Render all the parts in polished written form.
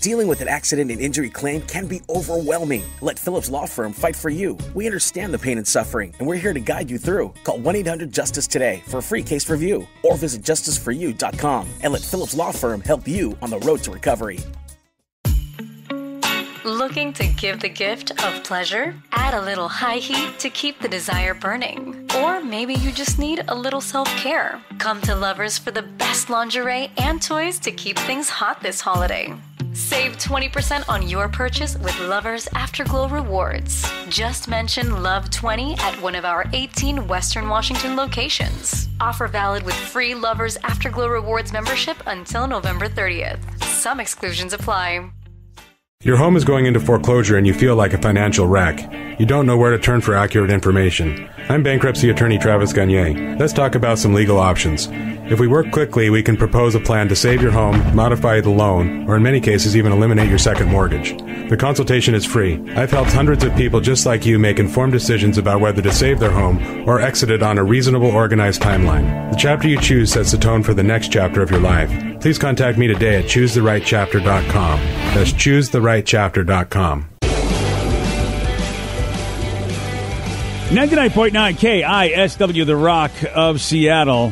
Dealing with an accident and injury claim can be overwhelming. Let Phillips Law Firm fight for you. We understand the pain and suffering, and we're here to guide you through. Call 1-800-JUSTICE today for a free case review, or visit justiceforyou.com and let Phillips Law Firm help you on the road to recovery. Looking to give the gift of pleasure? Add a little high heat to keep the desire burning. Or maybe you just need a little self-care. Come to Lovers for the best lingerie and toys to keep things hot this holiday. Save 20% on your purchase with Lovers Afterglow Rewards. Just mention Love20 at one of our 18 Western Washington locations. Offer valid with free Lovers Afterglow Rewards membership until November 30th. Some exclusions apply. Your home is going into foreclosure and you feel like a financial wreck. You don't know where to turn for accurate information. I'm bankruptcy attorney Travis Gagne. Let's talk about some legal options. If we work quickly, we can propose a plan to save your home, modify the loan, or in many cases even eliminate your second mortgage. The consultation is free. I've helped hundreds of people just like you make informed decisions about whether to save their home or exit it on a reasonable, organized timeline. The chapter you choose sets the tone for the next chapter of your life. Please contact me today at choosetherightchapter.com. That's choosetherightchapter.com. 99.9 KISW, the Rock of Seattle.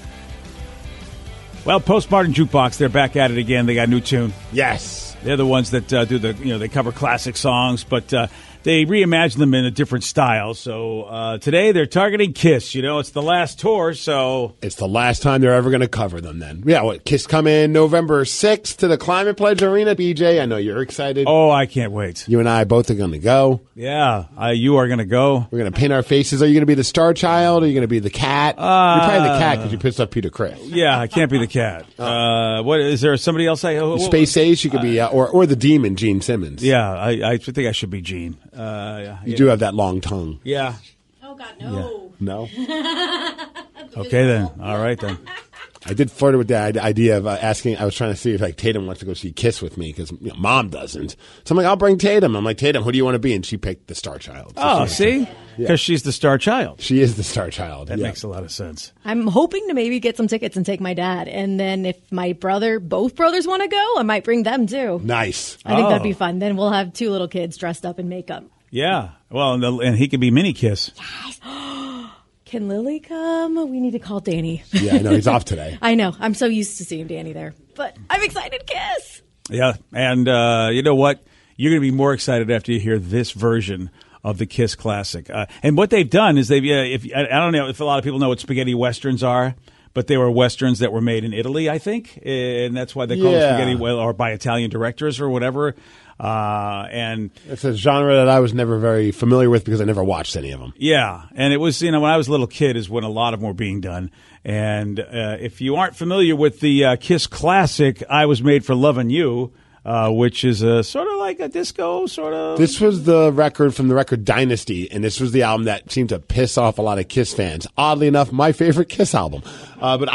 Well, Postmodern Jukebox, they're back at it again. They got a new tune. Yes. They're the ones that do they cover classic songs, but they reimagine them in a different style. So today they're targeting KISS. It's the last tour, so... It's the last time they're ever going to cover them then. Yeah, KISS come in November 6th to the Climate Pledge Arena. BJ, I know you're excited. Oh, I can't wait. You and I both are going to go. Yeah, you are going to go. We're going to paint our faces. Are you going to be the star child? Are you going to be the cat? You're probably the cat because you pissed off Peter Criss. Yeah, I can't be the cat. What is there somebody else? Space Ace, you could be, or the demon, Gene Simmons. Yeah, I think I should be Gene. You do have that long tongue. Yeah. Oh, God, no. Yeah. No? Okay, then. All right, then. I did flirt with the idea of asking. I was trying to see if Tatum wants to go see KISS with me because Mom doesn't. So I'm like, I'll bring Tatum. I'm like, Tatum, who do you want to be? And she picked the star child. So see? Because she's the star child. She is the star child. That makes a lot of sense. I'm hoping to maybe get some tickets and take my dad. And then if both brothers want to go, I might bring them too. Nice. I think that'd be fun. Then we'll have two little kids dressed up in makeup. Yeah. Well, and he could be mini KISS. Yes. Can Lily come? We need to call Danny. Yeah, I know. He's off today. I know. I'm so used to seeing Danny there. But I'm excited, KISS. Yeah. And you know what? You're going to be more excited after you hear this version of the KISS classic. And what they've done is I don't know if a lot of people know what spaghetti westerns are, but they were westerns that were made in Italy, I think. And that's why they call them spaghetti, or by Italian directors or whatever. And it's a genre that I was never very familiar with because I never watched any of them. Yeah, and it was when I was a little kid is when a lot of them were being done. And if you aren't familiar with the KISS classic, "I Was Made for Lovin' You," which is sort of like a disco sort of. This was the record from the record Dynasty, and this was the album that seemed to piss off a lot of KISS fans. Oddly enough, my favorite KISS album. But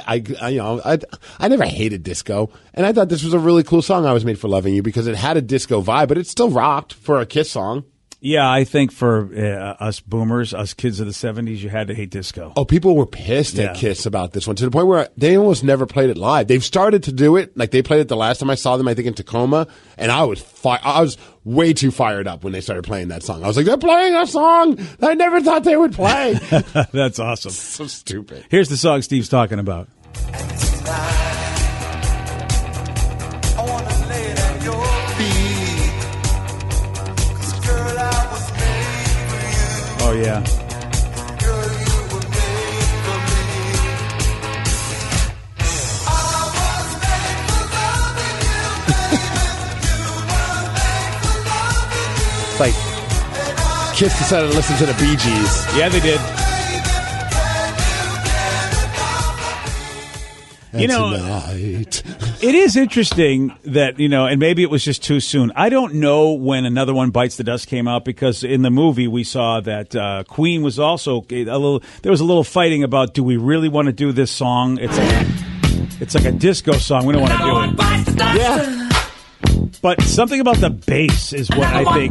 I never hated disco, and I thought this was a really cool song. "I Was Made for Loving You" because it had a disco vibe, but it still rocked for a KISS song. Yeah, I think for us boomers, us kids of the 70s, you had to hate disco. Oh, people were pissed at KISS about this one to the point where they almost never played it live. They've started to do it. Like they played it the last time I saw them, I think in Tacoma, and I was way too fired up when they started playing that song. I was like, they're playing a song I never thought they would play. That's awesome. So stupid. Here's the song Steve's talking about. Oh, yeah. It's like KISS decided to listen to the Bee Gees. Yeah, they did. Tonight. It is interesting that, and maybe it was just too soon. I don't know when Another One Bites the Dust came out because in the movie we saw that Queen was also there was a little fighting about, do we really want to do this song? It's like a disco song. We don't want to do it. Yeah. But something about the bass is what I think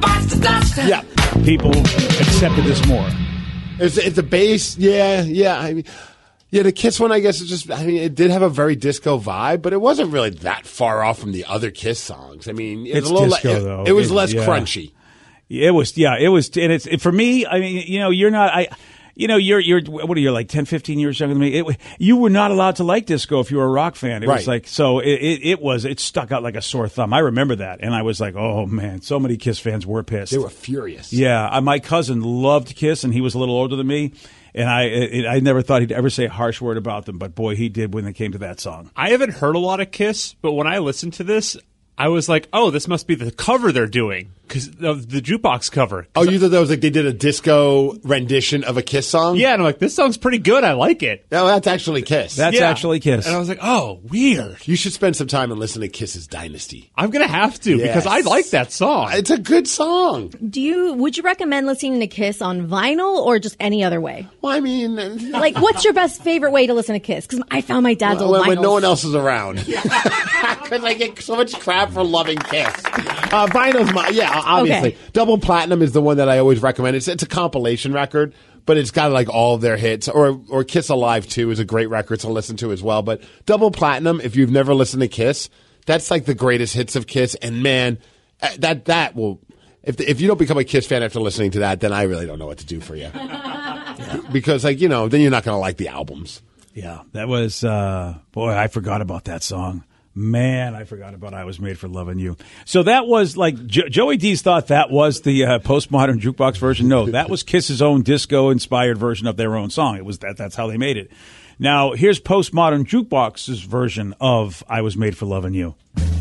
people accepted this more. It's the bass. Yeah. I mean, Yeah, the Kiss one, I guess, is just, I mean, it did have a very disco vibe, but it wasn't really that far off from the other Kiss songs. I mean, It's disco, though. It was less crunchy. It was, and it's for me. I mean, you're not. You're what are you, like 10, 15 years younger than me? You were not allowed to like disco if you were a rock fan. It was like, so it stuck out like a sore thumb. I remember that, and I was like, oh man, so many Kiss fans were pissed. They were furious. Yeah, my cousin loved Kiss, and he was a little older than me. And I never thought he'd ever say a harsh word about them, but boy, he did when it came to that song. I haven't heard a lot of Kiss, but when I listened to this, I was like, oh, this must be the cover they're doing, because of the jukebox cover. Oh, you thought that was like they did a disco rendition of a Kiss song? Yeah, and I'm like, this song's pretty good. I like it. No, that's actually Kiss. That's actually Kiss. And I was like, oh, weird. You should spend some time and listen to Kiss's Dynasty. I'm going to have to, because I like that song. It's a good song. Would you recommend listening to Kiss on vinyl or just any other way? Well, I mean, Like, what's your favorite way to listen to Kiss? Because I found my dad's old vinyls. when no one else is around. Because I get so much crap for loving Kiss. Vinyl's obviously. Okay. Double Platinum is the one that I always recommend. It's a compilation record, but it's got like all of their hits. Or Kiss Alive 2 is a great record to listen to as well. But Double Platinum, if you've never listened to Kiss, that's like the greatest hits of Kiss. And man, that will... If you don't become a Kiss fan after listening to that, then I really don't know what to do for you. Because, then you're not going to like the albums. Yeah, that was, boy, I forgot about that song. Man, I forgot about I Was Made for Loving You. So that was like, Joey D's thought that was the postmodern jukebox version. No, that was Kiss's own disco-inspired version of their own song. It was that's how they made it. Now, here's postmodern jukebox's version of I Was Made for Loving You.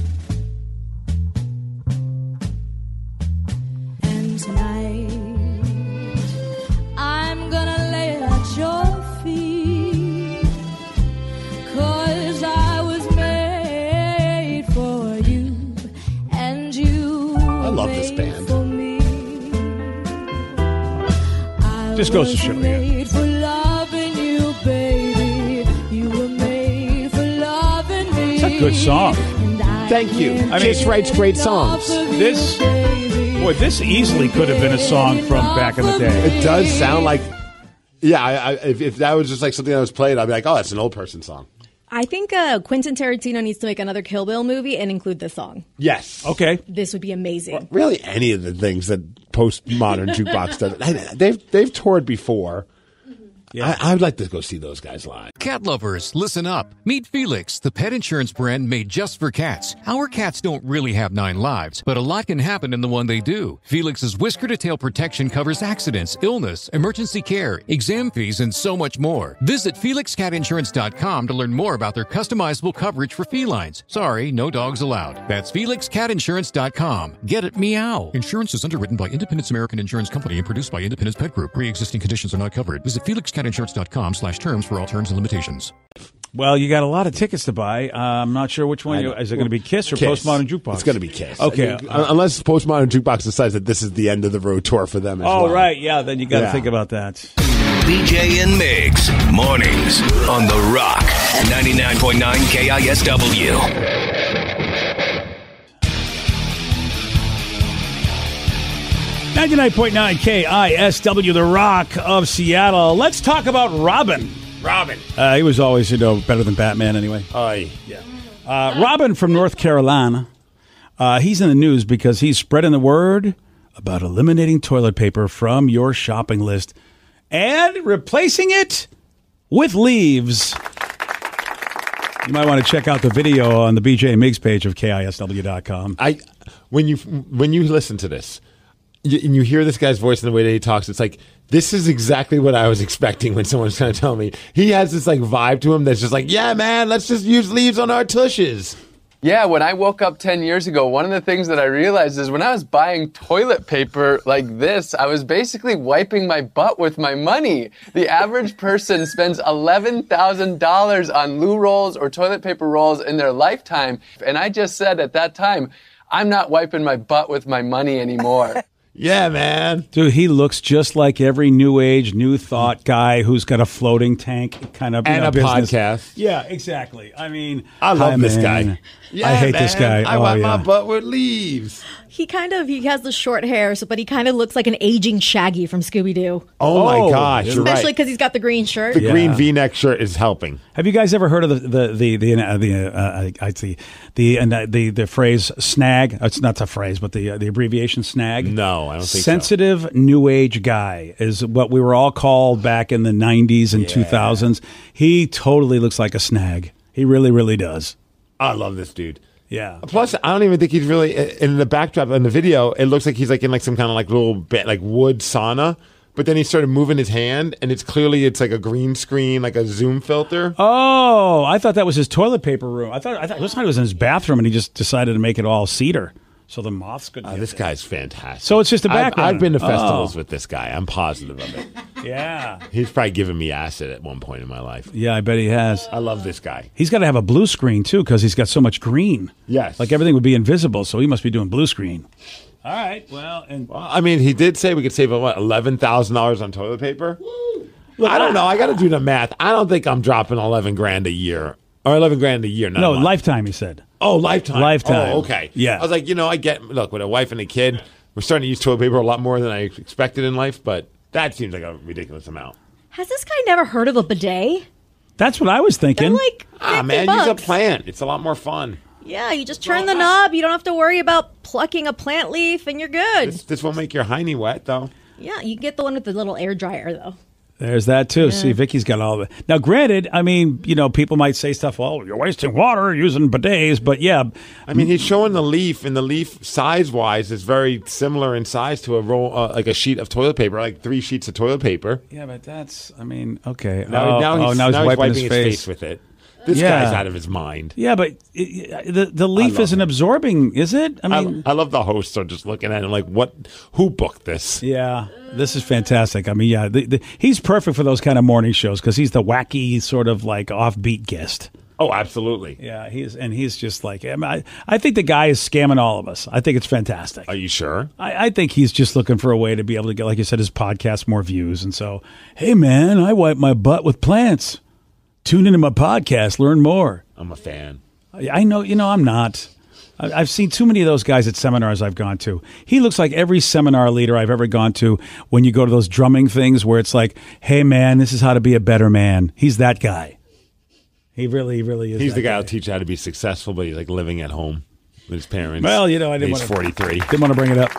And tonight, I'm gonna lay it at your feet, 'cause I was made for you, and you I love this band. for me. Just goes to show you. Made for loving you, baby. You were made for loving me. It's a good song. Thank you. Kiss writes great songs. This easily could have been a song from back in the day. It does sound like... Yeah, if that was just like something that was played, I'd be like, oh, that's an old person song. I think Quentin Tarantino needs to make another Kill Bill movie and include this song. Yes. Okay. This would be amazing. Really, any of the things that postmodern jukebox does. They've toured before. Yeah. I'd like to go see those guys live. Cat lovers, listen up. Meet Felix, the pet insurance brand made just for cats. Our cats don't really have 9 lives, but a lot can happen in the one they do. Felix's whisker-to-tail protection covers accidents, illness, emergency care, exam fees, and so much more. Visit FelixCatInsurance.com to learn more about their customizable coverage for felines. Sorry, no dogs allowed. That's FelixCatInsurance.com. Get it meow. Insurance is underwritten by Independence American Insurance Company and produced by Independence Pet Group. Pre-existing conditions are not covered. Visit FelixCatInsurance.com/terms for all terms and limitations. Well, you got a lot of tickets to buy. I'm not sure which one. Is it going to be Kiss or Kiss. Postmodern Jukebox? It's going to be Kiss. Okay. Unless Postmodern Jukebox decides that this is the end of the road tour for them as well. Oh, right. Yeah, then you got to think about that. BJ and Migs, mornings on The Rock, 99.9 KISW. 99.9 KISW, The Rock of Seattle. Let's talk about Robin. Robin. He was always, better than Batman anyway. Yeah. Robin from North Carolina. He's in the news because he's spreading the word about eliminating toilet paper from your shopping list and replacing it with leaves. You might want to check out the video on the BJ and Migs page of KISW.com. When you listen to this, and you hear this guy's voice and the way that he talks, it's like, this is exactly what I was expecting when someone's going to tell me. He has this like vibe to him that's just like, yeah, man, let's just use leaves on our tushes. Yeah, when I woke up 10 years ago, one of the things that I realized is when I was buying toilet paper like this, I was basically wiping my butt with my money. The average person spends $11,000 on loo rolls or toilet paper rolls in their lifetime. And I just said at that time, I'm not wiping my butt with my money anymore. Yeah, man. Dude, he looks just like every new age, new thought guy who's got a floating tank kind of and a business. podcast. Yeah, exactly. I mean, I love this guy. Yeah, I hate this guy. I wipe my butt with leaves. He has the short hair, but he kind of looks like an aging Shaggy from Scooby-Doo. Oh my gosh, you're Especially right. because he's got the green shirt. The green V-neck shirt is helping. Have you guys ever heard of the phrase snag? It's not the phrase, but the abbreviation snag. No, I don't think Sensitive New Age guy is what we were all called back in the 90s and 2000s. He totally looks like a snag. He really, really does. I love this dude. Yeah. Plus, I don't even think he's really in the backdrop in the video. It looks like he's like in like some kind of like little bit like wood sauna. But then he started moving his hand, and it's like a green screen, like a zoom filter. Oh, I thought that was his toilet paper room. I thought it was in his bathroom, and he just decided to make it all cedar so the moths couldn't. This guy's fantastic. So it's just a background. I've been to festivals with this guy. I'm positive of it. Yeah. He's probably given me acid at one point in my life. Yeah, I bet he has. I love this guy. He's got to have a blue screen, too, because he's got so much green. Yes. Like everything would be invisible, so he must be doing blue screen. All right, well, I mean, he did say we could save $11,000 on toilet paper. Look, I don't know. I got to do the math. I don't think I'm dropping $11,000 a year or $11,000 a year. No, lifetime. He said. Oh, lifetime. Lifetime. Oh, okay. Yeah. I was like, look, with a wife and a kid, we're starting to use toilet paper a lot more than I expected in life, but that seems like a ridiculous amount. Has this guy never heard of a bidet? That's what I was thinking. They're like $50. Man, use a plant. It's a lot more fun. Yeah, you just turn the knob. You don't have to worry about plucking a plant leaf, and you're good. This won't make your hiney wet, though. Yeah, you get the one with the little air dryer, though. There's that, too. Yeah. See, Vicky's got all of it. Now, granted, I mean, people might say stuff, well, you're wasting water using bidets, but yeah. I mean, he's showing the leaf, and the leaf, size-wise, is very similar in size to a roll, like a sheet of toilet paper, like 3 sheets of toilet paper. Yeah, but that's, okay. Now he's wiping his face with it. This guy's out of his mind. Yeah, but the leaf isn't absorbing, is it? I mean, I love the hosts are just looking at him like, who booked this? Yeah, this is fantastic. I mean, yeah, he's perfect for those kind of morning shows because he's the wacky sort of like offbeat guest. Oh, absolutely. Yeah, he's just like, I think the guy is scamming all of us. I think it's fantastic. Are you sure? I think he's just looking for a way to be able to get, like you said, his podcast more views. And so, hey, man, I wipe my butt with plants. Tune into my podcast, learn more. I'm a fan. I know, I'm not. I've seen too many of those guys at seminars I've gone to. He looks like every seminar leader I've ever gone to when you go to those drumming things where it's like, hey, man, this is how to be a better man. He's that guy. He really, really is. He's the guy who'll teach you how to be successful, but he's like living at home with his parents. Well, I didn't want to. He's 43. Didn't want to bring it up.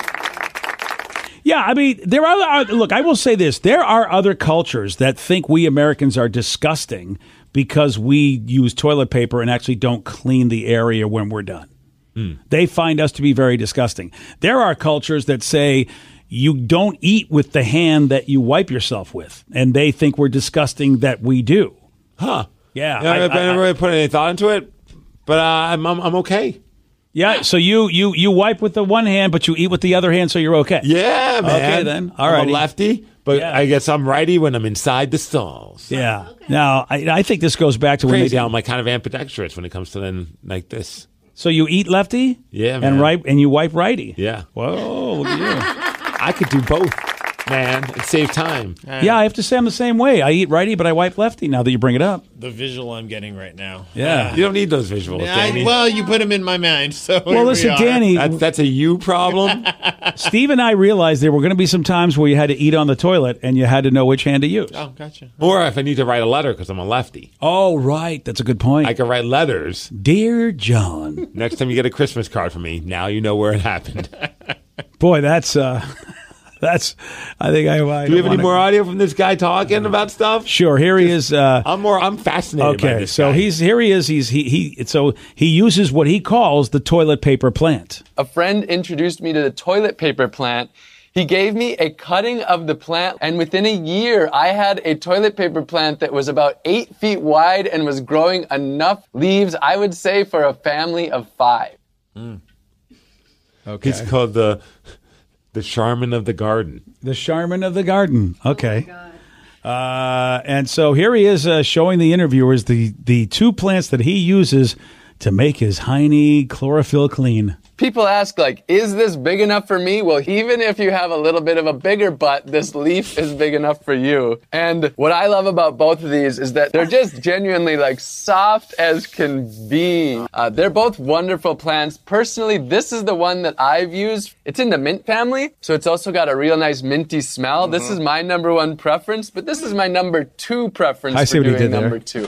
Yeah, I mean, there are. Look, I will say this: there are other cultures that think we Americans are disgusting because we use toilet paper and actually don't clean the area when we're done. They find us to be very disgusting. There are cultures that say you don't eat with the hand that you wipe yourself with, and they think we're disgusting that we do. Huh? Yeah, I never really put any thought into it, but I'm okay. Yeah, so you wipe with the one hand, but you eat with the other hand, so you're okay. Yeah, man. Okay, then. All right. I'm a lefty, but I guess I'm righty when I'm inside the stalls. Yeah. Okay. Now, I think this goes back to crazy how I'm like kind of ambidextrous when it comes to then like this. So you eat lefty? Yeah, man. And you wipe righty? Yeah. Whoa, look at you. I could do both. Man, it saved time. Yeah, I have to say I'm the same way. I eat righty, but I wipe lefty now that you bring it up. The visual I'm getting right now. Yeah. You don't need those visuals, Danny. Well, you put them in my mind. So well, listen, Danny. That's a you problem. Steve and I realized there were going to be some times where you had to eat on the toilet and you had to know which hand to use. Oh, gotcha. Or if I need to write a letter because I'm a lefty. Oh, right. That's a good point. I can write letters. Dear John. Next time you get a Christmas card from me, now you know where it happened. Boy, that's... I think I. Do we have any more audio from this guy talking about stuff? Sure. Here he is. I'm fascinated. Okay, by this so guy. here he is. He uses what he calls the toilet paper plant. A friend introduced me to the toilet paper plant. He gave me a cutting of the plant, and within a year, I had a toilet paper plant that was about 8 feet wide and was growing enough leaves, I would say, for a family of 5. Okay. He's called the Charmin of the Garden. The Charmin of the Garden. Okay. Oh my God. And so here he is showing the interviewers the two plants that he uses to make his hiney chlorophyll clean. People ask, like, is this big enough for me? Well, even if you have a little bit of a bigger butt, this leaf is big enough for you. And what I love about both of these is that they're just genuinely, like, soft as can be. They're both wonderful plants. Personally, this is the one that I've used. It's in the mint family, so it's also got a real nice minty smell. This is my number one preference, but this is my number two preference I see for what he doing did there. number two.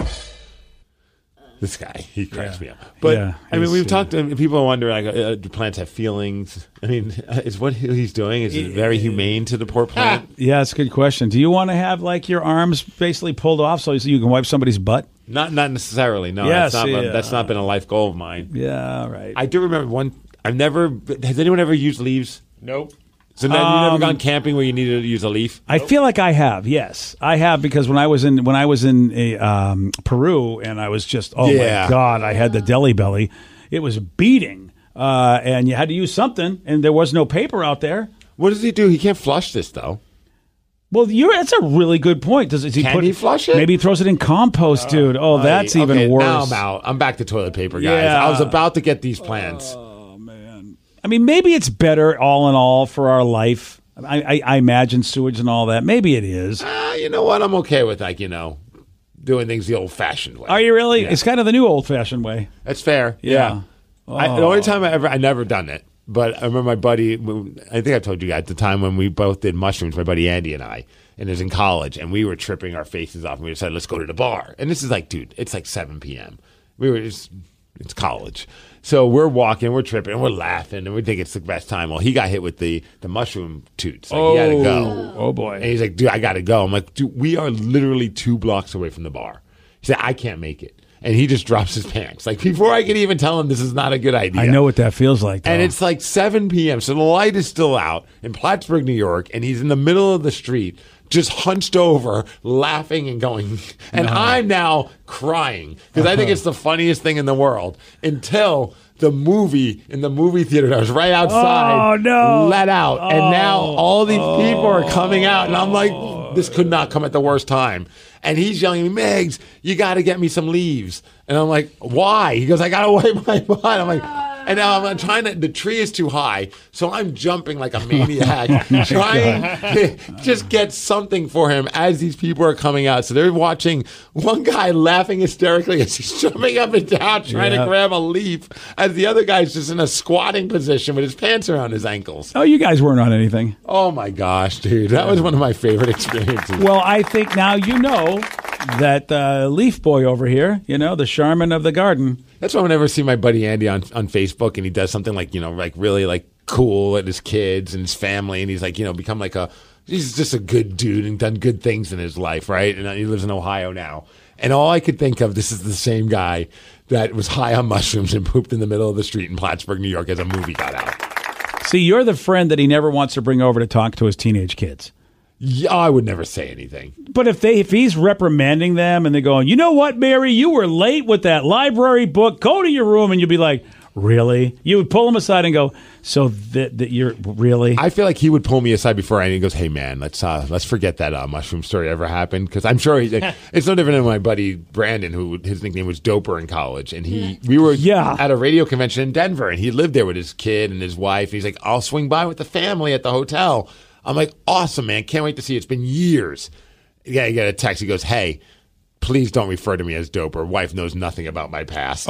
This guy, he cracks me up. But Yeah, I mean, we've talked. People wonder, like, do plants have feelings? I mean, is what he's doing is it very humane to the poor plant? Yeah, that's a good question. Do you want to have like your arms basically pulled off so you can wipe somebody's butt? Not necessarily. No, Yes, that's not been a life goal of mine. Yeah, right. I do remember one. I've never. Has anyone ever used leaves? Nope. So you've never gone camping where you needed to use a leaf? I feel like I have. Yes, I have, because when I was in Peru and I was just my God, I had the deli belly. It was beating, and you had to use something, and there was no paper out there. What does he do? He can't flush this though. Well, that's a really good point. Does he Can he flush it? Maybe he throws it in compost, dude. Oh, that's even worse. Now I'm out. I'm back to toilet paper, guys. Yeah. I was about to get these plants. I mean, maybe it's better all in all for our life. I imagine sewage and all that. Maybe it is. You know what? I'm okay with, like, doing things the old-fashioned way. Are you really? Yeah. It's kind of the new old-fashioned way. That's fair. Yeah. The only time I never done it, but I remember my buddy, I think I told you guys, at the time when we both did mushrooms, my buddy Andy and I, and it was in college, and we were tripping our faces off, and we decided, let's go to the bar. And this is like, dude, it's like 7 p.m. It's college. So we're walking, we're tripping, and we're laughing, and we think it's the best time. Well, he got hit with the mushroom toots. Like, he had to go. Oh, boy. And he's like, dude, I got to go. I'm like, dude, we are literally 2 blocks away from the bar. He said, I can't make it. And he just drops his pants. Like, before I could even tell him this is not a good idea. I know what that feels like, though. And it's like 7 p.m., so the light is still out in Plattsburgh, New York, and he's in the middle of the street, just hunched over, laughing and going. And I'm now crying because I think it's the funniest thing in the world until the movie in the movie theater that was right outside let out. And now all these people are coming out. And I'm like, this could not come at the worst time. And he's yelling at me, Migs, you got to get me some leaves. And I'm like, why? He goes, I got to wipe my butt. I'm like, and now I'm trying to, the tree is too high, so I'm jumping like a maniac, trying to just get something for him as these people are coming out. So they're watching one guy laughing hysterically as he's jumping up and down, trying to grab a leaf, as the other guy's just in a squatting position with his pants around his ankles. Oh, you guys weren't on anything. Oh, my gosh, dude. That was one of my favorite experiences. Well, I think now you know that Leaf Boy over here, the Charmin of the garden. That's why whenever I see my buddy Andy on Facebook and he does something like, like really like cool at his kids and his family, and he's like, become like he's just a good dude and done good things in his life, right? And he lives in Ohio now. And all I could think of, this is the same guy that was high on mushrooms and pooped in the middle of the street in Plattsburgh, New York as a movie got out. See, you're the friend that he never wants to bring over to talk to his teenage kids. Yeah, I would never say anything. But if he's reprimanding them and they're going, you know what, Mary, you were late with that library book. Go to your room, and you'd be like, really? You would pull them aside and go, so that you're really? I feel like he would pull me aside before and he goes, hey man, let's forget that mushroom story ever happened, because I'm sure it's no different than my buddy Brandon, who his nickname was Doper in college, and we were at a radio convention in Denver, and he lived there with his kid and his wife. And he's like, I'll swing by with the family at the hotel. I'm like, awesome, man. Can't wait to see you. It's been years. Yeah, you get a text. He goes, hey, please don't refer to me as Doper. Wife knows nothing about my past.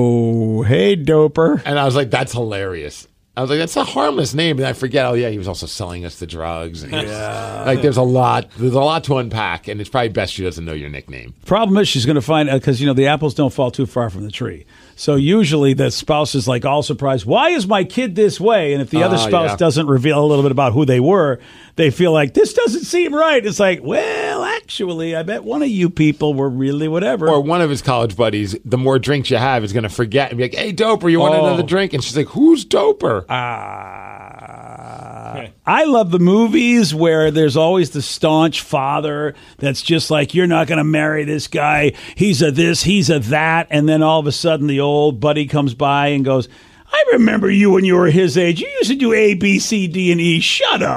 Oh, hey, Doper. And I was like, that's hilarious. I was like, that's a harmless name. And I forget, oh, yeah, he was also selling us the drugs. And like, there's a lot to unpack, and it's probably best she doesn't know your nickname. Problem is, she's going to find out, because, the apples don't fall too far from the tree. So usually the spouse is like all surprised, why is my kid this way? And if the other spouse doesn't reveal a little bit about who they were, they feel like, this doesn't seem right. It's like, well, actually, I bet one of you people were really whatever. Or one of his college buddies, the more drinks you have, is going to forget and be like, hey, Doper, you want another drink? And she's like, who's Doper? I love the movies where there's always the staunch father that's just like, you're not going to marry this guy. He's a this, he's a that. And then all of a sudden the old buddy comes by and goes, I remember you when you were his age. You used to do A, B, C, D, and E. Shut up.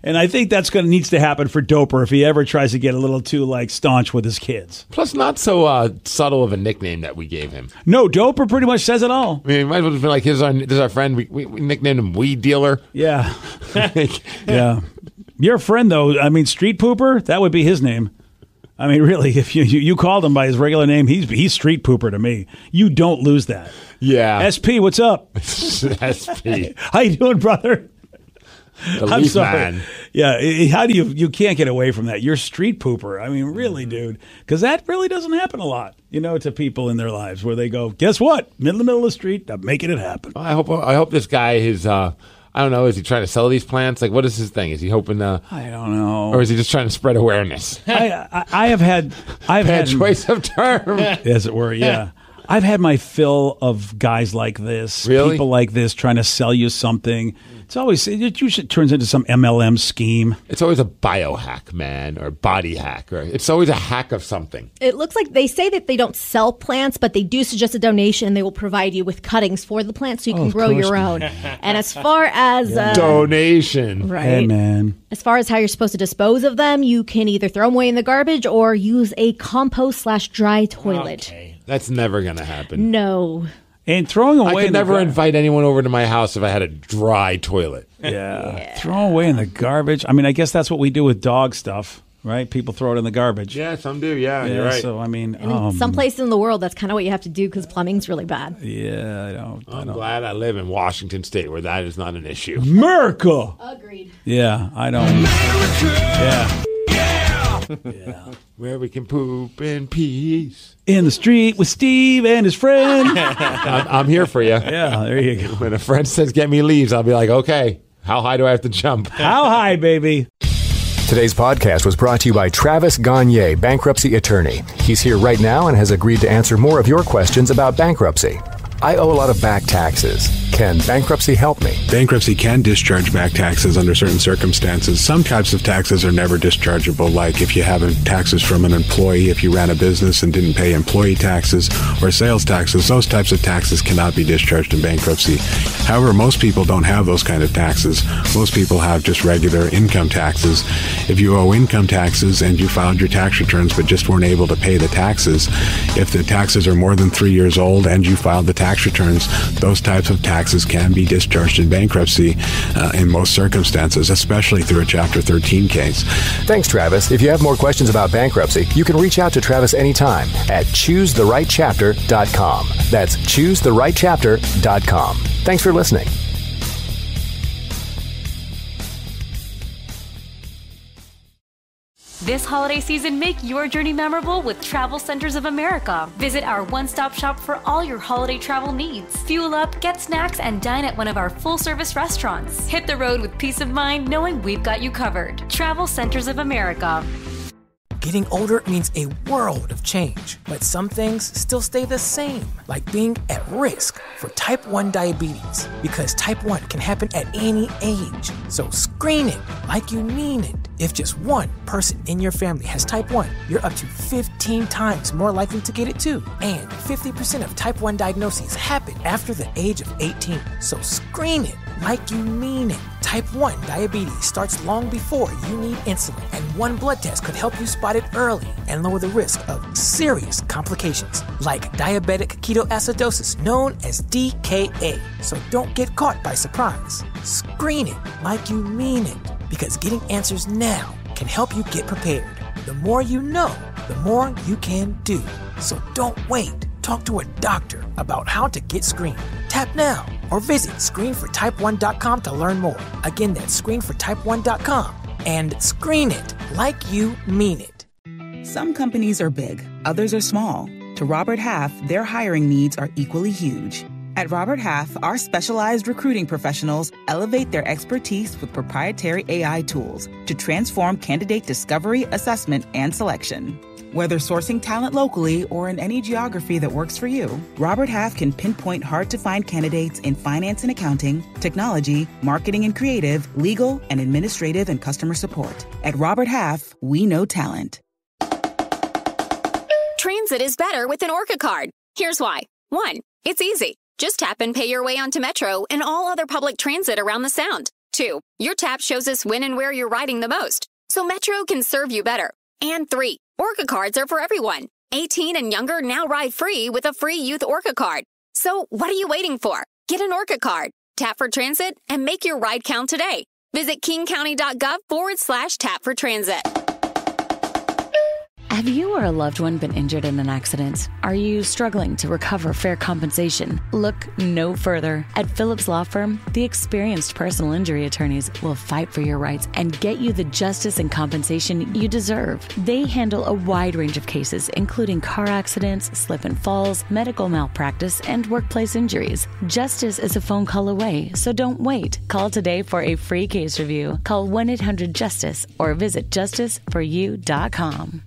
And I think that's needs to happen for Doper if he ever tries to get a little too staunch with his kids. Plus, not so subtle of a nickname that we gave him. No, Doper pretty much says it all. I mean, it might as well have been like, this is our friend. We nicknamed him Weed Dealer. Yeah. Yeah. Your friend, though, I mean, Street Pooper, that would be his name. I mean, really, if you called him by his regular name, he's Street Pooper to me. You don't lose that. Yeah. SP, what's up? SP. How you doing, brother? I'm sorry. Man. Yeah, how do you can't get away from that? You're Street Pooper. I mean, really, dude, because that really doesn't happen a lot, to people in their lives where they go, guess what? Middle of the street, I'm making it happen. I hope this guy is. I don't know. Is he trying to sell these plants? Like, what is his thing? Is he hoping? I don't know. Or is he just trying to spread awareness? I've had choice of term, as it were. Yeah. I've had my fill of guys like this, really? People like this trying to sell you something. It usually turns into some MLM scheme. It's always a biohack, man, or body hack, or it's always a hack of something. It looks like they say that they don't sell plants, but they do suggest a donation, and they will provide you with cuttings for the plant so you can grow your own. And as far as donation, right, hey, man. As far as how you're supposed to dispose of them, you can either throw them away in the garbage or use a compost/dry toilet. Okay. That's never going to happen. No. And throwing away I could never invite anyone over to my house if I had a dry toilet. Yeah. Throwing away in the garbage. I mean, I guess that's what we do with dog stuff, right? People throw it in the garbage. Yeah, some do. Yeah, you're right. So, I mean, some places in the world, that's kind of what you have to do because plumbing's really bad. Yeah, I'm glad I live in Washington State where that is not an issue. America! Agreed. Yeah, I don't. Yeah. Yeah. Where we can poop in peace. In the street with Steve and his friend. I'm here for you. Yeah, there you go. When a friend says, get me leaves, I'll be like, okay, how high do I have to jump? How high, baby? Today's podcast was brought to you by Travis Gagne, bankruptcy attorney. He's here right now and has agreed to answer more of your questions about bankruptcy. I owe a lot of back taxes. Can bankruptcy help me? Bankruptcy can discharge back taxes under certain circumstances. Some types of taxes are never dischargeable, like if you have taxes from an employee, if you ran a business and didn't pay employee taxes or sales taxes, those types of taxes cannot be discharged in bankruptcy. However, most people don't have those kind of taxes. Most people have just regular income taxes. If you owe income taxes and you filed your tax returns but just weren't able to pay the taxes, if the taxes are more than 3 years old and you filed the tax returns, those types of taxes can be discharged in bankruptcy in most circumstances, especially through a Chapter 13 case. Thanks, Travis. If you have more questions about bankruptcy, you can reach out to Travis anytime at ChooseTheRightChapter.com. That's ChooseTheRightChapter.com. Thanks for listening. This holiday season, make your journey memorable with Travel Centers of America. Visit our one-stop shop for all your holiday travel needs. Fuel up, get snacks, and dine at one of our full-service restaurants. Hit the road with peace of mind knowing we've got you covered. Travel Centers of America. Getting older means a world of change, but some things still stay the same, like being at risk for type 1 diabetes, because type 1 can happen at any age. So screen it like you mean it. If just one person in your family has type 1, you're up to 15 times more likely to get it too. And 50% of type 1 diagnoses happen after the age of 18. So screen it like you mean it. Type 1 diabetes starts long before you need insulin, and one blood test could help you spot it early and lower the risk of serious complications like diabetic ketoacidosis, known as DKA. So don't get caught by surprise. Screen it like you mean it, because getting answers now can help you get prepared. The more you know, the more you can do. So don't wait. Talk to a doctor about how to get screened. Tap now or visit screenfortype1.com to learn more. Again, that's screenfortype1.com, and screen it like you mean it. Some companies are big, others are small. To Robert Half, their hiring needs are equally huge. At Robert Half, our specialized recruiting professionals elevate their expertise with proprietary AI tools to transform candidate discovery, assessment, and selection. Whether sourcing talent locally or in any geography that works for you, Robert Half can pinpoint hard-to-find candidates in finance and accounting, technology, marketing and creative, legal, and administrative and customer support. At Robert Half, we know talent. Transit is better with an Orca card. Here's why. 1, it's easy. Just tap and pay your way onto Metro and all other public transit around the Sound. 2, your tap shows us when and where you're riding the most, so Metro can serve you better. And 3, Orca cards are for everyone. 18 and younger now ride free with a free youth Orca card. So what are you waiting for? Get an Orca card, tap for transit, and make your ride count today. Visit kingcounty.gov/tap for transit. Have you or a loved one been injured in an accident? Are you struggling to recover fair compensation? Look no further. At Phillips Law Firm, the experienced personal injury attorneys will fight for your rights and get you the justice and compensation you deserve. They handle a wide range of cases, including car accidents, slip and falls, medical malpractice, and workplace injuries. Justice is a phone call away, so don't wait. Call today for a free case review. Call 1-800-JUSTICE or visit justiceforyou.com.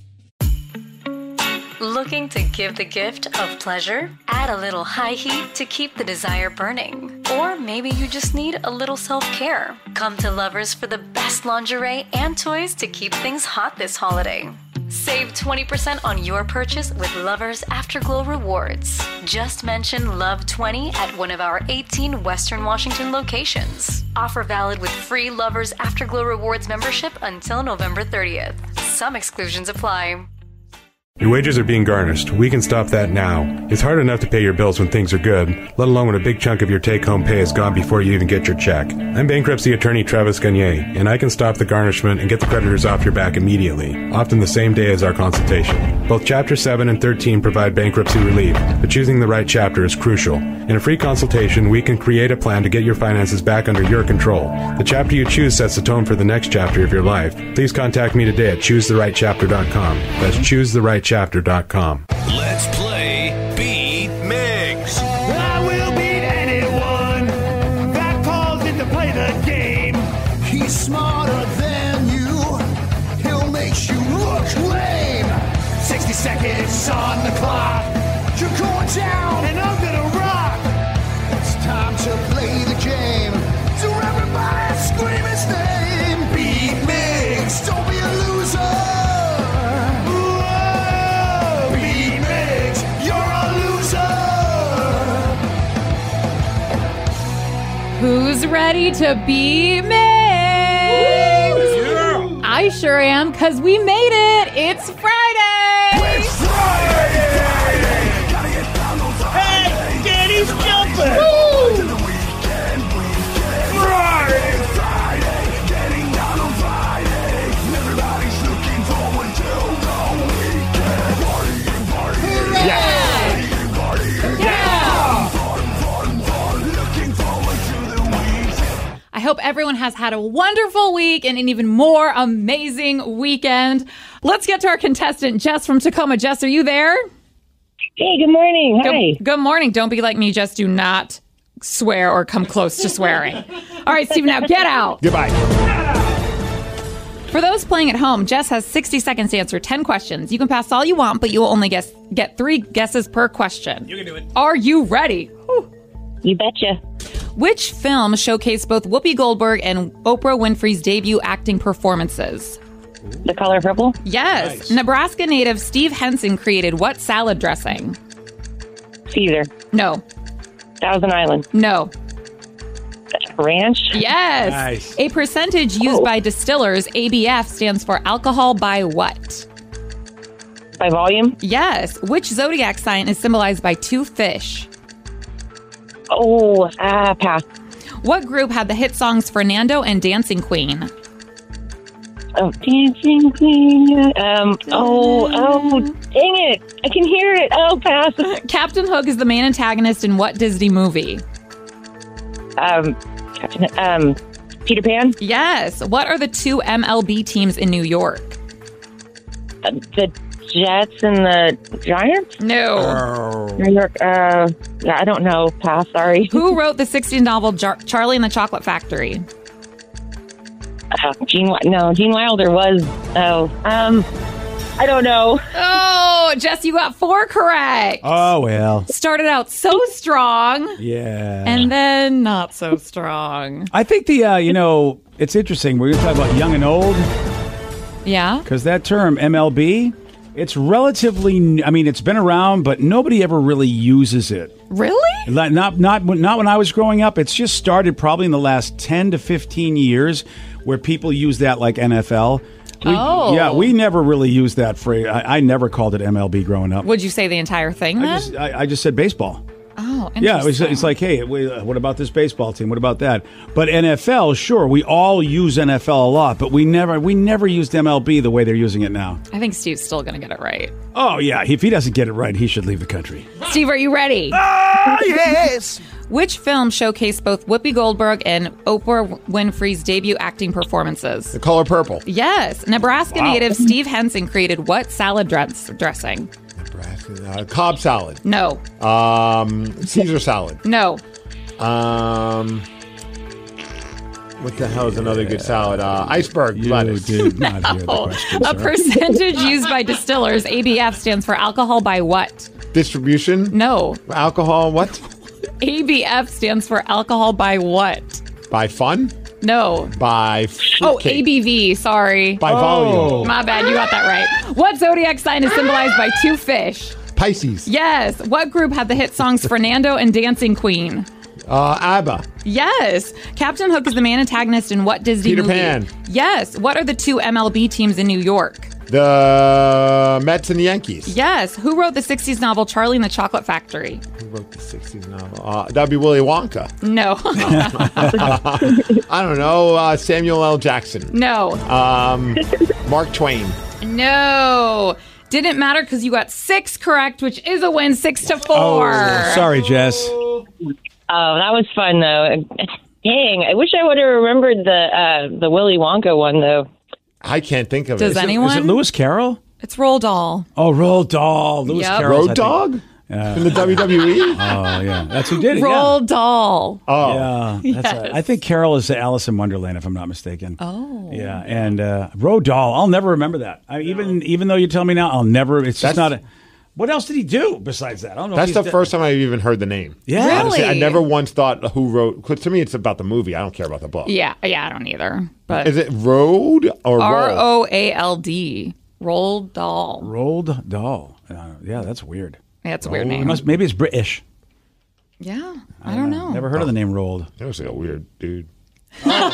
Looking to give the gift of pleasure? Add a little high heat to keep the desire burning. Or maybe you just need a little self-care. Come to Lovers for the best lingerie and toys to keep things hot this holiday. Save 20% on your purchase with Lovers Afterglow Rewards. Just mention Love20 at one of our 18 Western Washington locations. Offer valid with free Lovers Afterglow Rewards membership until November 30th. Some exclusions apply. Your wages are being garnished. We can stop that now. It's hard enough to pay your bills when things are good, let alone when a big chunk of your take-home pay is gone before you even get your check. I'm bankruptcy attorney Travis Gagne, and I can stop the garnishment and get the creditors off your back immediately, often the same day as our consultation. Both Chapter 7 and 13 provide bankruptcy relief, but choosing the right chapter is crucial. In a free consultation, we can create a plan to get your finances back under your control. The chapter you choose sets the tone for the next chapter of your life. Please contact me today at choosetherightchapter.com. That's choosetherightchapter.com. Let's play Beat Migs. I will beat anyone that calls in to play the game. He's smarter than you. He'll make you look lame. 60 seconds on the clock. You're going down and I'm gonna rock. It's time to play the game. So everybody scream his name. Beat Migs. Don't be a loser. Who's ready to be Migs? Yeah. I sure am, because we made it. It's Friday. It's Friday. Hey, Daddy's jumping. Woo. Friday. Getting down on Friday. Everybody's looking forward to the weekend. Party. Yeah. I hope everyone has had a wonderful week and an even more amazing weekend. Let's get to our contestant, Jess from Tacoma. Jess, are you there? Hey, good morning. Hi. Good morning. Don't be like me, Jess. Do not swear or come close to swearing. All right, Steven, now get out. Goodbye. For those playing at home, Jess has 60 seconds to answer 10 questions. You can pass all you want, but you will only get 3 guesses per question. You can do it. Are you ready? Whew. You betcha. Which film showcased both Whoopi Goldberg and Oprah Winfrey's debut acting performances? The Color Purple? Yes. Nice. Nebraska native Steve Henson created what salad dressing? Caesar. No. Thousand Island. No. Ranch? Yes. Nice. A percentage used by distillers, ABF, stands for alcohol by what? By volume? Yes. Which zodiac sign is symbolized by 2 fish? Oh, pass. What group had the hit songs Fernando and Dancing Queen? Oh, Dancing Queen. Dang it. I can hear it. Oh, pass. Captain Hook is the main antagonist in what Disney movie? Peter Pan? Yes. What are the 2 MLB teams in New York? The Jets and the Giants? No. New York, I don't know. Pass, sorry. Who wrote the 60s novel Charlie and the Chocolate Factory? Gene Wilder was, I don't know. Oh, Jess, you got 4 correct. Oh, well. Started out so strong. Yeah. And then not so strong. I think it's interesting. We're going to talk about young and old. Yeah. Because that term, MLB, It's relatively. I mean, it's been around, but nobody ever really uses it. Really? Not when I was growing up. It's just started probably in the last 10 to 15 years, where people use that like NFL. Yeah, we never really used that phrase. I never called it MLB growing up. Would you say the entire thing then? I just said baseball. Oh, yeah, interesting. it's like, hey, what about this baseball team? What about that? But NFL, sure, we all use NFL a lot, but we never used MLB the way they're using it now. I think Steve's still going to get it right. Oh, yeah. If he doesn't get it right, he should leave the country. Steve, are you ready? Ah, yes! Which film showcased both Whoopi Goldberg and Oprah Winfrey's debut acting performances? The Color Purple. Yes. Nebraska native Steve Henson created what salad dressing? Cobb salad. No. Caesar salad. No. What the hell is another good salad? Iceberg lettuce. Did not hear the question, A sir. percentage used by distillers. ABF stands for alcohol by what? Distribution? No. Alcohol, what? ABF stands for alcohol by what? By fun? No. By Oh, fruitcake. ABV, sorry. By volume. My bad, you got that right. What zodiac sign is symbolized by two fish? Pisces. Yes. What group had the hit songs Fernando and Dancing Queen? ABBA. Yes. Captain Hook is the main antagonist in what Disney Peter movie? Pan. Yes. What are the two MLB teams in New York? The Mets and the Yankees. Yes. Who wrote the 60s novel Charlie and the Chocolate Factory? Who wrote the 60s novel? That'd be Willy Wonka. No. I don't know. Samuel L. Jackson. No. Mark Twain. No. Didn't matter because you got 6 correct, which is a win, 6-4. Oh, sorry, Jess. Oh, that was fun though. Dang, I wish I would have remembered the Willy Wonka one though. I can't think of Does it. anyone? Is it Lewis Carroll? It's Roald Dahl. Oh, Roald Dahl. Lewis Yep. Carroll's, Road Dog? From the WWE? Oh, yeah. That's who did it. Roald Dahl. Oh. Yeah. That's Yes. I think Carol is Alice in Wonderland, if I'm not mistaken. Oh. Yeah. And Roald Dahl, I'll never remember that. Even though you tell me now, I'll never. It's just not a. What else did he do besides that? I don't know. That's the first time I've even heard the name. Yeah. Really? Honestly, I never once thought who wrote. Because to me, it's about the movie. I don't care about the book. Yeah, I don't either. But Is it Road or Roll? ROALD. Roald Dahl. Roald Dahl. Yeah, that's weird. Yeah, it's a weird name. Maybe it's British. Yeah, I don't know. Never heard of the name Roald. That was like a weird dude. Well,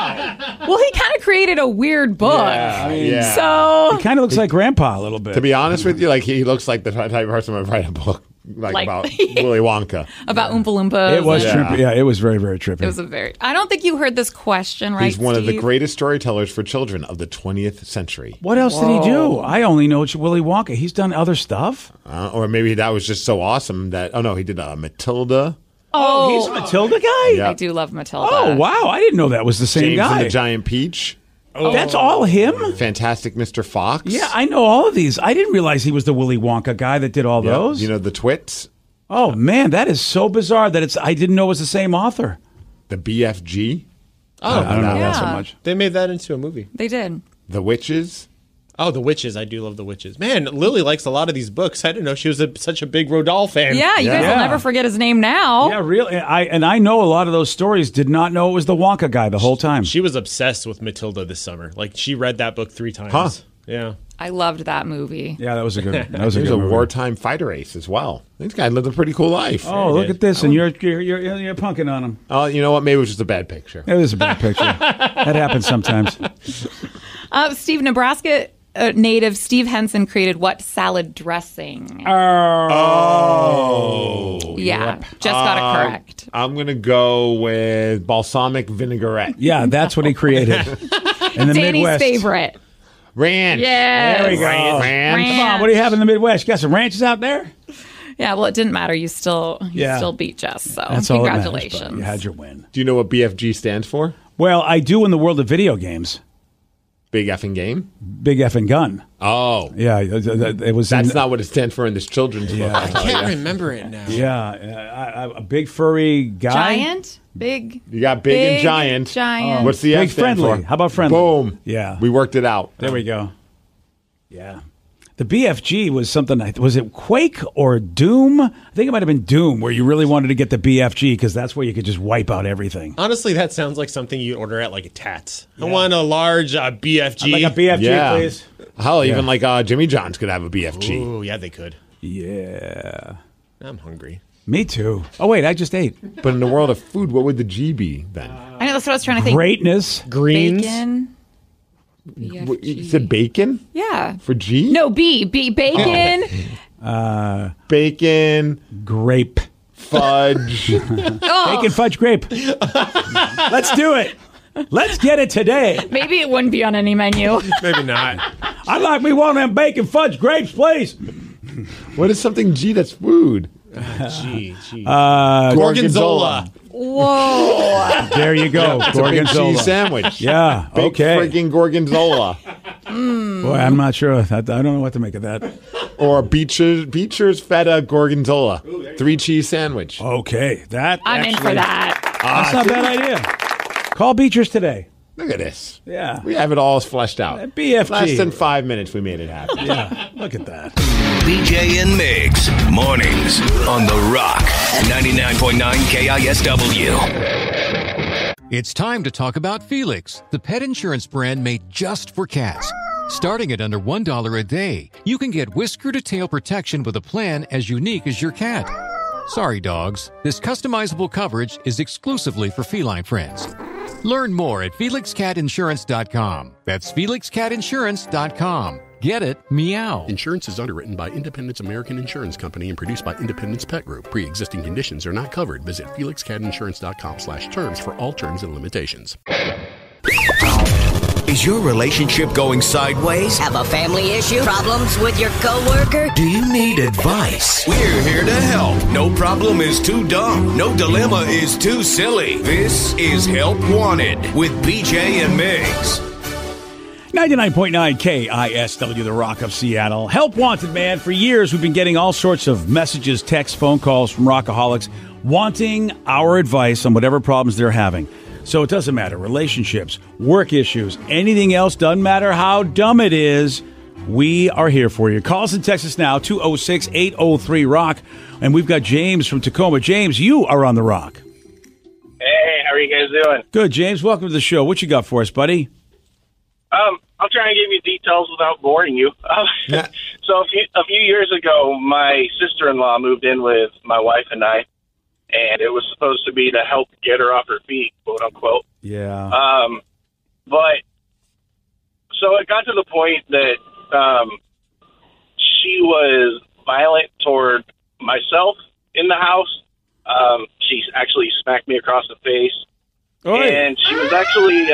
he kind of created a weird book. Yeah. So He kind of looks like Grandpa a little bit. To be honest with you, like he looks like the type of person who would write a book like about Willy Wonka. about Oompa Loompas. It was Yeah. trippy. Yeah, it was very, very trippy. It was a very. I don't think you heard this question, right? He's one of the Steve? greatest storytellers for children of the 20th century. What else did he do? I only know it's Willy Wonka. He's done other stuff. Or maybe that was just so awesome that. Oh no, he did Matilda. Oh, he's a Matilda guy? Yeah. I do love Matilda. Oh, wow. I didn't know that was the same James guy. and the Giant Peach. Oh. That's all him? Fantastic Mr. Fox. Yeah, I know all of these. I didn't realize he was the Willy Wonka guy that did all Yep. those. You know the Twits, Oh, man, that is so bizarre that I didn't know it was the same author. the BFG, Oh, I don't know that so Yeah. much. They made that into a movie. They did. the Witches. Oh, The Witches. I do love The Witches. Man, Lily likes a lot of these books. I didn't know she was such a big Roald Dahl fan. Yeah, you guys will never forget his name now. Yeah, really. I know a lot of those stories. Did not know it was the Wonka guy the whole time. She was obsessed with Matilda this summer. Like, she read that book 3 times. Huh. Yeah. I loved that movie. Yeah, that was a good. That was He a was good a movie. wartime fighter ace as well. This guy lived a pretty cool life. Oh, look at this, and you're punking on him. Oh, you know what? Maybe it was just a bad picture. It was a bad picture. That happens sometimes. Steve, Nebraska native Steve Henson created what salad dressing? Oh. Yeah, just got it correct. I'm going to go with balsamic vinaigrette. Yeah, that's what he created in the Danny's Midwest. favorite. Ranch. Yes. There we go. Ranch. Come on, what do you have in the Midwest? You got some ranches out there? Yeah, well, it didn't matter. You still Yeah. beat Jess. So That's all that matters, congratulations. but you had your win. Do you know what BFG stands for? Well, I do in the world of video games. Big effing game? Big effing gun. Oh. Yeah, it was. That's not what it stands for in this children's book. I can't remember it now. Yeah, a big furry guy. Giant, big. You got big and giant. Giant. What's the Big F stand friendly. for? How about friendly? Boom. Yeah. We worked it out. There we go. Yeah. The BFG was something, was it Quake or Doom? I think it might have been Doom, where you really wanted to get the BFG because that's where you could just wipe out everything. Honestly, that sounds like something you'd order at like a Tats. I want a large BFG. I'd like a BFG, please. Hell, even like Jimmy John's could have a BFG. Ooh, yeah, they could. Yeah. I'm hungry. Me too. Oh, wait, I just ate. But in the world of food, what would the G be then? I know, that's what I was trying to think. Greatness. Greens. Bacon. You said bacon? Yeah. For G? No, B. Bacon. Bacon. Grape. Fudge. Bacon, fudge, grape. Let's do it. Let's get it today. Maybe it wouldn't be on any menu. Maybe not. I'd like me one of them bacon, fudge, grapes, please. What is something G that's food? G. Gorgonzola. Whoa. There you go. It's a big cheese sandwich. Yeah. Big Okay. freaking gorgonzola. Boy, I'm not sure. I don't know what to make of that. Or Beecher's feta gorgonzola. 3-cheese sandwich. Okay. I'm in for that. That's not a bad idea. Call Beechers today. Look at this. Yeah. We have it all fleshed out. BFG. Less than 5 minutes we made it happen. Yeah. Look at that. BJ and Migs, mornings on The Rock, 99.9 KISW. It's time to talk about Felix, the pet insurance brand made just for cats. Starting at under $1 a day, you can get whisker-to-tail protection with a plan as unique as your cat. Sorry, dogs. This customizable coverage is exclusively for feline friends. Learn more at FelixCatInsurance.com. That's FelixCatInsurance.com. Get it? Meow. Insurance is underwritten by Independence American Insurance Company and produced by Independence Pet Group. Pre-existing conditions are not covered. Visit FelixCatInsurance.com/terms for all terms and limitations. Is your relationship going sideways? Have a family issue? Problems with your coworker? Do you need advice? We're here to help. No problem is too dumb. No dilemma is too silly. This is Help Wanted with BJ and Migs. 99.9 KISW, the Rock of Seattle. Help wanted, man. For years, we've been getting all sorts of messages, texts, phone calls from rockaholics wanting our advice on whatever problems they're having. So it doesn't matter. Relationships, work issues, anything else, doesn't matter how dumb it is. We are here for you. Call us and text us now, 206-803-ROCK. And we've got James from Tacoma. James, you are on the Rock. Hey, how are you guys doing? Good, James. Welcome to the show. What you got for us, buddy? I'll try and give you details without boring you. So a few years ago, my sister-in-law moved in with my wife and I, and it was supposed to be to help get her off her feet, quote unquote. Yeah. But so it got to the point that she was violent toward myself in the house. She actually smacked me across the face. And she was actually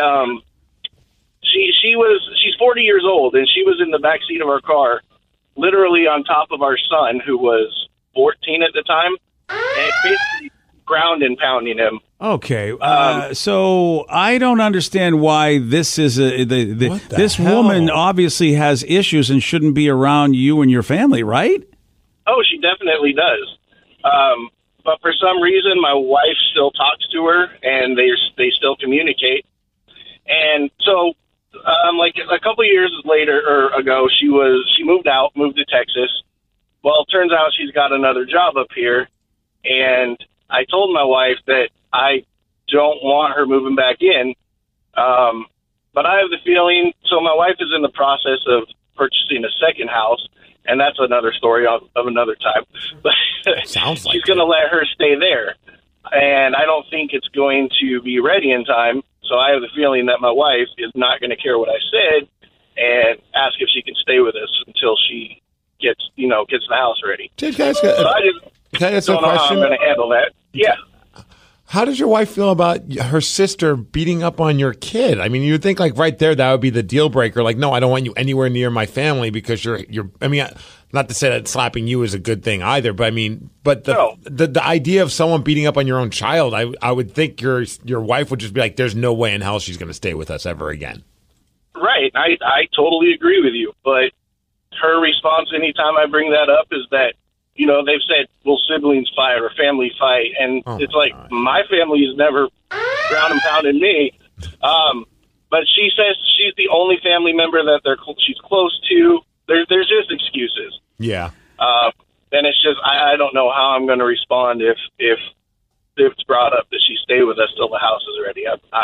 she's 40 years old, and she was in the back seat of our car, literally on top of our son, who was 14 at the time, and basically ground and pounding him. Okay, so I don't understand why this is this woman obviously has issues and shouldn't be around you and your family, right? Oh, she definitely does. But for some reason, my wife still talks to her, and they still communicate. And so, like a couple of years ago, she moved to Texas. Well, it turns out she's got another job up here, and I told my wife that I don't want her moving back in. But I have the feeling, so my wife is in the process of purchasing a second house, and that's another story of another time. But sounds like she's going to let her stay there, and I don't think it's going to be ready in time. So I have the feeling that my wife is not going to care what I said and ask if she can stay with us until she gets the house ready. Can I ask don't a know how I'm question? going to handle that. Yeah. How does your wife feel about her sister beating up on your kid? I mean, you would think like right there that would be the deal breaker. Like, no, I don't want you anywhere near my family because you're. I mean, not to say that slapping you is a good thing either, but I mean, the idea of someone beating up on your own child, I would think your wife would just be like, there's no way in hell she's going to stay with us ever again. Right. I totally agree with you. But her response anytime I bring that up is that, they've said, well, siblings fight or family fight. And it's like, my family has never ground and pounded me. But she says she's the only family member that she's close to. There's just excuses. Yeah. And it's just, I don't know how I'm going to respond if it's brought up that she stay with us till the house is ready.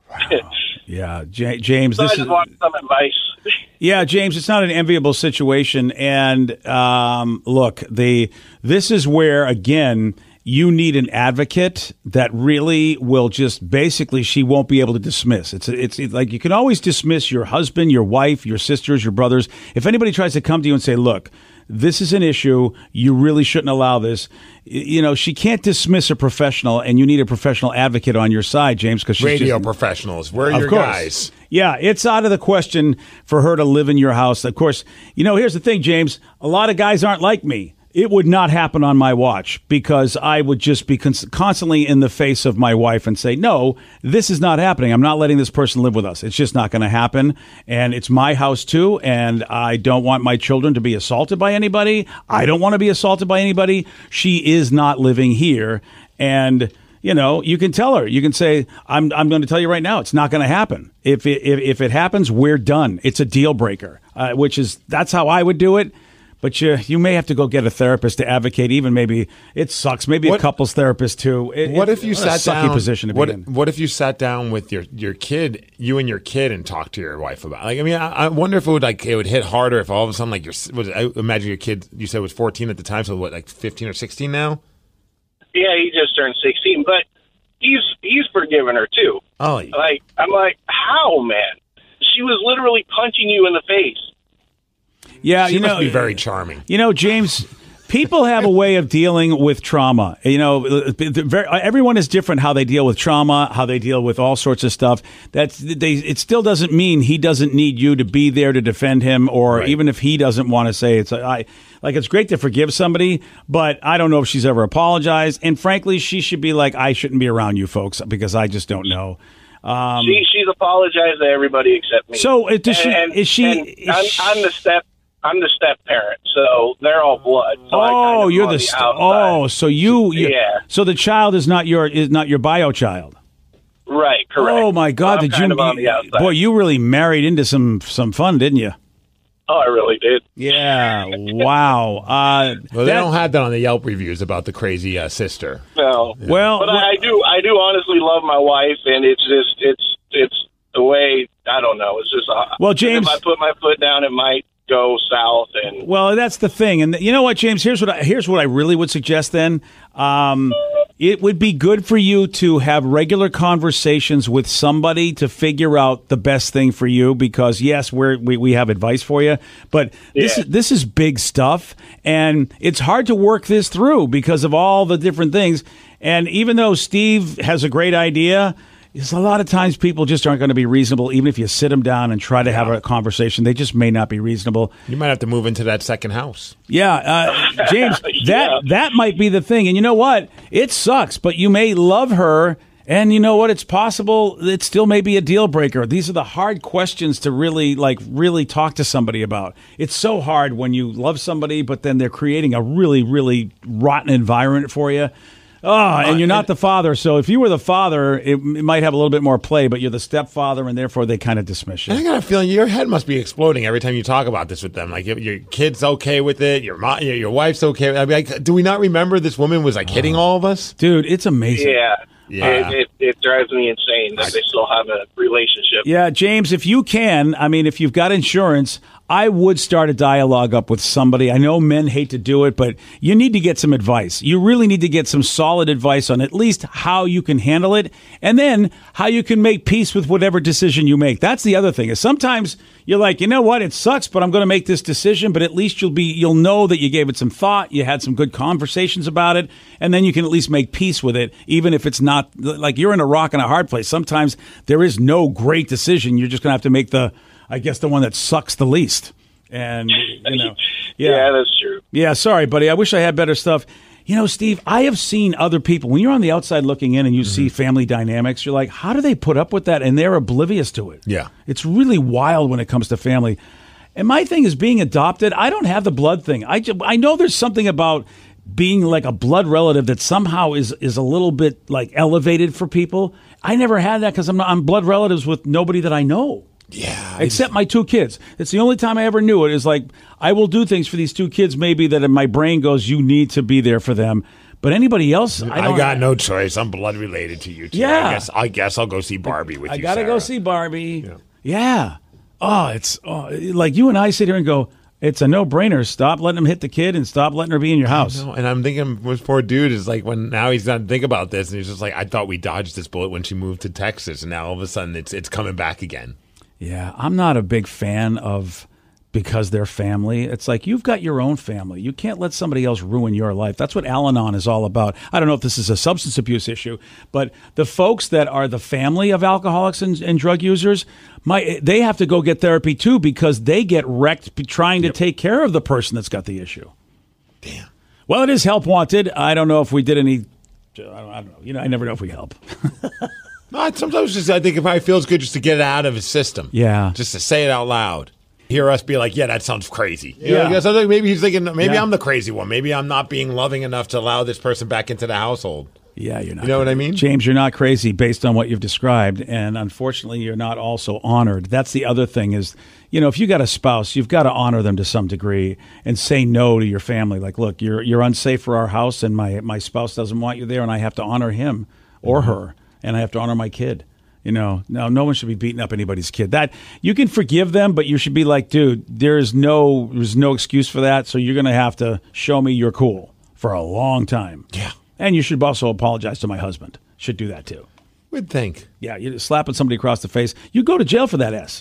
Yeah, James, So I this is just want some advice. Yeah, James, it's not an enviable situation. And look, this is where, again, you need an advocate that really will just basically, she won't be able to dismiss. It's like you can always dismiss your husband, your wife, your sisters, your brothers. If anybody tries to come to you and say, look, this is an issue, you really shouldn't allow this. You know, she can't dismiss a professional, and you need a professional advocate on your side, James, because she's Radio professionals, where are your guys? Yeah, it's out of the question for her to live in your house. Of course, you know, here's the thing, James. A lot of guys aren't like me. It would not happen on my watch because I would just be constantly in the face of my wife and say, no, this is not happening. I'm not letting this person live with us. It's just not going to happen. And it's my house, too. And I don't want my children to be assaulted by anybody. I don't want to be assaulted by anybody. She is not living here. And you know, you can tell her. You can say, "I'm going to tell you right now, it's not going to happen. If it happens, we're done. It's a deal breaker." That's how I would do it. But you may have to go get a therapist to advocate. Even maybe it sucks. Maybe a couples therapist too. What if you sat down? Position to be in. What if you sat down with your kid, you and your kid, and talked to your wife about? Like, I mean, I wonder if it would hit harder if all of a sudden, like, I imagine your kid, you said was 14 at the time, so what, like 15 or 16 now? Yeah, he just turned 16, but he's forgiven her too. Oh, like I'm like, how, man? She was literally punching you in the face. Yeah, she must be very charming. You know, James, people have a way of dealing with trauma. You know, everyone is different how they deal with trauma, how they deal with all sorts of stuff. It still doesn't mean he doesn't need you to be there to defend him, or even if he doesn't want to say it's it's great to forgive somebody, but I don't know if she's ever apologized. And frankly, she should be like, I shouldn't be around you folks because I just don't know. She's apologized to everybody except me. So I'm the step parent, so they're all blood. So you're the so the child is not your bio child. Right, correct. Oh my God! I'm kind of on the outside. Boy, you really married into some fun, didn't you? Oh, I really did. Yeah. Wow. Well, they don't have that on the Yelp reviews about the crazy sister. No. Yeah. Well, but I do honestly love my wife, and it's the way, I don't know. It's just James, if I put my foot down, it might go south. And well, that's the thing. And you know what, James? Here's what I really would suggest. Then it would be good for you to have regular conversations with somebody to figure out the best thing for you. Because yes, we have advice for you, but this is big stuff, and it's hard to work this through because of all the different things. And even though Steve has a great idea, there's a lot of times people just aren't going to be reasonable. Even if you sit them down and try to have a conversation, they just may not be reasonable. You might have to move into that second house. Yeah, James, that might be the thing. And you know what? It sucks, but you may love her. And you know what? It's possible it still may be a deal breaker. These are the hard questions to really talk to somebody about. It's so hard when you love somebody, but then they're creating a really, really rotten environment for you. Oh, and you're not the father, so if you were the father, it might have a little bit more play, but you're the stepfather, and therefore they kind of dismiss you. And I got a feeling your head must be exploding every time you talk about this with them. Like, your kid's okay with it, your wife's okay. I mean, do we not remember this woman was like hitting all of us? Dude, it's amazing. Yeah. It drives me insane that they still have a relationship. Yeah, James, if you can, I mean, if you've got insurance, I would start a dialogue up with somebody. I know men hate to do it, but you need to get some advice. You really need to get some solid advice on at least how you can handle it, and then how you can make peace with whatever decision you make. That's the other thing. Is sometimes you're like, you know what, it sucks, but I'm going to make this decision. But at least you'll know that you gave it some thought, you had some good conversations about it, and then you can at least make peace with it, even if it's not like you're in a rock and a hard place. Sometimes there is no great decision. You're just going to have to make the one that sucks the least. And, yeah, that's true. Yeah, sorry, buddy. I wish I had better stuff. You know, Steve, I have seen other people. When you're on the outside looking in and you see family dynamics, you're like, how do they put up with that? And they're oblivious to it. Yeah. It's really wild when it comes to family. And my thing is being adopted. I don't have the blood thing. I know there's something about being like a blood relative that somehow is a little bit like elevated for people. I never had that because I'm blood relatives with nobody that I know. Yeah. Except my two kids. It's the only time I ever knew it. Is like, I will do things for these two kids maybe that in my brain goes, you need to be there for them. But anybody else, I got no choice. I'm blood related to you two. Yeah. I guess I'll go see Barbie with you. I gotta Sarah. go see Barbie. Yeah. Oh, it's like you and I sit here and go, it's a no-brainer. Stop letting him hit the kid and stop letting her be in your house. And I'm thinking, this poor dude is like, when now he's not think about this, and he's just like, I thought we dodged this bullet when she moved to Texas, and now all of a sudden it's coming back again. Yeah, I'm not a big fan of because they're family. It's like you've got your own family. You can't let somebody else ruin your life. That's what Al-Anon is all about. I don't know if this is a substance abuse issue, but the folks that are the family of alcoholics and drug users, they have to go get therapy too because they get wrecked trying to take care of the person that's got the issue. Damn. Well, it is help wanted. I don't know if we did any. I don't know. I never know if we help. Sometimes just I think it probably feels good just to get it out of his system. Yeah. Just to say it out loud. Hear us be like, yeah, that sounds crazy. Yeah. So maybe he's thinking, maybe I'm the crazy one. Maybe I'm not being loving enough to allow this person back into the household. Yeah, you're not. You know what I mean? James, you're not crazy based on what you've described. And unfortunately, you're not also honored. That's the other thing is, if you got a spouse, you've got to honor them to some degree and say no to your family. Like, look, you're unsafe for our house and my spouse doesn't want you there and I have to honor him or her and I have to honor my kid. No one should be beating up anybody's kid. That you can forgive them, but you should be like, dude, there's no excuse for that. So you're going to have to show me you're cool for a long time. Yeah. And you should also apologize to my husband. Should do that too. Would think. Yeah, you're slapping somebody across the face. You go to jail for that S.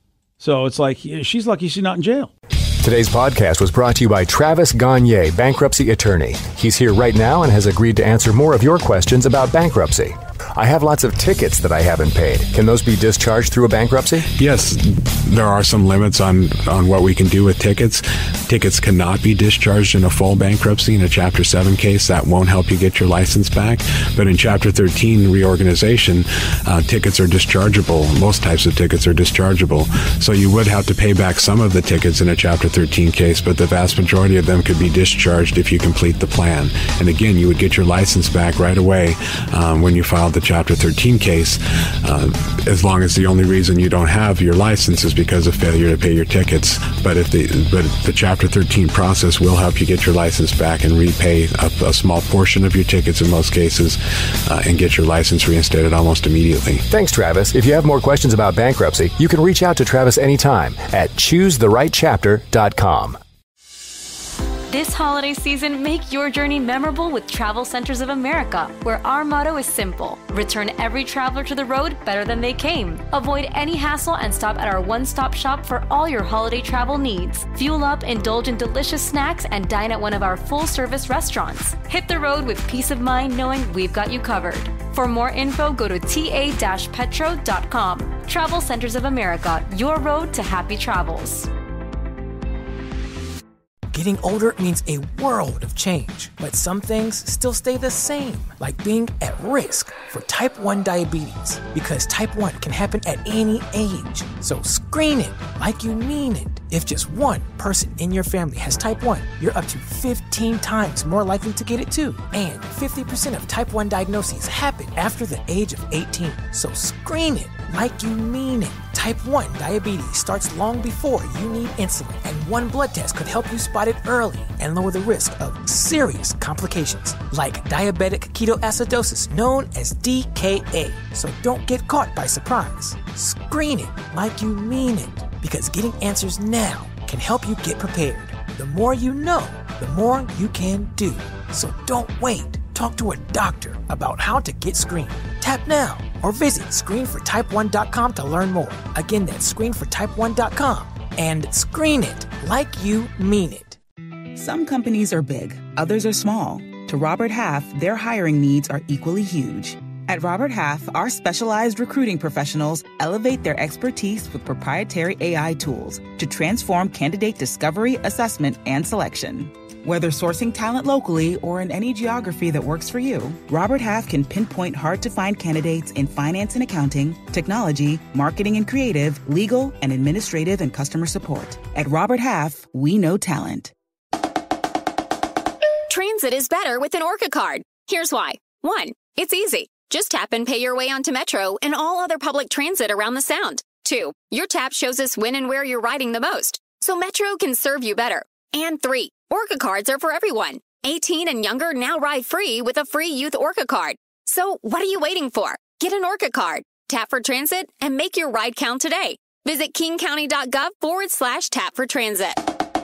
So it's like, she's lucky she's not in jail. Today's podcast was brought to you by Travis Gagne, bankruptcy attorney. He's here right now and has agreed to answer more of your questions about bankruptcy. I have lots of tickets that I haven't paid. Can those be discharged through a bankruptcy? Yes, there are some limits on what we can do with tickets. Tickets cannot be discharged in a full bankruptcy. In a Chapter 7 case, that won't help you get your license back. But in Chapter 13 reorganization, tickets are dischargeable. Most types of tickets are dischargeable. So you would have to pay back some of the tickets in a Chapter 13 case, but the vast majority of them could be discharged if you complete the plan. And again, you would get your license back right away when you filed the Chapter 13 case, as long as the only reason you don't have your license is because of failure to pay your tickets. But the Chapter 13 process will help you get your license back and repay a small portion of your tickets in most cases and get your license reinstated almost immediately. Thanks, Travis. If you have more questions about bankruptcy, you can reach out to Travis anytime at choosetherightchapter.com. This holiday season, make your journey memorable with Travel Centers of America, where our motto is simple: return every traveler to the road better than they came. Avoid any hassle and stop at our one-stop shop for all your holiday travel needs. Fuel up, indulge in delicious snacks, and dine at one of our full-service restaurants. Hit the road with peace of mind knowing we've got you covered. For more info, go to ta-petro.com. Travel Centers of America, your road to happy travels. Getting older means a world of change, but some things still stay the same, like being at risk for type 1 diabetes, because type 1 can happen at any age. So screen it like you mean it. If just one person in your family has type 1, you're up to 15 times more likely to get it too. And 50% of type 1 diagnoses happen after the age of 18. So screen it like you mean it. Type 1 diabetes starts long before you need insulin, and one blood test could help you spot it early and lower the risk of serious complications like diabetic ketoacidosis, known as DKA. So don't get caught by surprise. Screen it like you mean it, because getting answers now can help you get prepared. The more you know, the more you can do. So don't wait. Talk to a doctor about how to get screened. Tap now or visit screenfortype1.com to learn more. Again, that's screenfortype1.com, and screen it like you mean it. Some companies are big, others are small. To Robert Half, their hiring needs are equally huge. At Robert Half, our specialized recruiting professionals elevate their expertise with proprietary AI tools to transform candidate discovery, assessment, and selection. Whether sourcing talent locally or in any geography that works for you, Robert Half can pinpoint hard-to-find candidates in finance and accounting, technology, marketing and creative, legal, and administrative and customer support. At Robert Half, we know talent. Transit is better with an Orca card. Here's why. 1, it's easy. Just tap and pay your way onto Metro and all other public transit around the Sound. 2, your tap shows us when and where you're riding the most, so Metro can serve you better. And 3, Orca cards are for everyone. 18 and younger now ride free with a free youth Orca card. So what are you waiting for? Get an Orca card, tap for transit, and make your ride count today. Visit kingcounty.gov/tap for transit.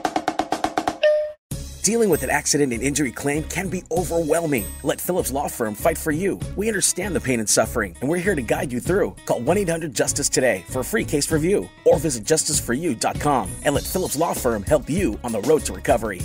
Dealing with an accident and injury claim can be overwhelming. Let Phillips Law Firm fight for you. We understand the pain and suffering, and we're here to guide you through. Call 1-800-JUSTICE today for a free case review, or visit justiceforyou.com and let Phillips Law Firm help you on the road to recovery.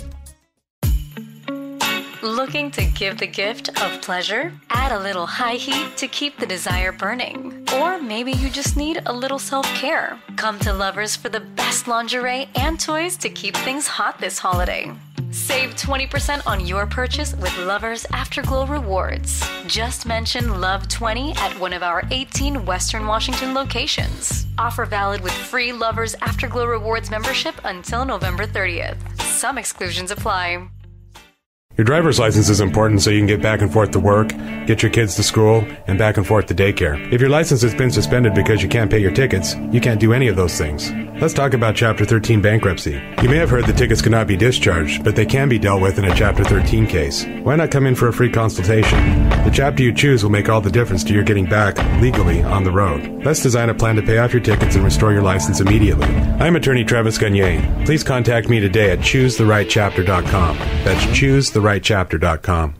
Looking to give the gift of pleasure? Add a little high heat to keep the desire burning. Or maybe you just need a little self-care. Come to Lovers for the best lingerie and toys to keep things hot this holiday. Save 20% on your purchase with Lovers Afterglow Rewards. Just mention LOVE20 at one of our 18 Western Washington locations. Offer valid with free Lovers Afterglow Rewards membership until November 30th. Some exclusions apply. Your driver's license is important so you can get back and forth to work, get your kids to school, and back and forth to daycare. If your license has been suspended because you can't pay your tickets, you can't do any of those things. Let's talk about Chapter 13 bankruptcy. You may have heard the tickets cannot be discharged, but they can be dealt with in a Chapter 13 case. Why not come in for a free consultation? The chapter you choose will make all the difference to your getting back, legally, on the road. Let's design a plan to pay off your tickets and restore your license immediately. I'm attorney Travis Gagne. Please contact me today at choosetherightchapter.com. That's choosetherightchapter.com.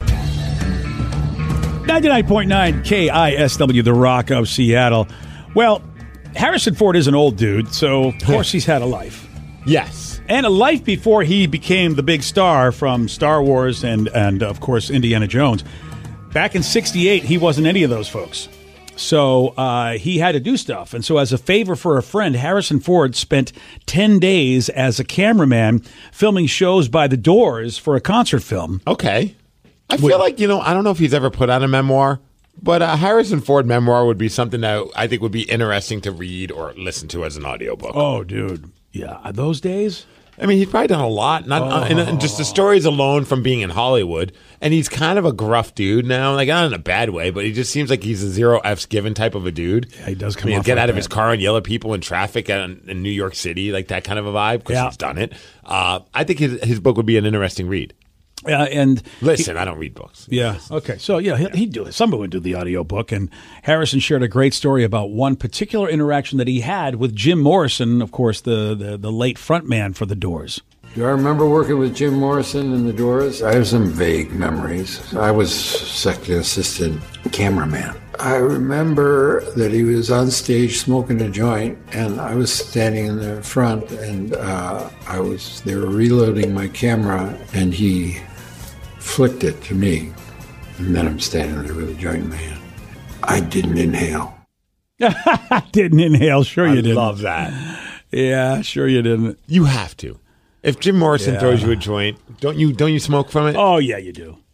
99.9 KISW, the Rock of Seattle. Well, Harrison Ford is an old dude, so of course he's had a life. Yes. And a life before he became the big star from Star Wars and of course, Indiana Jones. Back in 68, he wasn't any of those folks. So he had to do stuff. And so as a favor for a friend, Harrison Ford spent 10 days as a cameraman filming shows by The Doors for a concert film. Okay. I feel like, I don't know if he's ever put out a memoir, but a Harrison Ford memoir would be something that I think would be interesting to read or listen to as an audiobook. Oh, dude. Yeah. Those days? I mean, he's probably done a lot. And just the stories alone from being in Hollywood. And he's kind of a gruff dude now. Like, not in a bad way, but he just seems like he's a zero F's given type of a dude. Yeah, he does come off get like out of his car and yell at people in traffic in New York City, like that kind of a vibe, because he's done it. I think his book would be an interesting read. And listen, I don't read books. Yeah. Okay. So he'd do it. Somebody would do the audiobook. And Harrison shared a great story about one particular interaction that he had with Jim Morrison, of course, the late frontman for The Doors. Do I remember working with Jim Morrison and The Doors? I have some vague memories. I was second assistant cameraman. I remember that he was on stage smoking a joint, and I was standing in the front, and they were reloading my camera, and he flicked it to me, and then I'm standing there with a joint in my hand. I didn't inhale. Didn't inhale? Sure you didn't. I love that. Yeah, sure you didn't. You have to. If Jim Morrison throws you a joint, don't you smoke from it? Oh yeah, you do.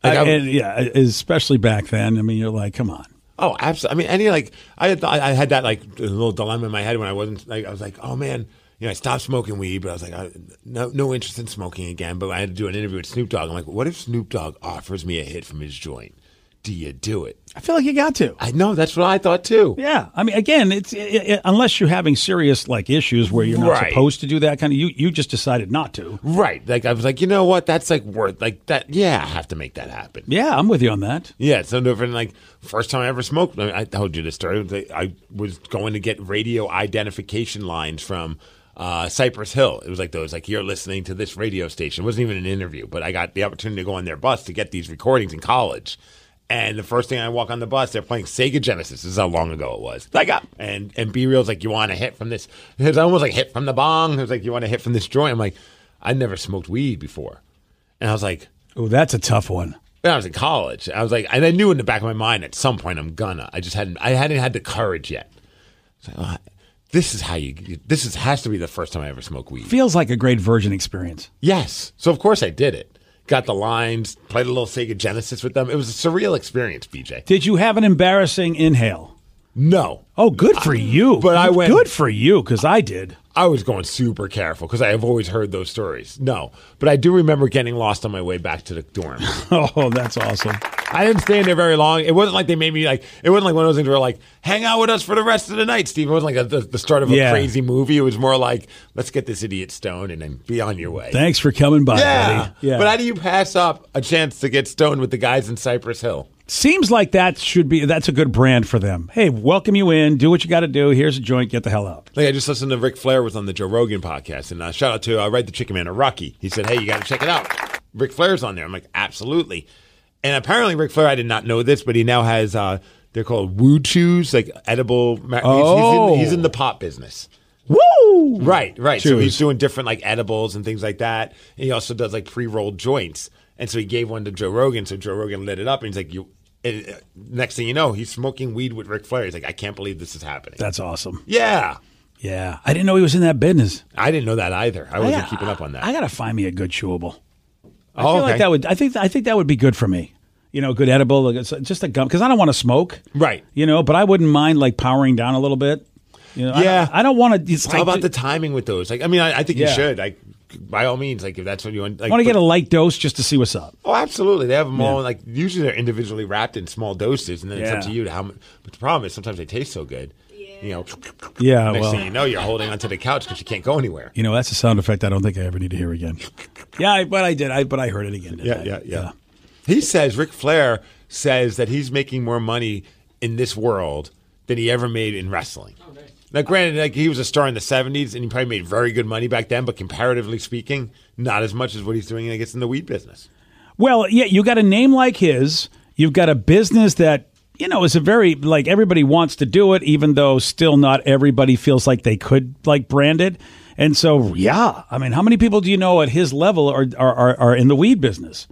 Especially back then. I mean, you're like, come on. Oh, absolutely. I mean, I had that little dilemma in my head when I wasn't I was like, oh man, I stopped smoking weed, but I was like, no interest in smoking again. But I had to do an interview with Snoop Dogg. I'm like, what if Snoop Dogg offers me a hit from his joint? Do you do it? I feel like you got to. I know. That's what I thought too. Yeah. I mean, again, it's unless you're having serious issues where you're not supposed to do that kind of. You just decided not to. Right. Like I was like, you know what? That's worth that. Yeah, I have to make that happen. Yeah, I'm with you on that. Yeah, it's no different. First time I ever smoked. I told you this story. I was going to get radio identification lines from Cypress Hill. It was like those, you're listening to this radio station. It wasn't even an interview, but I got the opportunity to go on their bus to get these recordings in college. And the first thing I walk on the bus, they're playing Sega Genesis. This is how long ago it was. And B-Real's like, you want a hit from this? It was almost like hit from the bong. It was like, you want a hit from this joint? I'm like, I never smoked weed before. And I was like, oh, that's a tough one. When I was in college, I was like, and I knew in the back of my mind at some point I'm gonna. I hadn't had the courage yet. So, this has to be the first time I ever smoked weed. Feels like a great virgin experience. Yes. So of course I did it. Got the lines, played a little Sega Genesis with them. It was a surreal experience, BJ. Did you have an embarrassing inhale? No. Oh, good for you. But I went. Good for you, because I did. I was going super careful because I have always heard those stories. No, but I do remember getting lost on my way back to the dorm. Oh, that's awesome. I didn't stay in there very long. It wasn't like they made me like. It wasn't like one of those things where like, hang out with us for the rest of the night, Steve. It wasn't like the start of a crazy movie. It was more like, let's get this idiot stoned and then be on your way. Thanks for coming by, buddy. Yeah. But how do you pass up a chance to get stoned with the guys in Cypress Hill? Seems like that's a good brand for them. Hey, welcome you in. Do what you got to do. Here's a joint. Get the hell out. Like I just listened to Ric Flair was on the Joe Rogan podcast, and shout out to Right the Chicken Man, Rocky. He said, "Hey, you got to check it out. Ric Flair's on there." I'm like, absolutely. And apparently, Ric Flair, I did not know this, but he now has they're called Woo Chews, like edible. He's in the pot business. Woo! Right. Chews. So he's doing different like edibles and things like that. And he also does like pre-rolled joints. And so he gave one to Joe Rogan. So Joe Rogan lit it up, and he's like, next thing you know, he's smoking weed with Ric Flair. He's like, I can't believe this is happening. That's awesome. Yeah. Yeah. I didn't know he was in that business. I didn't know that either. I wasn't keeping up on that. I got to find me a good chewable. I feel like that would. I think that would be good for me. You know, good edible, like just a gum, because I don't want to smoke. Right. You know, but I wouldn't mind like powering down a little bit. You know, yeah. I don't want to. It's all about the timing with those. Like, I mean, I think you should. Like, by all means, like if that's what you want. Like, I want to get a light dose just to see what's up. Oh, absolutely. They have them all. Like usually they're individually wrapped in small doses, and then it's up to you to how much. But the problem is sometimes they taste so good. You know. Yeah. Next thing you know, you're holding onto the couch because you can't go anywhere. You know, that's a sound effect I don't think I ever need to hear again. Yeah, but I did. But I heard it again. Yeah. He says Ric Flair says that he's making more money in this world than he ever made in wrestling. Oh, nice. Now, granted, like he was a star in the 70s, and he probably made very good money back then, but comparatively speaking, not as much as what he's doing, I guess, in the weed business. Well, yeah, you got a name like his. You've got a business that, you know, is a very, like, everybody wants to do it, even though still not everybody feels like they could, like, brand it. And so, yeah, I mean, how many people do you know at his level are in the weed business?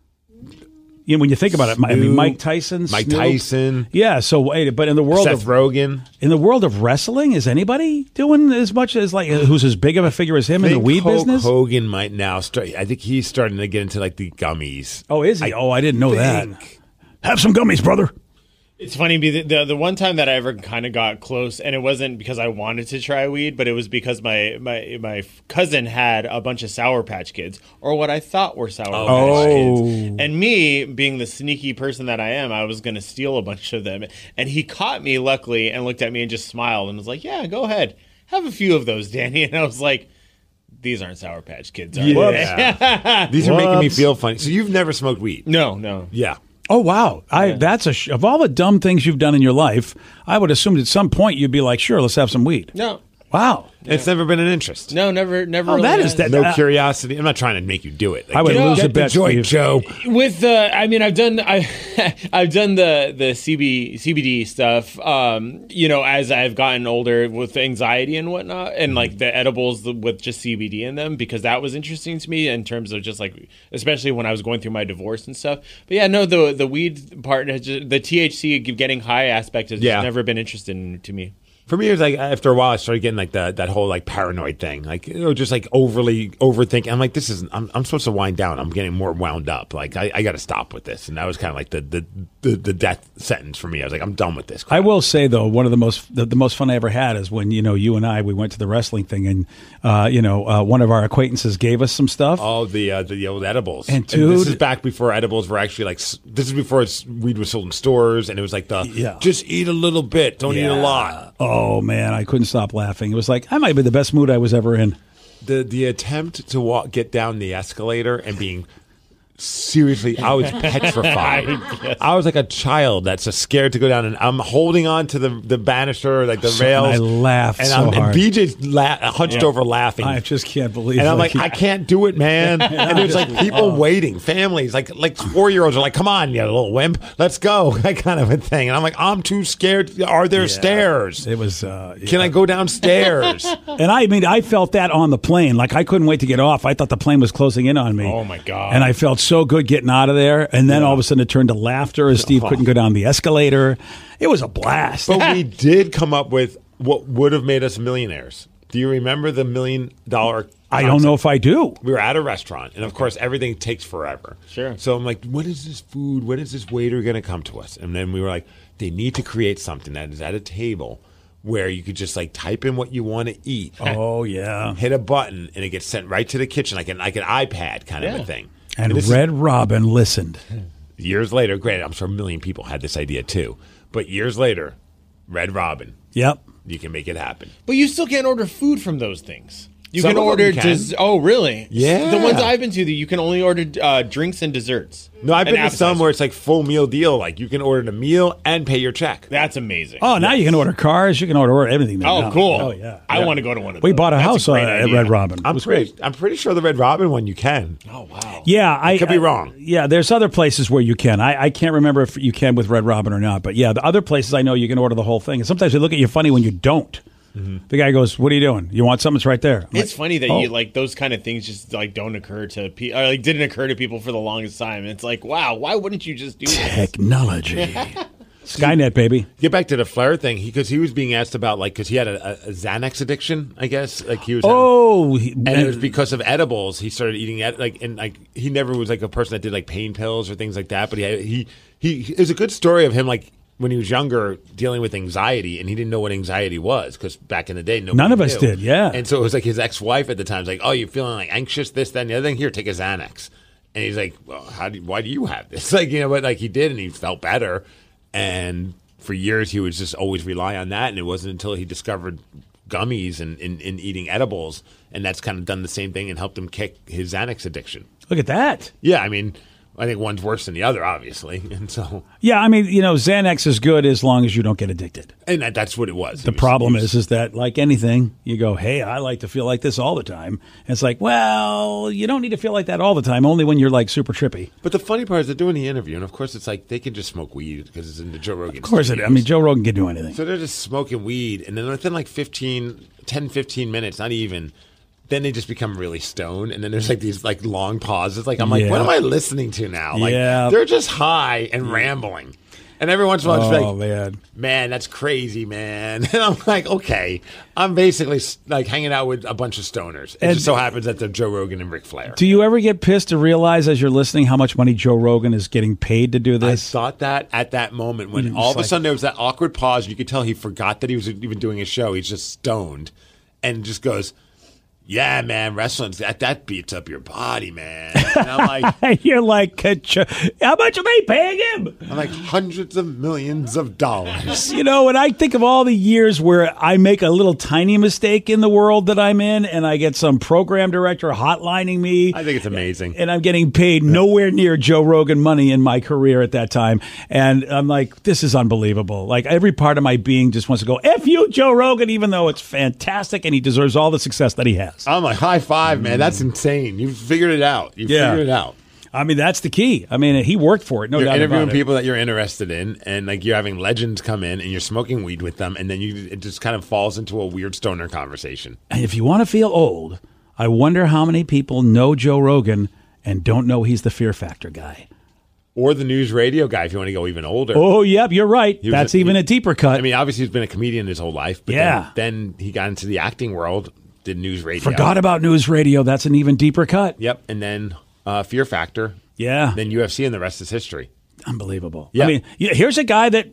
You know, when you think about it, I mean, Mike Tyson, Tyson. Yeah. So wait, but in the world Seth Rogen, in the world of wrestling, is anybody doing as much as like who's as big of a figure as him in the weed business? Hogan might now start. I think he's starting to get into like the gummies. Oh, is he? I didn't know that. Have some gummies, brother. It's funny, the one time that I ever kind of got close, and it wasn't because I wanted to try weed, but it was because my cousin had a bunch of Sour Patch Kids, or what I thought were Sour Patch Kids. And me, being the sneaky person that I am, I was going to steal a bunch of them. And he caught me, luckily, and looked at me and just smiled and was like, yeah, go ahead. Have a few of those, Danny. And I was like, these aren't Sour Patch Kids, are they? These are making me feel funny. So you've never smoked weed? No. Yeah. Oh, wow. That's of all the dumb things you've done in your life, I would assume at some point you'd be like, sure, let's have some weed. No. Wow. Yeah. It's never been an interest. No, never. Oh, really that is that. No curiosity. I'm not trying to make you do it. Like, I would lose a bet, joint, Joe. With I've done the CBD stuff. You know, as I've gotten older with anxiety and whatnot, and like the edibles with just CBD in them, because that was interesting to me in terms of just like, especially when I was going through my divorce and stuff. But yeah, no, the weed part, the THC getting high aspect has just never been interesting to me. For me, it was like after a while, I started getting like that whole like paranoid thing, like just like overly overthinking. I'm like, this isn't. I'm supposed to wind down. I'm getting more wound up. Like I got to stop with this, and that was kind of like the death sentence for me. I was like, I'm done with this crap. I will say though, one of the most fun I ever had is when you and I we went to the wrestling thing, and one of our acquaintances gave us some stuff. Oh, the old edibles. And dude, this is back before edibles were actually like. This is before weed was sold in stores, and it was like just eat a little bit, don't eat a lot. Oh man, I couldn't stop laughing. It was like I might be the best mood I was ever in. The attempt to get down the escalator and being seriously, I was petrified. I was like a child that's just scared to go down, and I'm holding on to the banister, like the rails. And I laughed and so hard. And BJ's hunched over laughing. I just can't believe. And I'm like, I can't do it, man. And there's like people waiting, families, like 4-year-olds are like, come on, you little wimp, let's go, that kind of a thing. And I'm like, I'm too scared. Are there stairs? It was. Can I go downstairs? And I felt that on the plane. Like I couldn't wait to get off. I thought the plane was closing in on me. Oh my god! And I felt so good getting out of there, and then all of a sudden it turned to laughter as Steve couldn't go down the escalator. It was a blast. But we did come up with what would have made us millionaires. Do you remember the $1 million concept? I don't know if I do. We were at a restaurant, and of course everything takes forever. Sure. So I'm like, when is this food? When is this waiter going to come to us? And then we were like, they need to create something that is at a table where you could just like type in what you want to eat. Oh yeah, hit a button and it gets sent right to the kitchen like an iPad kind of a thing. And Red Robin listened. Years later, granted, I'm sure a million people had this idea too, but years later, Red Robin. Yep, you can make it happen. But you still can't order food from those things. You Some can of them order. you can. Oh, really? Yeah. The ones I've been to, you can only order drinks and desserts. No, I've And been to some where it's like full meal deal. Like you can order the meal and pay your check. That's amazing. Oh, now you can order cars. You can order everything. There Oh, now. cool. Oh, yeah. I want to go to one of those. We bought a That's house great at idea. Red Robin. I'm pretty sure the Red Robin one you can. Oh, wow. Yeah, I could be wrong. Yeah, there's other places where you can. I can't remember if you can with Red Robin or not. But yeah, the other places I know you can order the whole thing. And sometimes they look at you funny when you don't. The guy goes, "What are you doing? You want something? It's right there." I'm It's like, funny that "Oh." you like those kind of things just like don't occur to people, like didn't occur to people for the longest time. And it's like, wow, why wouldn't you just do this? Technology. Skynet, baby. Get back to the Flair thing because he was being asked about like because he had a Xanax addiction, I guess. Like he was. And it was because of edibles. He started eating he never was like a person that did like pain pills or things like that. But he there's a good story of him like when he was younger dealing with anxiety and he didn't know what anxiety was because back in the day none of us knew. did. Yeah. And so it was like his ex-wife at the time was like, "Oh, you're feeling like anxious, this, that, and the other thing. Here, take a Xanax." And he's like, "Well, why do you have this?" Like but like he did, and he felt better. And for years, he would just always rely on that. And it wasn't until he discovered gummies and eating edibles, and that's kind of done the same thing and helped him kick his Xanax addiction. Look at that. Yeah, I mean, I think one's worse than the other, obviously. And so, Yeah, I mean, Xanax is good as long as you don't get addicted. and that's what it was. The problem is that like anything, you go, "Hey, I like to feel like this all the time." And it's like, well, you don't need to feel like that all the time. Only when you're like super trippy. But the funny part is they're doing the interview, and of course, it's like they can just smoke weed because it's in the Joe Rogan. Of course, Joe Rogan can do anything. So they're just smoking weed, and then within like 10, 15 minutes, not even, then they just become really stoned, and then there's like these like long pauses. Like I'm like, Yeah. what am I listening to now? Like they're just high and rambling. And every once in a while, it's like, man, that's crazy, man. And I'm like, okay, I'm basically like hanging out with a bunch of stoners. It just so happens that they're Joe Rogan and Ric Flair. Do you ever get pissed to realize as you're listening how much money Joe Rogan is getting paid to do this? I thought that at that moment when all of a sudden there was that awkward pause. You could tell he forgot that he was even doing a show. He's just stoned and just goes, "Yeah, man, wrestling's that beats up your body, man." And I'm like, you're like, how much are they paying him? I'm like, hundreds of millions of dollars. When I think of all the years where I make a little tiny mistake in the world that I'm in and I get some program director hotlining me. I think it's amazing. And I'm getting paid nowhere near Joe Rogan money in my career at that time. And I'm like, this is unbelievable. Like every part of my being just wants to go, F you, Joe Rogan, even though it's fantastic and he deserves all the success that he has. I'm like, high five, man. That's insane. You figured it out. You figured it out. I mean, that's the key. I mean, he worked for it. No You're doubt interviewing about it. people that you're interested in, and like you're having legends come in, and you're smoking weed with them, and then it just kind of falls into a weird stoner conversation. And if you want to feel old, I wonder how many people know Joe Rogan and don't know he's the Fear Factor guy. Or the news radio guy, if you want to go even older. Oh, yep, you're right. That's even a deeper cut. I mean, obviously he's been a comedian his whole life, but then he got into the acting world, did news radio. Forgot about news radio. That's an even deeper cut. Yep, and then Fear Factor. Yeah. Then UFC, and the rest is history. Unbelievable. Yeah. I mean, here's a guy that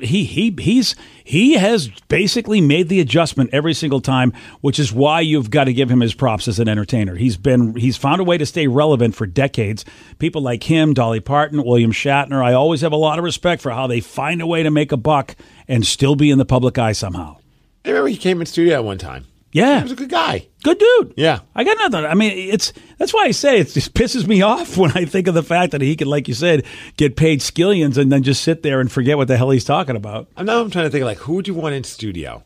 he has basically made the adjustment every single time, which is why you've got to give him his props as an entertainer. He's found a way to stay relevant for decades. People like him, Dolly Parton, William Shatner, I always have a lot of respect for how they find a way to make a buck and still be in the public eye somehow. I remember he came in studio at one time. Yeah. He was a good guy. Good dude. Yeah. I got nothing. I mean, that's why I say it just pisses me off when I think of the fact that he could, like you said, get paid skillions and then just sit there and forget what the hell he's talking about. Now I'm trying to think, like, who would you want in studio?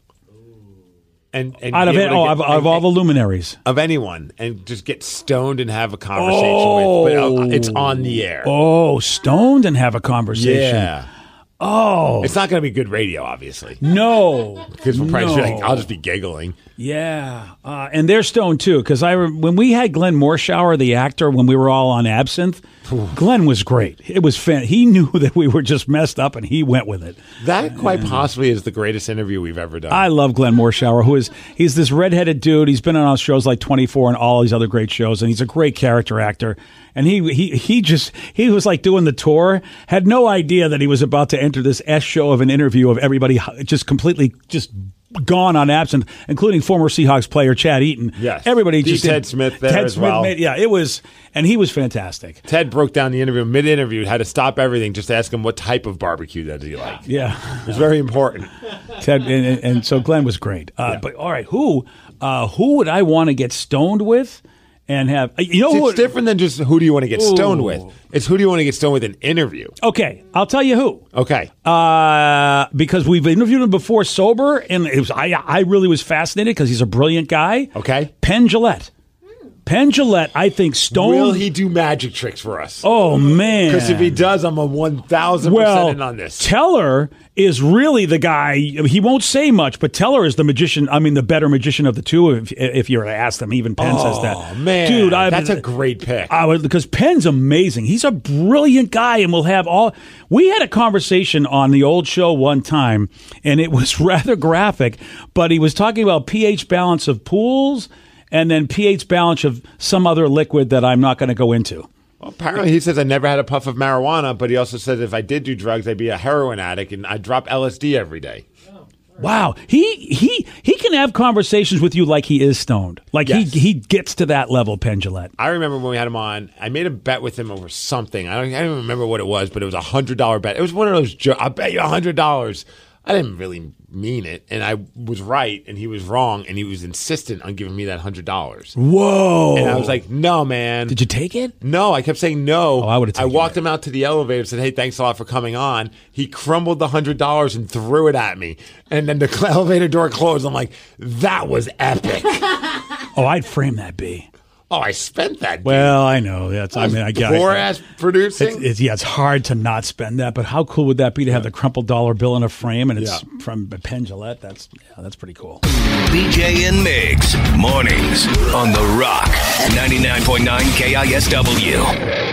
And out of it, of all the luminaries. Of anyone, and just get stoned and have a conversation with, but it's on the air. Oh, stoned and have a conversation. Yeah. Oh. It's not going to be good radio, obviously. No. Because we'll probably be like, I'll just be giggling. Yeah. And they're stoned, too, because when we had Glenn Morshower, the actor, when we were all on absinthe, Glenn was great. It was he knew that we were just messed up, and he went with it. That quite possibly is the greatest interview we've ever done. I love Glenn Morshower, he's this redheaded dude. He's been on shows like 24 and all these other great shows, and he's a great character actor. And he was like doing the tour, had no idea that he was about to enter this S show of an interview of everybody just completely just gone on absent, including former Seahawks player Chad Eaton. Yes. Everybody just Ted Smith there Ted as Smith well. it was, and he was fantastic. Ted broke down the interview, mid-interview, had to stop everything just to ask him what type of barbecue does he like. Yeah. It was very important. Ted, and so Glenn was great. But all right, who would I want to get stoned with and have? It's different than just who do you want to get stoned with. It's who do you want to get stoned with in an interview. Okay, I'll tell you who. Okay. Because we've interviewed him before sober, and I really was fascinated because he's a brilliant guy. Okay. Penn Jillette. Penn Jillette, I think stoned. Will he do magic tricks for us? Oh, man. Because if he does, I'm a 1,000% in on this. Teller is really the guy. He won't say much, but Teller is the magician. I mean, the better magician of the two, if you were to ask them. Even Penn says that. Oh, man. Dude, that's a great pick. Because Penn's amazing. He's a brilliant guy, and we'll have all. We had a conversation on the old show one time, and it was rather graphic, but he was talking about pH balance of pools and then pH balance of some other liquid that I'm not going to go into. Well, apparently he says I never had a puff of marijuana, but he also says if I did do drugs, I'd be a heroin addict, and I'd drop LSD every day. Wow. He can have conversations with you like he is stoned. Like he gets to that level, Penn Jillette. I remember when we had him on, I made a bet with him over something. I don't even remember what it was, but it was a $100 bet. It was one of those, I'll bet you $100. I didn't really mean it, and I was right, and he was wrong, and he was insistent on giving me that $100. Whoa! And I was like, "No, man." Did you take it? No, I kept saying no. Oh, I would have taken it. I walked him out to the elevator and said, "Hey, thanks a lot for coming on." He crumbled the $100 and threw it at me, and then the elevator door closed. I'm like, "That was epic." Oh, I'd frame that, B. Oh, I spent that. Dude. Well, I know. I get poor ass producing. It's hard to not spend that, but how cool would that be to have the crumpled dollar bill in a frame and it's from Penn Jillette? That's pretty cool. BJ and Migs, mornings on The Rock, 99.9 KISW.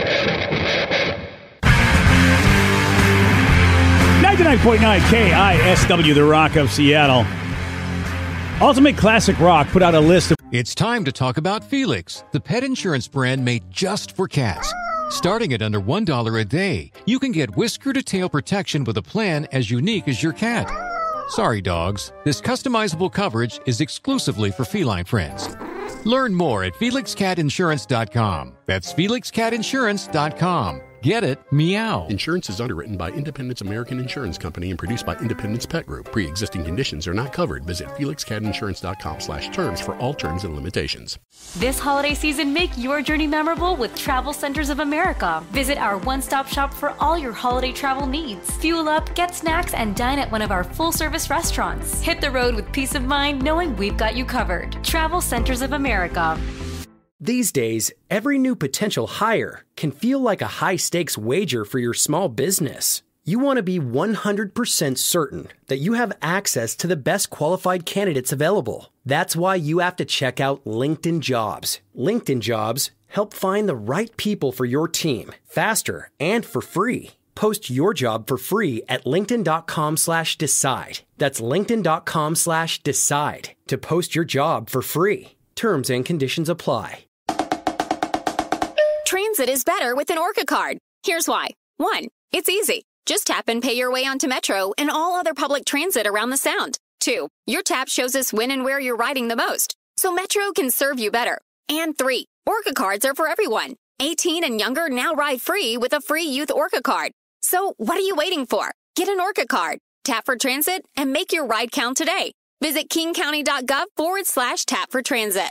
99.9 KISW, The Rock of Seattle. Ultimate Classic Rock put out a list of... It's time to talk about Felix, the pet insurance brand made just for cats. Starting at under $1 a day, you can get whisker-to-tail protection with a plan as unique as your cat. Sorry, dogs. This customizable coverage is exclusively for feline friends. Learn more at FelixCatInsurance.com. That's FelixCatInsurance.com. Get it? Meow. Insurance is underwritten by Independence American Insurance Company and produced by Independence Pet Group. Pre-existing conditions are not covered. Visit FelixCatInsurance.com/terms for all terms and limitations. This holiday season, make your journey memorable with Travel Centers of America. Visit our one-stop shop for all your holiday travel needs. Fuel up, get snacks, and dine at one of our full-service restaurants. Hit the road with peace of mind knowing we've got you covered. Travel Centers of America. These days, every new potential hire can feel like a high-stakes wager for your small business. You want to be 100% certain that you have access to the best qualified candidates available. That's why you have to check out LinkedIn Jobs. LinkedIn Jobs help find the right people for your team faster and for free. Post your job for free at linkedin.com/decide. That's linkedin.com/decide to post your job for free. Terms and conditions apply. Transit is better with an Orca card. Here's why. 1, it's easy. Just tap and pay your way onto Metro and all other public transit around the Sound. 2, your tap shows us when and where you're riding the most, so Metro can serve you better. And 3, Orca cards are for everyone. 18 and younger now ride free with a free youth Orca card. So what are you waiting for? Get an Orca card, tap for transit, and make your ride count today. Visit kingcounty.gov/tap for transit.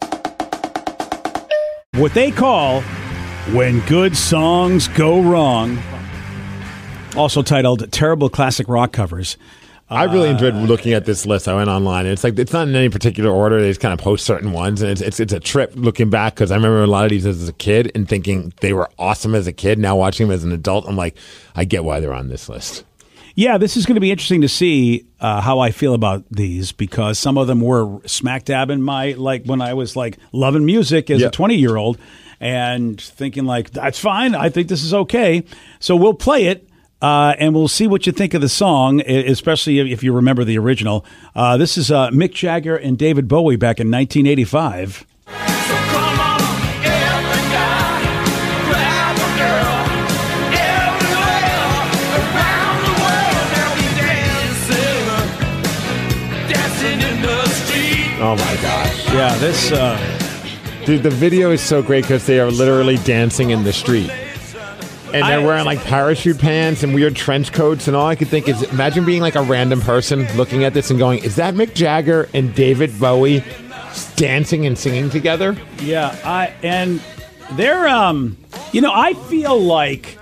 What they call When Good Songs Go Wrong. Also titled Terrible Classic Rock Covers. I really enjoyed looking at this list. I went online, and it's like it's not in any particular order. They just kind of post certain ones, and it's a trip looking back because I remember a lot of these as a kid and thinking they were awesome as a kid. Now watching them as an adult, I'm like, I get why they're on this list. Yeah, this is going to be interesting to see how I feel about these because some of them were smack dab in my, like when I was like loving music as a 20-year-old and thinking like, that's fine. I think this is okay. So we'll play it and we'll see what you think of the song, especially if you remember the original. This is Mick Jagger and David Bowie back in 1985. In the street. Oh my gosh. Yeah, this. Dude, the video is so great because they are literally dancing in the street. And they're wearing like parachute pants and weird trench coats. And all I could think is imagine being like a random person looking at this and going, is that Mick Jagger and David Bowie dancing and singing together? Yeah, and they're I feel like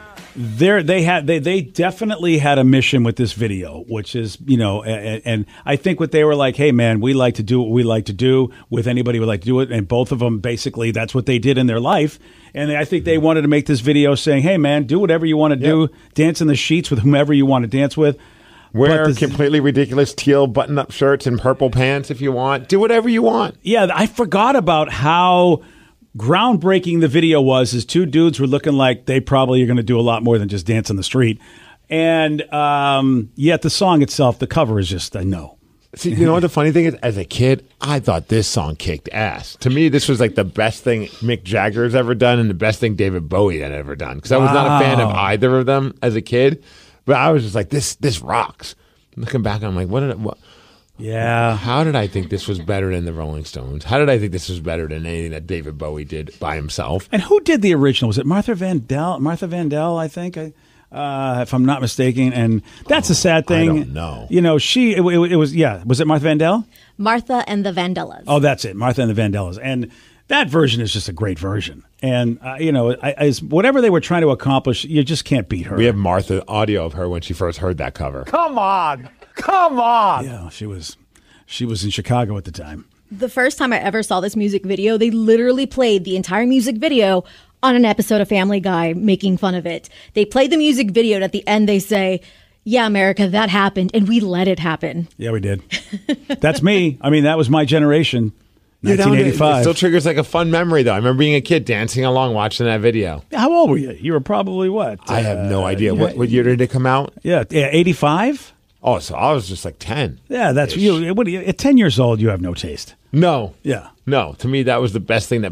they definitely had a mission with this video, which is and I think what they were like, hey man, we like to do what we like to do with anybody who would like to do it, and both of them basically that's what they did in their life, and I think they wanted to make this video saying, hey man, do whatever you want to do, dance in the sheets with whomever you want to dance with. Wear completely ridiculous teal button-up shirts and purple pants if you want. Do whatever you want. Yeah, I forgot about how groundbreaking the video was. Is two dudes were looking like they probably are going to do a lot more than just dance in the street. And yet the song itself, the cover is just a no. See, you know what the funny thing is? As a kid, I thought this song kicked ass. To me, this was like the best thing Mick Jagger's ever done and the best thing David Bowie had ever done. Because I was not a fan of either of them as a kid. But I was just like, this rocks. Looking back, I'm like, what? Yeah. How did I think this was better than the Rolling Stones? How did I think this was better than anything that David Bowie did by himself? And who did the original? Was it Martha Vandell, I think, if I'm not mistaken. And that's a sad thing. I don't know. It was, was it Martha Vandell? Martha and the Vandellas. Oh, that's it. Martha and the Vandellas. And that version is just a great version. And, whatever they were trying to accomplish, you just can't beat her. We have Martha audio of her when she first heard that cover. Come on. Come on. Yeah, she was in Chicago at the time. The first time I ever saw this music video, they literally played the entire music video on an episode of Family Guy making fun of it. They played the music video, and at the end they say, yeah, America, that happened, and we let it happen. Yeah, we did. That's me. I mean, that was my generation. 1985. It still triggers like a fun memory, though. I remember being a kid dancing along, watching that video. How old were you? You were probably what? I have no idea. What year did it come out? Yeah, 85? Oh, so I was just like 10. Yeah, that's you. At 10 years old, you have no taste. No. Yeah. No. To me, that was the best thing that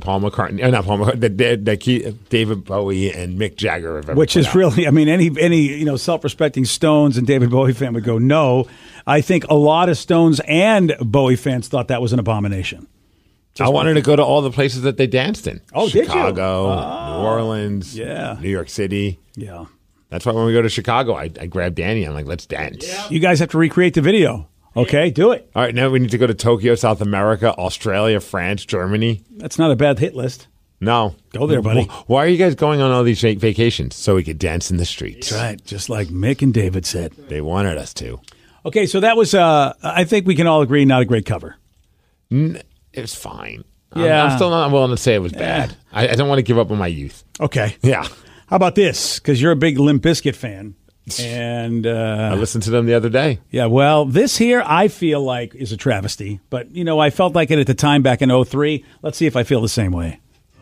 David Bowie and Mick Jagger have ever Which is out. really, I mean, any self-respecting Stones and David Bowie fan would go, no. I think a lot of Stones and Bowie fans thought that was an abomination. I wanted to go to all the places that they danced in. Oh, Chicago, did you? New Orleans, New York City. Yeah. That's why when we go to Chicago, I grab Danny. I'm like, let's dance. Yeah. You guys have to recreate the video. Okay, do it. All right, now we need to go to Tokyo, South America, Australia, France, Germany. That's not a bad hit list. No. Go there, buddy. Why are you guys going on all these vacations? So we could dance in the streets. That's right, just like Mick and David said. They wanted us to. Okay, so that was, I think we can all agree, not a great cover. It was fine. Yeah. I'm still not willing to say it was bad. I don't want to give up on my youth. Okay. Yeah. How about this? Because you're a big Limp Bizkit fan. And I listened to them the other day. Yeah, well, this here I feel like is a travesty. But, I felt like it at the time back in 2003. Let's see if I feel the same way.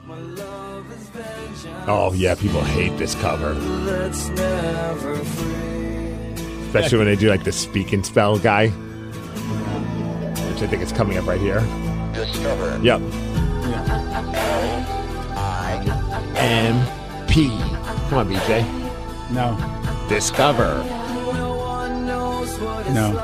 Oh, yeah, people hate this cover. Especially when they do like the speak and spell guy. Which I think is coming up right here. Discover. Yep. M-P. Come on, BJ. No. Discover. No.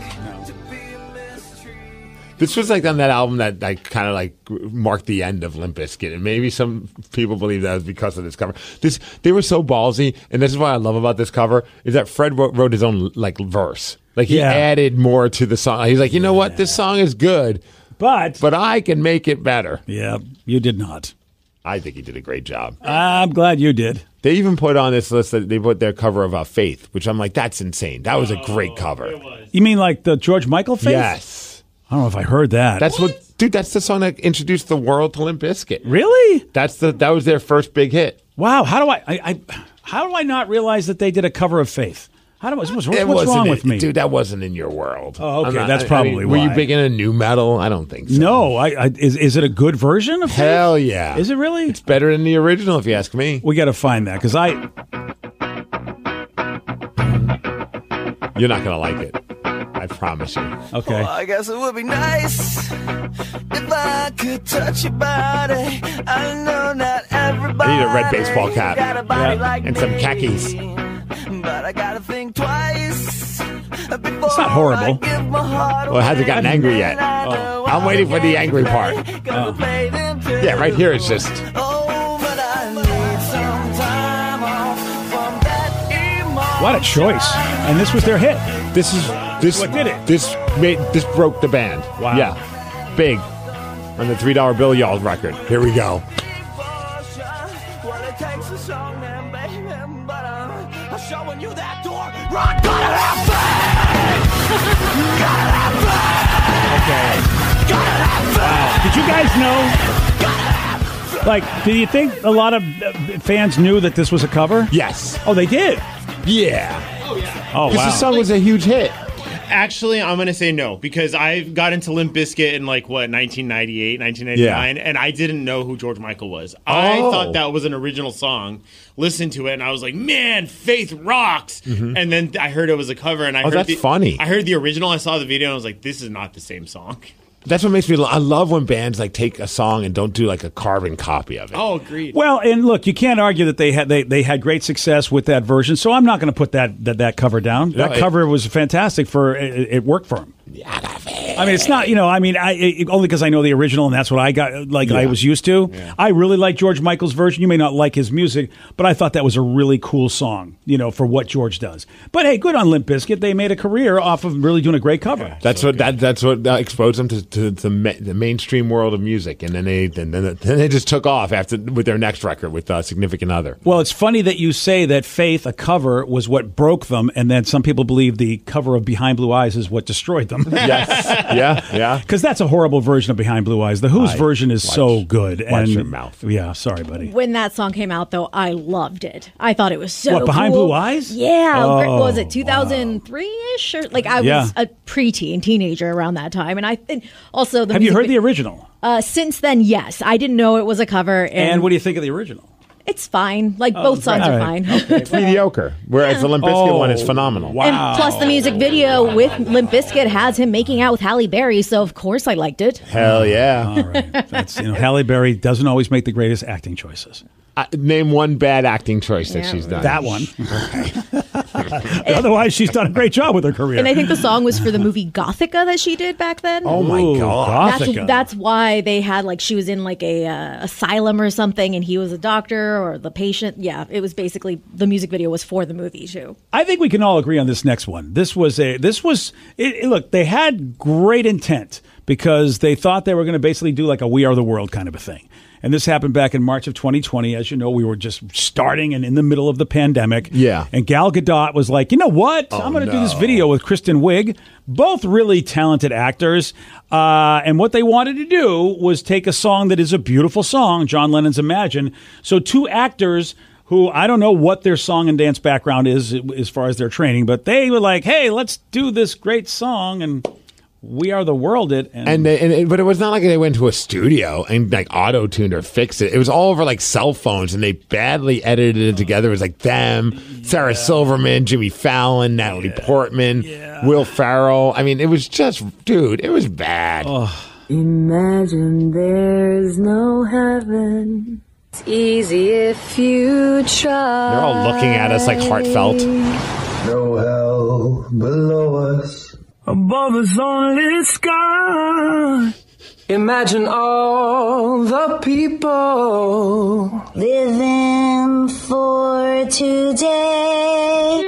This was like on that album that like kind of like marked the end of Limp Bizkit, and maybe some people believe that was because of this cover. They were so ballsy, and this is what I love about this cover is that Fred wrote his own like verse. Like he added more to the song. He's like, you know what, this song is good, but I can make it better. Yeah, you did not. I think he did a great job. I'm glad you did. They even put on this list that they put their cover of Faith, which I'm like, that's insane. That was a great cover. You mean like the George Michael Faith? Yes. I don't know if I heard that. That's dude, that's the song that introduced the world to Limp Bizkit. Really? That was their first big hit. Wow. How do I not realize that they did a cover of Faith? What's wrong with me? Dude, that wasn't in your world. Oh, okay. That's probably why. Were you big into new metal? I don't think so. No. Is it a good version of Faith? Hell yeah. Is it really? It's better than the original, if you ask me. We got to find that, because You're not going to like it. I promise you. Okay. Well, I guess it would be nice if I could touch your body. I know not everybody I need a red baseball cap got a body like and some me. khakis. but I gotta think twice. It's not horrible. Well, it hasn't gotten angry yet. Oh. I'm waiting for the angry part. Oh. Yeah, right here it's just. What a choice! And this was their hit. This what did it? This broke the band. Wow. Yeah, big on the $3 bill y'all's record. Here we go. Okay. Wow. Did you guys know? Like, do you think a lot of fans knew that this was a cover? Yes. Oh, they did? Yeah. Oh, Because wow. the song was a huge hit. Actually, I'm going to say no, because I got into Limp Bizkit in, 1998, 1999, and I didn't know who George Michael was. I thought that was an original song, listened to it, and I was like, man, Faith rocks! Mm-hmm. And then I heard it was a cover, and I heard that's funny. I heard the original, I saw the video, and I was like, this is not the same song. That's what makes me. I love when bands take a song and don't do a carbon copy of it. Oh, agreed. Well, and look, you can't argue that they had great success with that version, so I'm not going to put that cover down. That cover was fantastic it worked for them. I mean, it's not, only because I know the original and that's what I got, I was used to. Yeah. I really like George Michael's version. You may not like his music, but I thought that was a really cool song, for what George does. But hey, good on Limp Bizkit. They made a career off of really doing a great cover. Yeah, that's what exposed them to the mainstream world of music, and then they just took off with their next record with Significant Other. Well, it's funny that you say that Faith, a cover, was what broke them, and then some people believe the cover of Behind Blue Eyes is what destroyed them. Yes, yeah. Because that's a horrible version of Behind Blue Eyes. The Who's version is so good. Watch your mouth. Yeah, sorry, buddy. When that song came out, though, I loved it. I thought it was so What, Behind cool. Blue Eyes? Yeah. Oh, What was it, 2003-ish? Or, I was a preteen, teenager around that time. And I think also Have you heard the original? Since then, yes. I didn't know it was a cover. And what do you think of the original? It's fine. Both songs are fine. Okay, it's mediocre. Whereas the Limp Bizkit one is phenomenal. Wow. And plus, the music video with Limp Bizkit has him making out with Halle Berry, so of course I liked it. Hell yeah! All right. That's Halle Berry doesn't always make the greatest acting choices. Name one bad acting choice that she's done. That one. Otherwise, she's done a great job with her career. And I think the song was for the movie Gothica that she did back then. Oh my God! That's why they had she was in a asylum or something, and he was a doctor or the patient. Yeah, it was basically the music video was for the movie too. I think we can all agree on this next one. Look, they had great intent because they thought they were going to basically do a We Are the World kind of a thing. And this happened back in March of 2020. As you know, we were just starting and in the middle of the pandemic. Yeah. And Gal Gadot was like, you know what? I'm going to do this video with Kristen Wiig. Both really talented actors. And what they wanted to do was take a song that is a beautiful song, John Lennon's Imagine. So two actors who I don't know what their song and dance background is as far as their training, but they were like, hey, let's do this great song and We Are the World it. But it was not like they went to a studio and auto-tuned or fixed it. It was all over cell phones, and they badly edited it together. It was them, Sarah Silverman, Jimmy Fallon, Natalie Portman, Will Ferrell. I mean, it was just, dude, it was bad. Imagine there's no heaven. It's easy if you try. They're all looking at us heartfelt. No hell below us. Above us only sky. Imagine all the people living for today.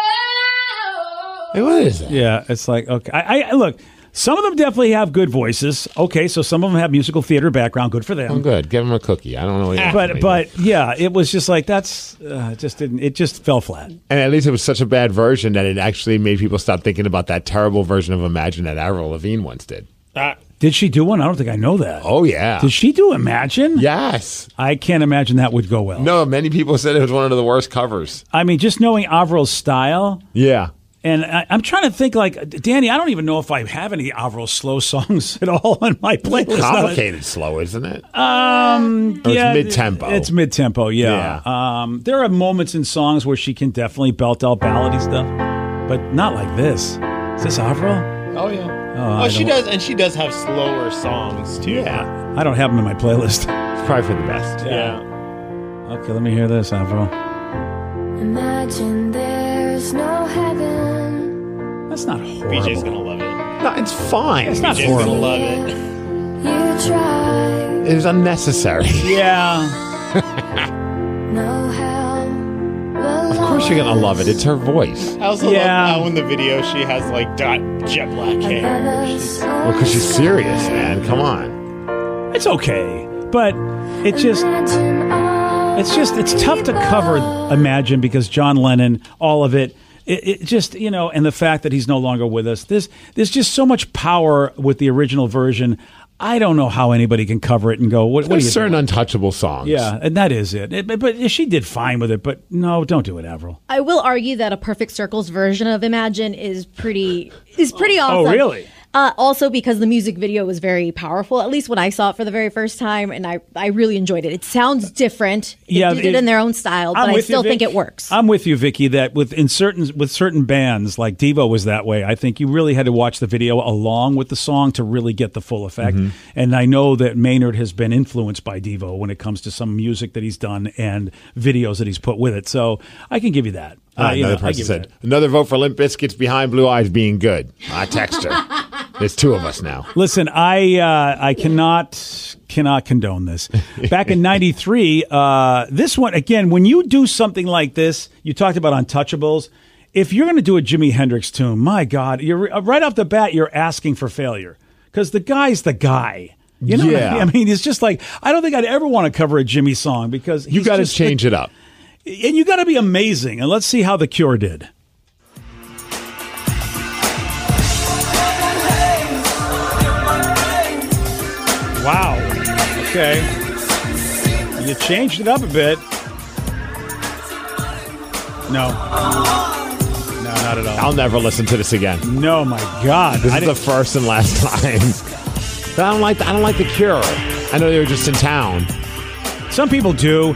Hey, what is that? Yeah, it's okay. I look. Some of them definitely have good voices. Okay, so some of them have musical theater background. Good for them. Oh, good. Give them a cookie. I don't know. But yeah, it was just it just fell flat. And at least it was such a bad version that it actually made people stop thinking about that terrible version of Imagine that Avril Lavigne once did. Did she do one? I don't think I know that. Oh, yeah. Did she do Imagine? Yes. I can't imagine that would go well. No, many people said it was one of the worst covers. I mean, just knowing Avril's style. Yeah. And I'm trying to think, Danny, I don't even know if I have any Avril slow songs at all on my playlist. It's complicated slow, isn't it? Yeah, it's mid-tempo. It's mid-tempo, yeah. There are moments in songs where she can definitely belt out ballady stuff, but not like this. Is this Avril? Oh, yeah. She does, and she does have slower songs, too. Yeah. I don't have them in my playlist. It's probably for the best. Yeah. Okay, let me hear this, Avril. Imagine there There's no heaven. That's not horrible. BJ's gonna love it. No, it's fine. It's not BJ's horrible. gonna love it. You try. It was unnecessary. Yeah. No hell. Of course you're gonna love it. It's her voice. I also love how in the video she has like jet black hair. Well, because she's serious, man. Come on. It's okay, but it just it's tough to cover Imagine because John Lennon, all of it. It just, and the fact that he's no longer with us. There's just so much power with the original version. I don't know how anybody can cover it and go, what are you certain doing? untouchable songs. Yeah, and that is it. But she did fine with it. But no, don't do it, Avril. I will argue that a Perfect Circles version of Imagine is pretty awesome. Oh, really? Also because the music video was very powerful, at least when I saw it for the very first time, and I really enjoyed it. It sounds different. They did it in their own style, but I still think it works. I'm with you, Vicky, that with certain bands, like Devo was that way. I think you really had to watch the video along with the song to really get the full effect. Mm-hmm. And I know that Maynard has been influenced by Devo when it comes to some music that he's done and videos that he's put with it. So I can give you that. Another person said, another vote for Limp Bizkit's Behind Blue Eyes being good. I text her. There's two of us now. Listen, I cannot condone this. Back in '93, this one again. When you do something like this, you talked about Untouchables. If you're going to do a Jimi Hendrix tune, my God, you're right off the bat, you're asking for failure because the guy's the guy. You know what I mean? It's just like I don't think I'd ever want to cover a Jimmy song because you got to change it up, and you got to be amazing. And let's see how The Cure did. Wow. Okay. You changed it up a bit. No. No, not at all. I'll never listen to this again. No, my God. This is the first and last time. But I don't like The Cure. I know they were just in town. Some people do.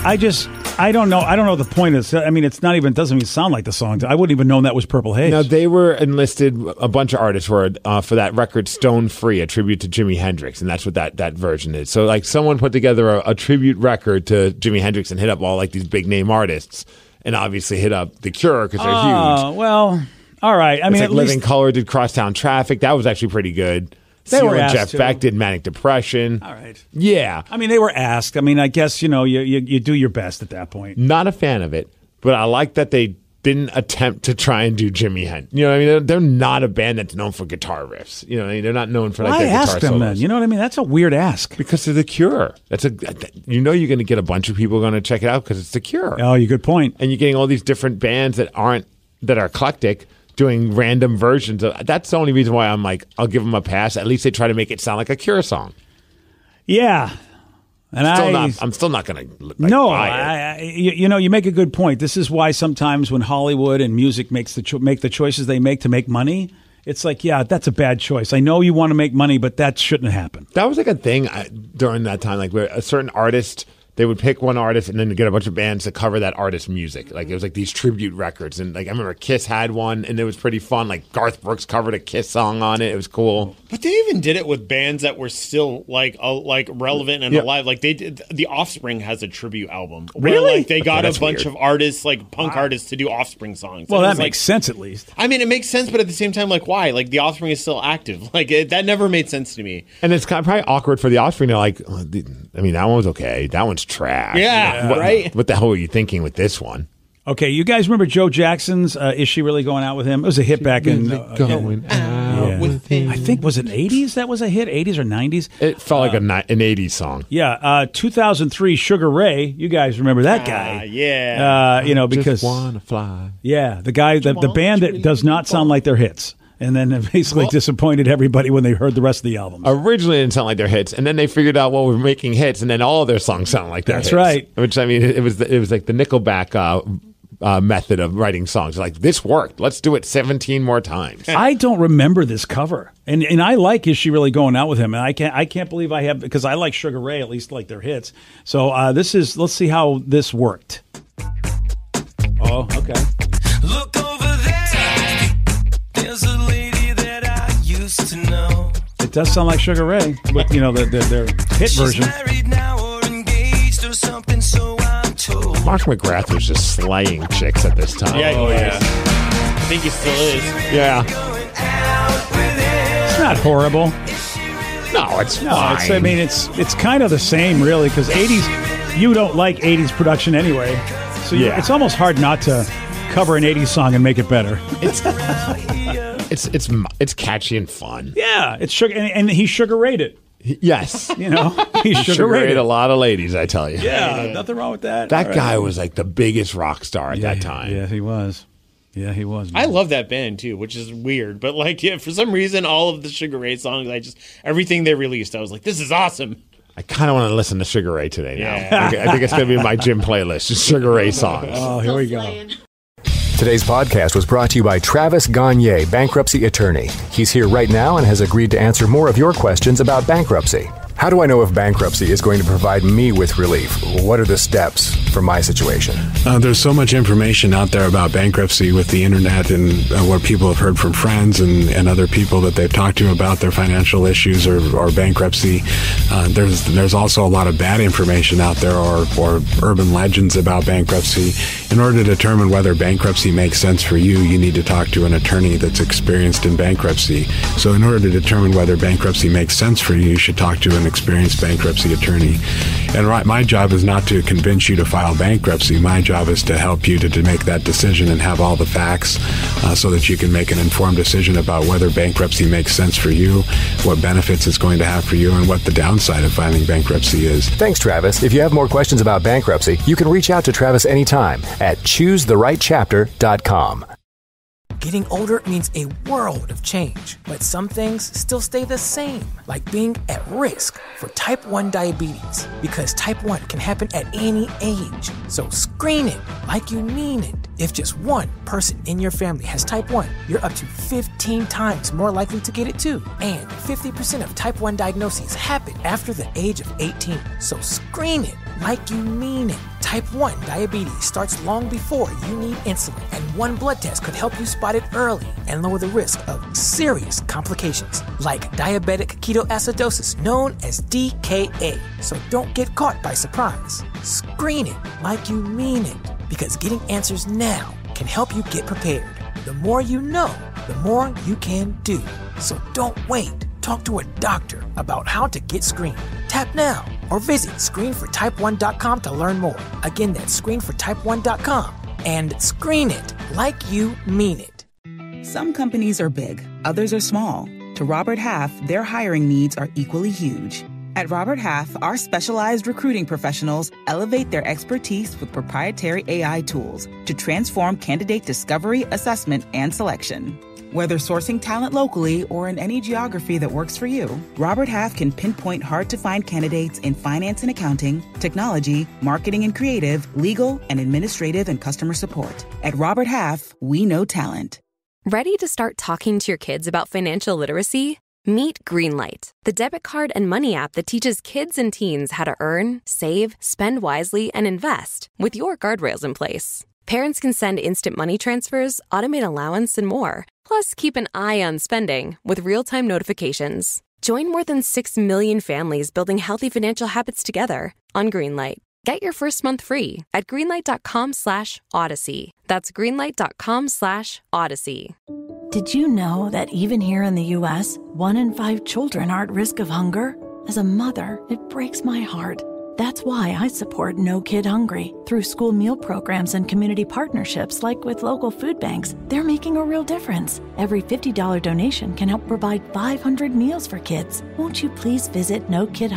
I don't know. I don't know the point is. I mean, it doesn't even sound like the song. I wouldn't even know that was Purple Haze. Now, they were enlisted, a bunch of artists were for that record Stone Free, a tribute to Jimi Hendrix, and that's what that version is. So, like, someone put together a tribute record to Jimi Hendrix and hit up all, like, these big name artists, and obviously hit up The Cure because they're huge. Oh, well, all right. I mean, like Living Colour did Crosstown Traffic. That was actually pretty good. They were and asked Jeff to. Beck did Manic Depression. All right. Yeah. I mean, they were asked. I mean, I guess, you do your best at that point. Not a fan of it, but I like that they didn't attempt to try and do Jimi Hendrix. You know what I mean? They're not a band that's known for guitar riffs. You know what I mean? They're not known for like Why their guitar ask them solos. then? You know what I mean? That's a weird ask. Because they're The Cure. You're going to get a bunch of people going to check it out because it's The Cure. Oh, you good point. And you're getting all these different bands that are eclectic, doing random versions of. That's the only reason why I'm like, I'll give them a pass. At least they try to make it sound like a Cure song. Yeah. And I'm still not going to buy it. You make a good point. This is why sometimes when Hollywood and music make the choices they make to make money, it's like, yeah, that's a bad choice. I know you want to make money, but that shouldn't happen. That was like a thing during that time, like where a certain artist, they would pick one artist and then get a bunch of bands to cover that artist's music. Like it was like these tribute records, and like I remember Kiss had one, and it was pretty fun. Like Garth Brooks covered a Kiss song on it. It was cool. But they even did it with bands that were still like relevant and alive. Like they did. The Offspring has a tribute album. Where, Really? like they got a bunch weird. of artists, like punk artists, to do Offspring songs. Well, And it that was makes sense at least. I mean, it makes sense, but at the same time, like why? Like the Offspring is still active. Like that never made sense to me. And it's kind of probably awkward for the Offspring. They're like, I mean, that one was okay. That one's trash. Yeah. Right? What the hell were you thinking with this one? Okay, you guys remember Joe Jackson's Is She Really Going Out With Him? It was a hit back in... Going out with him. I think, was it 80s that was a hit? 80s or 90s? It felt like an 80s song. Yeah, 2003, Sugar Ray. You guys remember that guy. Yeah. Because... Just wanna fly. Yeah, the guy, the band that does not sound like their hits. And then basically disappointed everybody when they heard the rest of the albums. Originally, it didn't sound like their hits, and then they figured out, well, we're making hits, and then all of their songs sound like their hits. That's right. Which, I mean, it was like the Nickelback method of writing songs. Like, this worked. Let's do it 17 more times. I don't remember this cover, and I like Is She Really Going Out With Him? And I can't believe I have, because I like Sugar Ray, at least like their hits. So let's see how this worked. Oh, okay. Look over there. There's a lady that I used to know. It does sound like Sugar Ray, with their hit version. She's married now or engaged or something, so I'm told. Mark McGrath was just slaying chicks at this time. Yeah, he was. I think he still is. Yeah. It's not horrible. No, it's fine. I mean, it's kind of the same, really, because 80s, you don't like 80s production anyway. So it's almost hard not to cover an 80s song and make it better. It's catchy and fun. Yeah, it's sugar, and he sugar rated. Yes. You know, he sugar rated a lot of ladies, I tell you. Yeah, nothing wrong with that. That guy was like the biggest rock star at that time. Yeah, he was. Yeah, he was. I love that band too, which is weird, but like, yeah, for some reason, all of the Sugar Ray songs, everything they released, I was like, this is awesome. I kind of want to listen to Sugar Ray today now. Yeah. I think it's going to be my gym playlist, just Sugar Ray songs. Oh, here we go. Today's podcast was brought to you by Travis Gagne, bankruptcy attorney. He's here right now and has agreed to answer more of your questions about bankruptcy. How do I know if bankruptcy is going to provide me with relief? What are the steps for my situation? There's so much information out there about bankruptcy with the internet and what people have heard from friends and other people that they've talked to about their financial issues or bankruptcy. There's also a lot of bad information out there or urban legends about bankruptcy. In order to determine whether bankruptcy makes sense for you, you need to talk to an attorney that's experienced in bankruptcy. So in order to determine whether bankruptcy makes sense for you, you should talk to an experienced bankruptcy attorney. And my job is not to convince you to file bankruptcy. My job is to help you to make that decision and have all the facts so that you can make an informed decision about whether bankruptcy makes sense for you, what benefits it's going to have for you, and what the downside of filing bankruptcy is. Thanks, Travis. If you have more questions about bankruptcy, you can reach out to Travis anytime at choosetherightchapter.com. Getting older means a world of change, but some things still stay the same, like being at risk for type 1 diabetes, because type 1 can happen at any age. So screen it like you mean it. If just one person in your family has type 1, you're up to 15 times more likely to get it too. And 50% of type 1 diagnoses happen after the age of 18. So screen it like you mean it. Type 1 diabetes starts long before you need insulin, and one blood test could help you spot it early and lower the risk of serious complications like diabetic ketoacidosis, known as DKA. So don't get caught by surprise. Screen it like you mean it, because getting answers now can help you get prepared. The more you know, the more you can do. So don't wait. Talk to a doctor about how to get screened. Tap now or visit screenfortype1.com to learn more. Again, that's screenfortype1.com, and screen it like you mean it. Some companies are big, others are small. To Robert Half, their hiring needs are equally huge. At Robert Half, our specialized recruiting professionals elevate their expertise with proprietary AI tools to transform candidate discovery, assessment, and selection. Whether sourcing talent locally or in any geography that works for you, Robert Half can pinpoint hard-to-find candidates in finance and accounting, technology, marketing and creative, legal, and administrative and customer support. At Robert Half, we know talent. Ready to start talking to your kids about financial literacy? Meet Greenlight, the debit card and money app that teaches kids and teens how to earn, save, spend wisely, and invest with your guardrails in place. Parents can send instant money transfers, automate allowance, and more. Plus, keep an eye on spending with real-time notifications. Join more than 6 million families building healthy financial habits together on Greenlight. Get your first month free at greenlight.com/Odyssey. That's greenlight.com/Odyssey. Did you know that even here in the U.S., 1 in 5 children are at risk of hunger? As a mother, it breaks my heart. That's why I support No Kid Hungry through school meal programs and community partnerships like with local food banks. They're making a real difference. Every $50 donation can help provide 500 meals for kids. Won't you please visit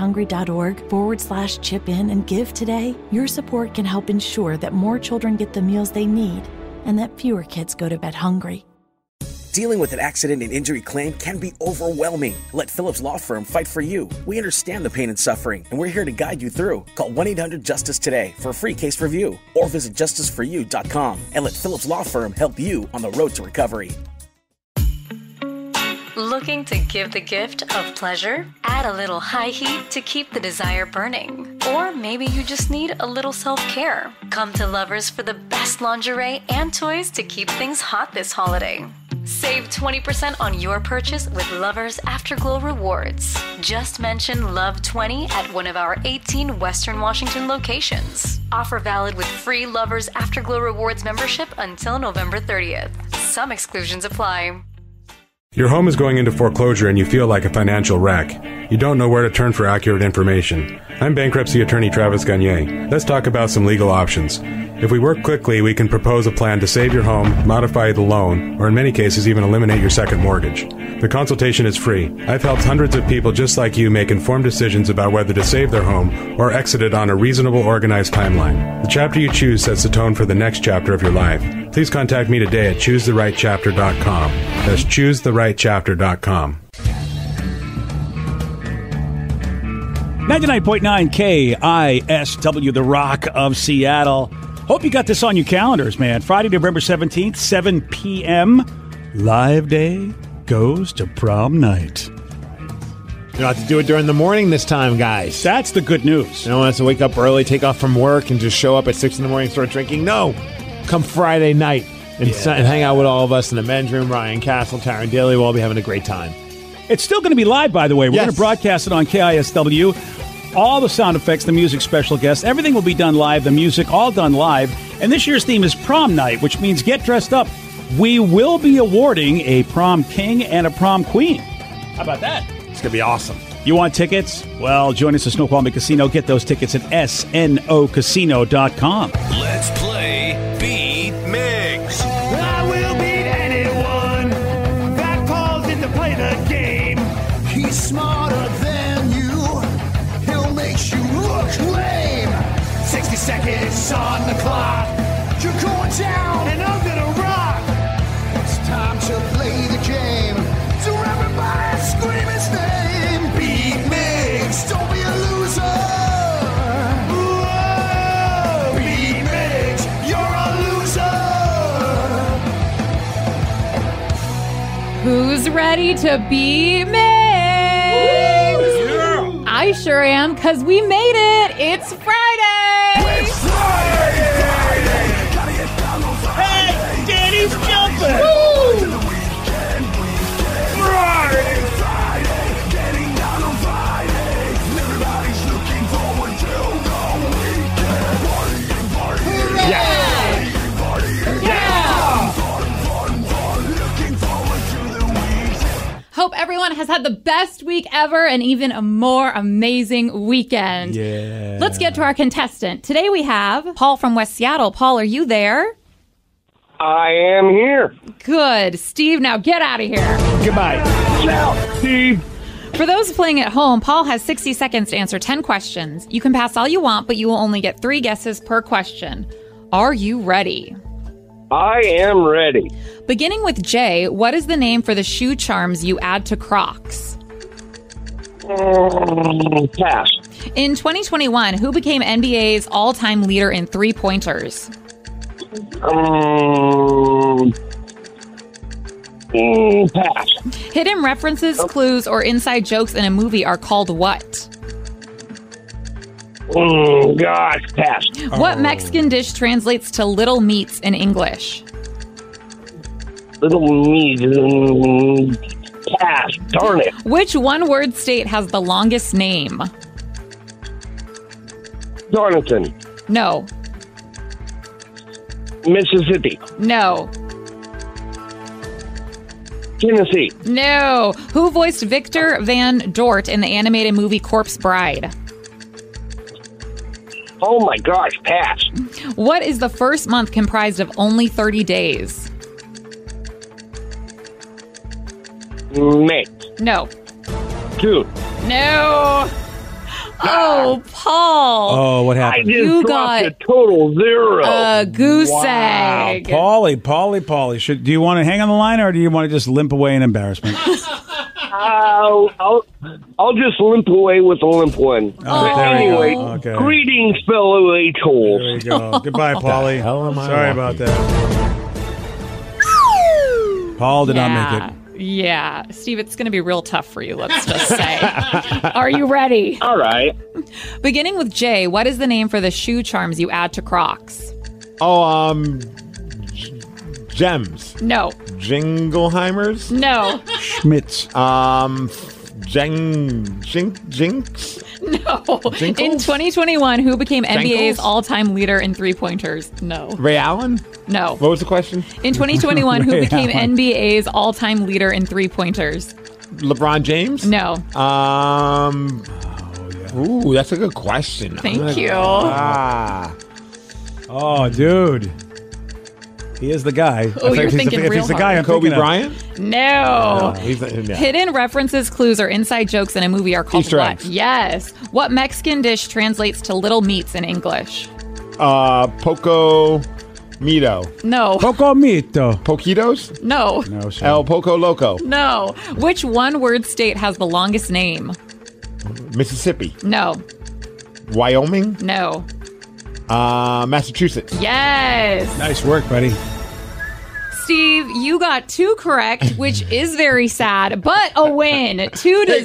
nokidhungry.org/chip in and give today? Your support can help ensure that more children get the meals they need and that fewer kids go to bed hungry. Dealing with an accident and injury claim can be overwhelming. Let Phillips Law Firm fight for you. We understand the pain and suffering, and we're here to guide you through. Call 1-800-JUSTICE today for a free case review, or visit justiceforyou.com and let Phillips Law Firm help you on the road to recovery. Looking to give the gift of pleasure? Add a little high heat to keep the desire burning. Or maybe you just need a little self-care. Come to Lovers for the best lingerie and toys to keep things hot this holiday. Save 20% on your purchase with Lovers Afterglow Rewards. Just mention Love 20 at one of our 18 Western Washington locations. Offer valid with free Lovers Afterglow Rewards membership until November 30th. Some exclusions apply. Your home is going into foreclosure and you feel like a financial wreck. You don't know where to turn for accurate information. I'm bankruptcy attorney Travis Gagne. Let's talk about some legal options. If we work quickly, we can propose a plan to save your home, modify the loan, or in many cases even eliminate your second mortgage. The consultation is free. I've helped hundreds of people just like you make informed decisions about whether to save their home or exit it on a reasonable, organized timeline. The chapter you choose sets the tone for the next chapter of your life. Please contact me today at choosetherightchapter.com. That's choosetherightchapter.com. 99.9 KISW, The Rock of Seattle. Hope you got this on your calendars, man. Friday, November 17th, 7 p.m. Live Day goes to prom night. You don't have to do it during the morning this time, guys. That's the good news. You don't have to wake up early, take off from work, and just show up at 6 in the morning and start drinking. No. Come Friday night and hang out with all of us in the men's room. Ryan Castle, Taryn Daly, we'll all be having a great time. It's still going to be live, by the way. We're going to broadcast it on KISW. All the sound effects, the music, special guests, everything will be done live. The music, all done live. And this year's theme is prom night, which means get dressed up. We will be awarding a prom king and a prom queen. How about that? It's going to be awesome. You want tickets? Well, join us at Snoqualmie Casino. Get those tickets at snocasino.com. Let's play Beat Migs. I will beat anyone that calls in to play the game. He's smarter than you. He'll make you look lame. 60 seconds on the clock. You're going down and I'm gonna rock. It's time to play the game. So everybody scream his name. Beat Migs. Don't be a loser. Whoa. Beat Migs. You're a loser. Who's ready to be Migs? Yeah. I sure am, because we made it. It's Friday. It's Friday. Hey, Danny's jumping. Woo. Getting down on Friday. Everybody's looking forward to the weekend. Party. Yeah. Fun. Looking forward to the weekend. Hope everyone has had the best week ever and even a more amazing weekend. Yeah. Let's get to our contestant. Today we have Paul from West Seattle. Paul, are you there? I am here. Good. Steve, now get out of here. Goodbye. Now, Steve. For those playing at home, Paul has 60 seconds to answer 10 questions. You can pass all you want, but you will only get 3 guesses per question. Are you ready? I am ready. Beginning with J, what is the name for the shoe charms you add to Crocs? Pass. In 2021, who became NBA's all-time leader in three-pointers? Pass. Hidden references, clues, or inside jokes in a movie are called what? Gosh, pass. What Mexican dish translates to little meats in English? Little meat. Pass. Darn it. Which one-word state has the longest name? Darlington. No. Mississippi. No. Tennessee. No. Who voiced Victor Van Dort in the animated movie Corpse Bride? Oh my gosh, pass. What is the first month comprised of only 30 days? May. No. June. No. Oh, Paul. Oh, what happened? I just You dropped got a total 0. a goose Wow. egg. Paulie. Do you want to hang on the line or do you want to just limp away in embarrassment? I'll just limp away with a limp one. Oh, there we Anyway, go. Okay. greetings, fellow H-holes. There we go. Goodbye, Paulie. hell am I Sorry walking? about that. Paul did not make it. Yeah. Steve, it's going to be real tough for you, let's just say. Are you ready? All right. Beginning with J, what is the name for the shoe charms you add to Crocs? Oh, Gems. No. Jingleheimers. No. Schmitz. Jinx. No. Jinkles? In 2021, who became NBA's Jankles? all-time leader in three-pointers? No. Ray Allen? No. What was the question? In 2021, who Ray became Allen. NBA's all-time leader in three-pointers? LeBron James? No. Ooh, that's a good question. Thank you. Oh, dude. He is the guy. Oh, you're thinking if real he's the guy, hard. I'm Kobe thinking of. Bryant? No. Yeah. Hidden references, clues, or inside jokes in a movie are called Easter what? eggs. Yes. What Mexican dish translates to little meats in English? Poco Mito. No. Poco Mito. Poquitos? No. No, sir. El Poco Loco. No. Which one-word state has the longest name? Mississippi. No. Wyoming? No. Massachusetts. Yes. Nice work, buddy. Steve, you got 2 correct, which is very sad, but a win. 2-0. Big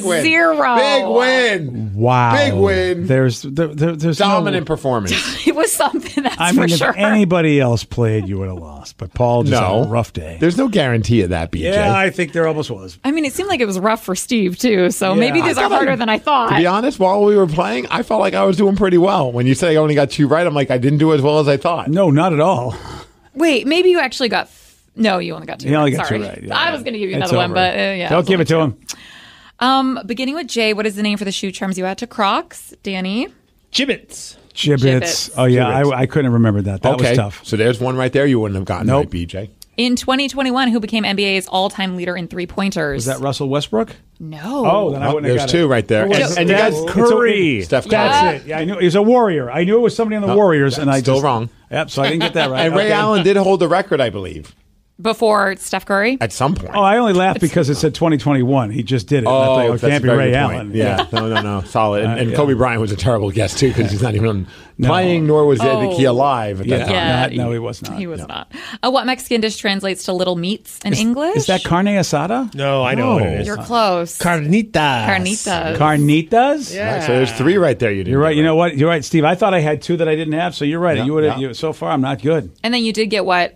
win. Wow. Big win. There's Dominant performance. It was something, that's I mean, for if sure. anybody else played, you would have lost. But Paul just had a rough day. There's no guarantee of that, BJ. Yeah, I think there almost was. I mean, it seemed like it was rough for Steve, too, so Yeah. maybe these I are thought harder than I thought. To be honest, while we were playing, I felt like I was doing pretty well. When you said I only got 2 right, I'm like, I didn't do as well as I thought. No, not at all. Wait, maybe you actually got... No, you only got 2 You right. only got Sorry. 2 right, yeah. I was going to give you It's another one, over. but yeah. Don't give it to him. Beginning with J, what is the name for the shoe charms you add to Crocs? Danny? Gibbets. Gibbets. Oh, yeah. I couldn't remember that. That okay. was tough. So there's one right there you wouldn't have gotten Nope. right, BJ. In 2021, who became NBA's all-time leader in three-pointers? Was that Russell Westbrook? No. Oh, then I wouldn't have There's got it. 2 right there. Who was And you Steph guys, Curry. Steph Curry. That's it. Yeah, I knew he was a Warrior. I knew it was somebody on the Warriors, and I still just, wrong. Yep. So I didn't get that right. And Ray Okay. Allen did hold the record, I believe, Before Steph Curry? at some point. Oh, I only laughed because it said 2021. He just did it. And I thought, that's it can't a be very Ray good point. Allen. Yeah, no, solid. And yeah. Kobe Bryant was a terrible guest too because he's not even playing, nor was he alive at that time. Yeah, No, he was not. He was not. What Mexican dish translates to little meats in English? Is that carne asada? No, I know what it is. You're close. Carnitas. Carnitas. Carnitas? Yeah. Right, so there's 3 right there. You didn't You're right. get You know what? You're right, Steve. I thought I had 2 that I didn't have, so you're right. Yeah, You would have. yeah. So far, I'm not good. And then you did get what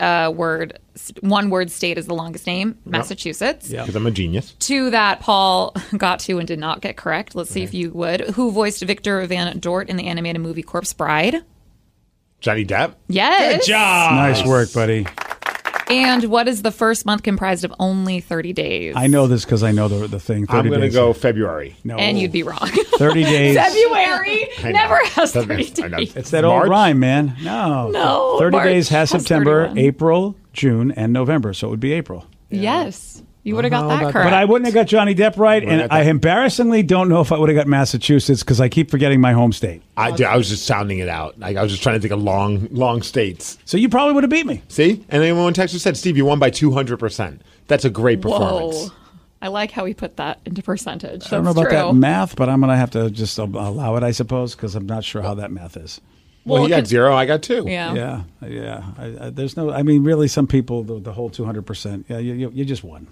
one-word state is the longest name? Massachusetts. Yeah. Because I'm a genius. 2 that Paul got to and did not get correct. Let's see if you would. Who voiced Victor Van Dort in the animated movie Corpse Bride? Johnny Depp. Yes. Good job. Nice work, buddy. And what is the first month comprised of only 30 days? I know this because I know the thing. 30 I'm going to days. go February. No. And you'd be wrong. 30 days. February I never know. has Doesn't 30 it? I know. days. It's that old March? rhyme, man. No. 30 March days has has September, 31. April, June, and November. So it would be April. Yes. You would have got How that about correct. But I wouldn't have got Johnny Depp right, and I embarrassingly don't know if I would have got Massachusetts because I keep forgetting my home state. I was just sounding it out. Like, I was just trying to think of long states. So you probably would have beat me. See? And then one texter said, Steve, you won by 200%. That's a great performance. Whoa. I like how he put that into percentage. I don't know about that math, but I'm going to have to just allow it, I suppose, because I'm not sure how that math is. Well, he got 0, I got 2. Yeah. Yeah. There's no, I mean, really, some people, the whole 200%, yeah, you just won.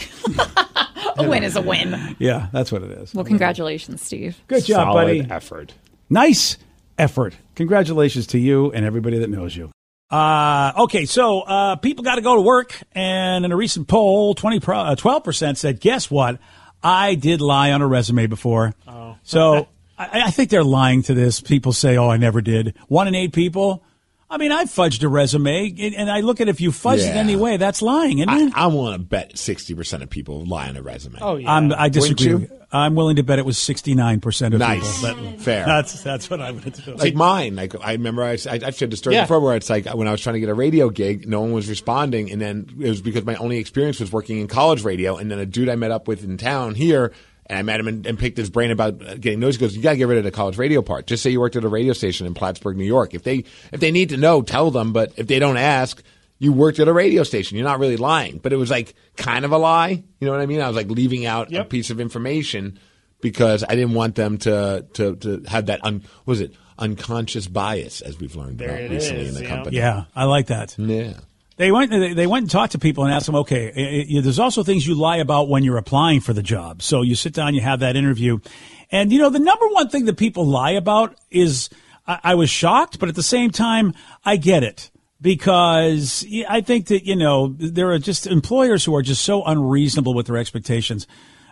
A win is a win. Yeah, that's what it is. Well, congratulations, Steve. Good job, Solid buddy. effort. Nice effort. Congratulations to you and everybody that knows you. Okay, so people got to go to work, and in a recent poll, 12% said, guess what? I did lie on a resume before. Oh. So I think they're lying to this. People say, oh, I never did. 1 in 8 people. I mean, I fudged a resume, and I look at if you fudged it anyway, that's lying, isn't it? I want to bet 60% of people lie on a resume. Oh, yeah. I disagree. Wouldn't you? I'm willing to bet it was 69% of Nice. people. Fair. That's what I would do. Like mine. Like I remember I've shared the story Yeah. before where it's like when I was trying to get a radio gig, no one was responding, and then it was because my only experience was working in college radio, and then a dude I met up with in town here, and I met him and picked his brain about getting notes. He goes, you got to get rid of the college radio part. Just say you worked at a radio station in Plattsburgh, New York. If they need to know, tell them, but if they don't ask, you worked at a radio station. You're not really lying. But it was like kind of a lie. You know what I mean? I was like leaving out a piece of information because I didn't want them to have that unconscious bias, as we've learned There about it recently is, in the yeah. company. Yeah, I like that. Yeah. They went and talked to people and asked them, okay, there's also things you lie about when you're applying for the job. So you sit down, you have that interview. And, the number one thing that people lie about is, I was shocked, but at the same time, I get it. Because I think that, there are just employers who are just so unreasonable with their expectations.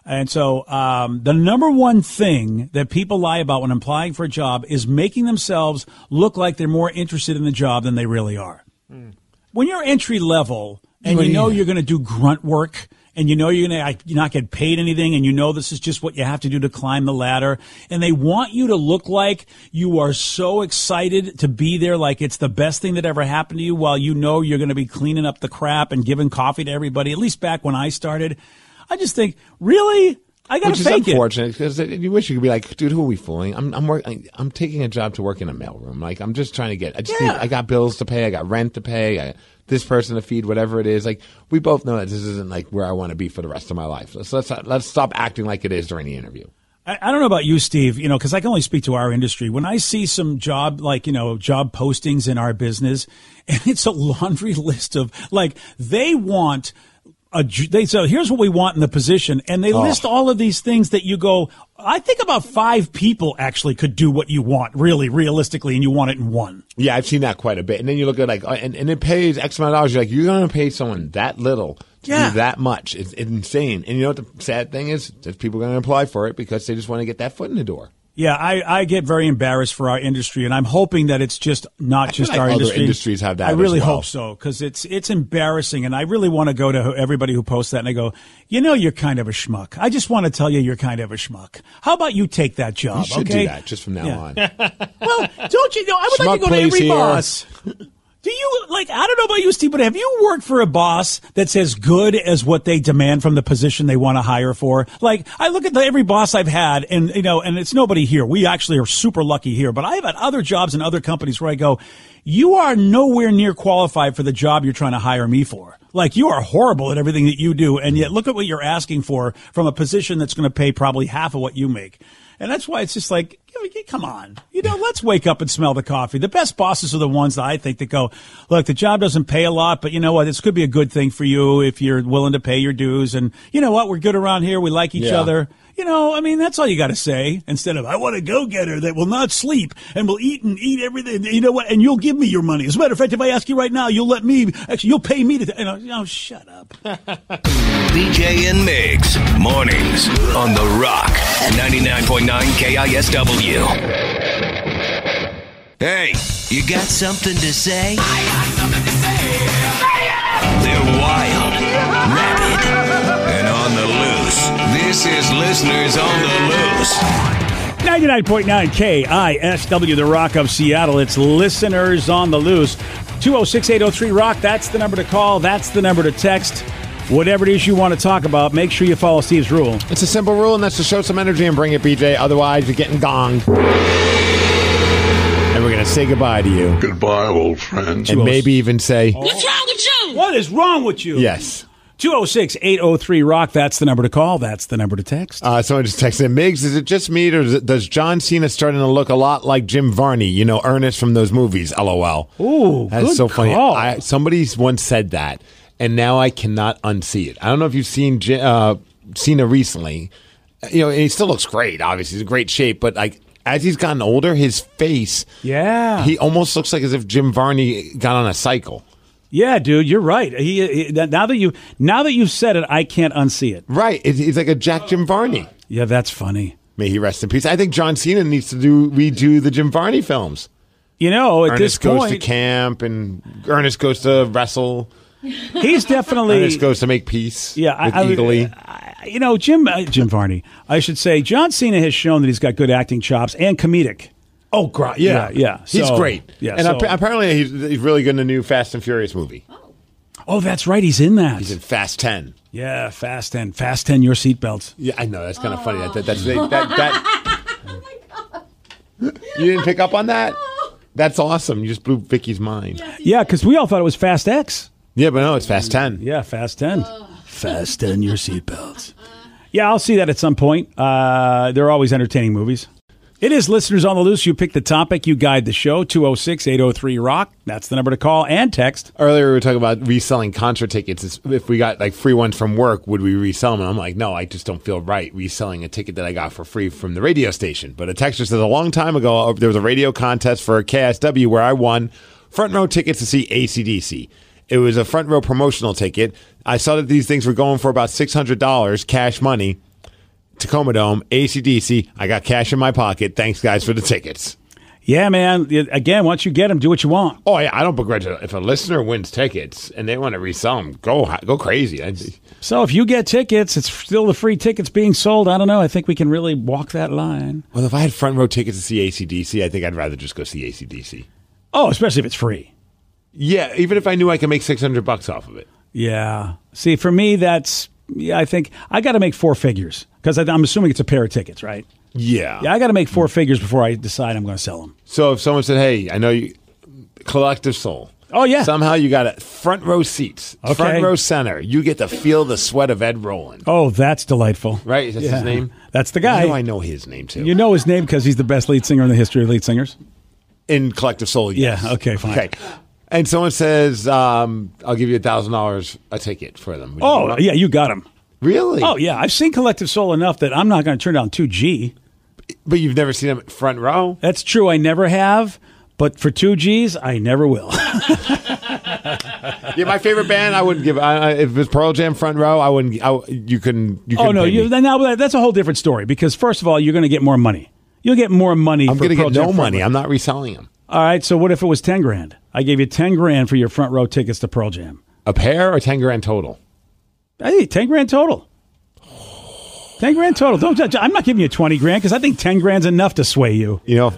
And so the number one thing that people lie about when applying for a job is making themselves look like they're more interested in the job than they really are. When you're entry level and you know you're going to do grunt work and you know you're going to not get paid anything and you know this is just what you have to do to climb the ladder, and they want you to look like you are so excited to be there, like it's the best thing that ever happened to you, while you know you're going to be cleaning up the crap and giving coffee to everybody, at least back when I started. I just think, really? I got to fake it. Which is unfortunate, because you wish you could be like, dude, who are we fooling? I'm taking a job to work in a mailroom. Like, I'm just trying to get, I got bills to pay, I got rent to pay, I got this person to feed, whatever it is. Like, we both know that this isn't like where I want to be for the rest of my life. So let's stop acting like it is during the interview. I don't know about you, Steve, because I can only speak to our industry. When I see some job, job postings in our business, and it's a laundry list of, like, they want so here's what we want in the position, and they list all of these things that you go, I think about 5 people actually could do what you want, really, realistically, and you want it in one. Yeah, I've seen that quite a bit. And then you look at and it pays X amount of dollars. You're like, you're going to pay someone that little to do that much. It's insane. And you know what the sad thing is? There's people going to apply for it because they just want to get that foot in the door. Yeah, I get very embarrassed for our industry, and I'm hoping that it's just not just our industry. Other industries have that. I really as well. hope so, because it's embarrassing, and I really want to go to everybody who posts that and I go, you're kind of a schmuck. I just want to tell you you're kind of a schmuck. How about you take that job? You should do that just from now on. Well, don't you know? I would like to go to every boss. Do you, I don't know about you, Steve, but have you worked for a boss that's as good as what they demand from the position they want to hire for? Like, I look at every boss I've had, and, and it's nobody here. We actually are super lucky here, but I've had other jobs in other companies where I go, you are nowhere near qualified for the job you're trying to hire me for. Like, you are horrible at everything that you do, and yet look at what you're asking for from a position that's going to pay probably half of what you make. And that's why it's just like, come on. Let's wake up and smell the coffee. The best bosses are the ones that I think that go, look, the job doesn't pay a lot, but you know what? This could be a good thing for you if you're willing to pay your dues. And you know what? We're good around here. We like each other. That's all you got to say, instead of, I want a go-getter that will not sleep and will eat everything. You know what? And you'll give me your money. As a matter of fact, if I ask you right now, you'll pay me to, shut up. BJ and Migs, mornings on The Rock, 99.9 KISW. Hey, you got something to say? I got something to say. They're wild, rabid, and on the loose. This is Listeners on the Loose. 99.9 KISW, The Rock of Seattle. It's Listeners on the Loose. 206-803-ROCK. That's the number to call. That's the number to text. Whatever it is you want to talk about, make sure you follow Steve's rule. It's a simple rule, and that's to show some energy and bring it, BJ. Otherwise, you're getting gonged. And we're going to say goodbye to you. Goodbye, old friend. And maybe even say, What's wrong with you? What is wrong with you? Yes. 206-803-ROCK. That's the number to call. That's the number to text. Someone just texted, Migs, is it just me, or does John Cena starting to look a lot like Jim Varney? Ernest from those movies, LOL. Ooh, that's good so funny. call. Somebody once said that, and now I cannot unsee it. I don't know if you've seen Cena recently. He still looks great, obviously. He's in great shape, but as he's gotten older, his face, he almost looks like as if Jim Varney got on a cycle. Yeah, dude, you're right. Now that you've said it, I can't unsee it. Right, he's like a Jack Jim Varney. Yeah, that's funny. May he rest in peace. I think John Cena needs to redo the Jim Varney films. At Ernest this point, goes to camp, and Ernest goes to wrestle. He's definitely Ernest goes to make peace. Yeah, with Eagle Lee. Jim Varney. I should say, John Cena has shown that he's got good acting chops and comedic. Oh, yeah. He's great. Yeah, and apparently he's really good in the new Fast and Furious movie. Oh, that's right. He's in that. He's in Fast 10. Yeah, Fast 10. Fast 10, your seatbelts. Yeah, I know. That's kind of funny. You didn't pick up on that? That's awesome. You just blew Vicky's mind. Yeah, because we all thought it was Fast X. Yeah, but no, it's Fast 10. Yeah, Fast 10. Fast 10, your seatbelts. Yeah, I'll see that at some point. They're always entertaining movies. It is Listeners on the Loose. You pick the topic. You guide the show. 206-803-ROCK. That's the number to call and text. Earlier we were talking about reselling concert tickets. If we got free ones from work, would we resell them? And I'm like, no, I just don't feel right reselling a ticket that I got for free from the radio station. But a texter says a long time ago, there was a radio contest for KSW where I won front row tickets to see AC/DC. It was a front row promotional ticket. I saw that these things were going for about $600 cash money. Tacoma Dome, AC/DC. I got cash in my pocket. Thanks, guys, for the tickets. Yeah, man. Again, once you get them, do what you want. Oh, yeah, I don't begrudge it. If a listener wins tickets and they want to resell them, go crazy. So if you get tickets, it's still the free tickets being sold. I don't know. I think we can really walk that line. Well, if I had front row tickets to see AC/DC, I think I'd rather just go see AC/DC. Oh, especially if it's free. Yeah, even if I knew I could make $600 off of it. Yeah. See, for me, I think I got to make four figures because I'm assuming it's a pair of tickets, right? Yeah. Yeah, I got to make four figures before I decide I'm going to sell them. So if someone said, hey, I know you, Collective Soul. Oh, yeah. Somehow you got front row seats, Okay. front row center. You get to feel the sweat of Ed Roland. Oh, that's delightful. Right? Is that his name? That's the guy. How do I know his name, too? You know his name because he's the best lead singer in the history of lead singers? In Collective Soul, yes. Yeah, okay, fine. Okay. And someone says, I'll give you $1,000 a ticket for them. Oh, yeah, you got him. Really? Oh, yeah. I've seen Collective Soul enough that I'm not going to turn down 2G. But you've never seen him front row? That's true. I never have. But for 2Gs, I never will. Yeah, my favorite band, I wouldn't give. If it was Pearl Jam front row, I wouldn't. You couldn't. Oh no, now that's a whole different story. Because first of all, you're going to get more money. You'll get more money. I'm going to get no money. I'm not reselling them. All right. So what if it was $10,000? I gave you $10,000 for your front row tickets to Pearl Jam. A pair or $10,000 total? Hey, $10,000 total. $10,000 total. Don't judge. I'm not giving you $20,000 because I think $10,000's enough to sway you. You know.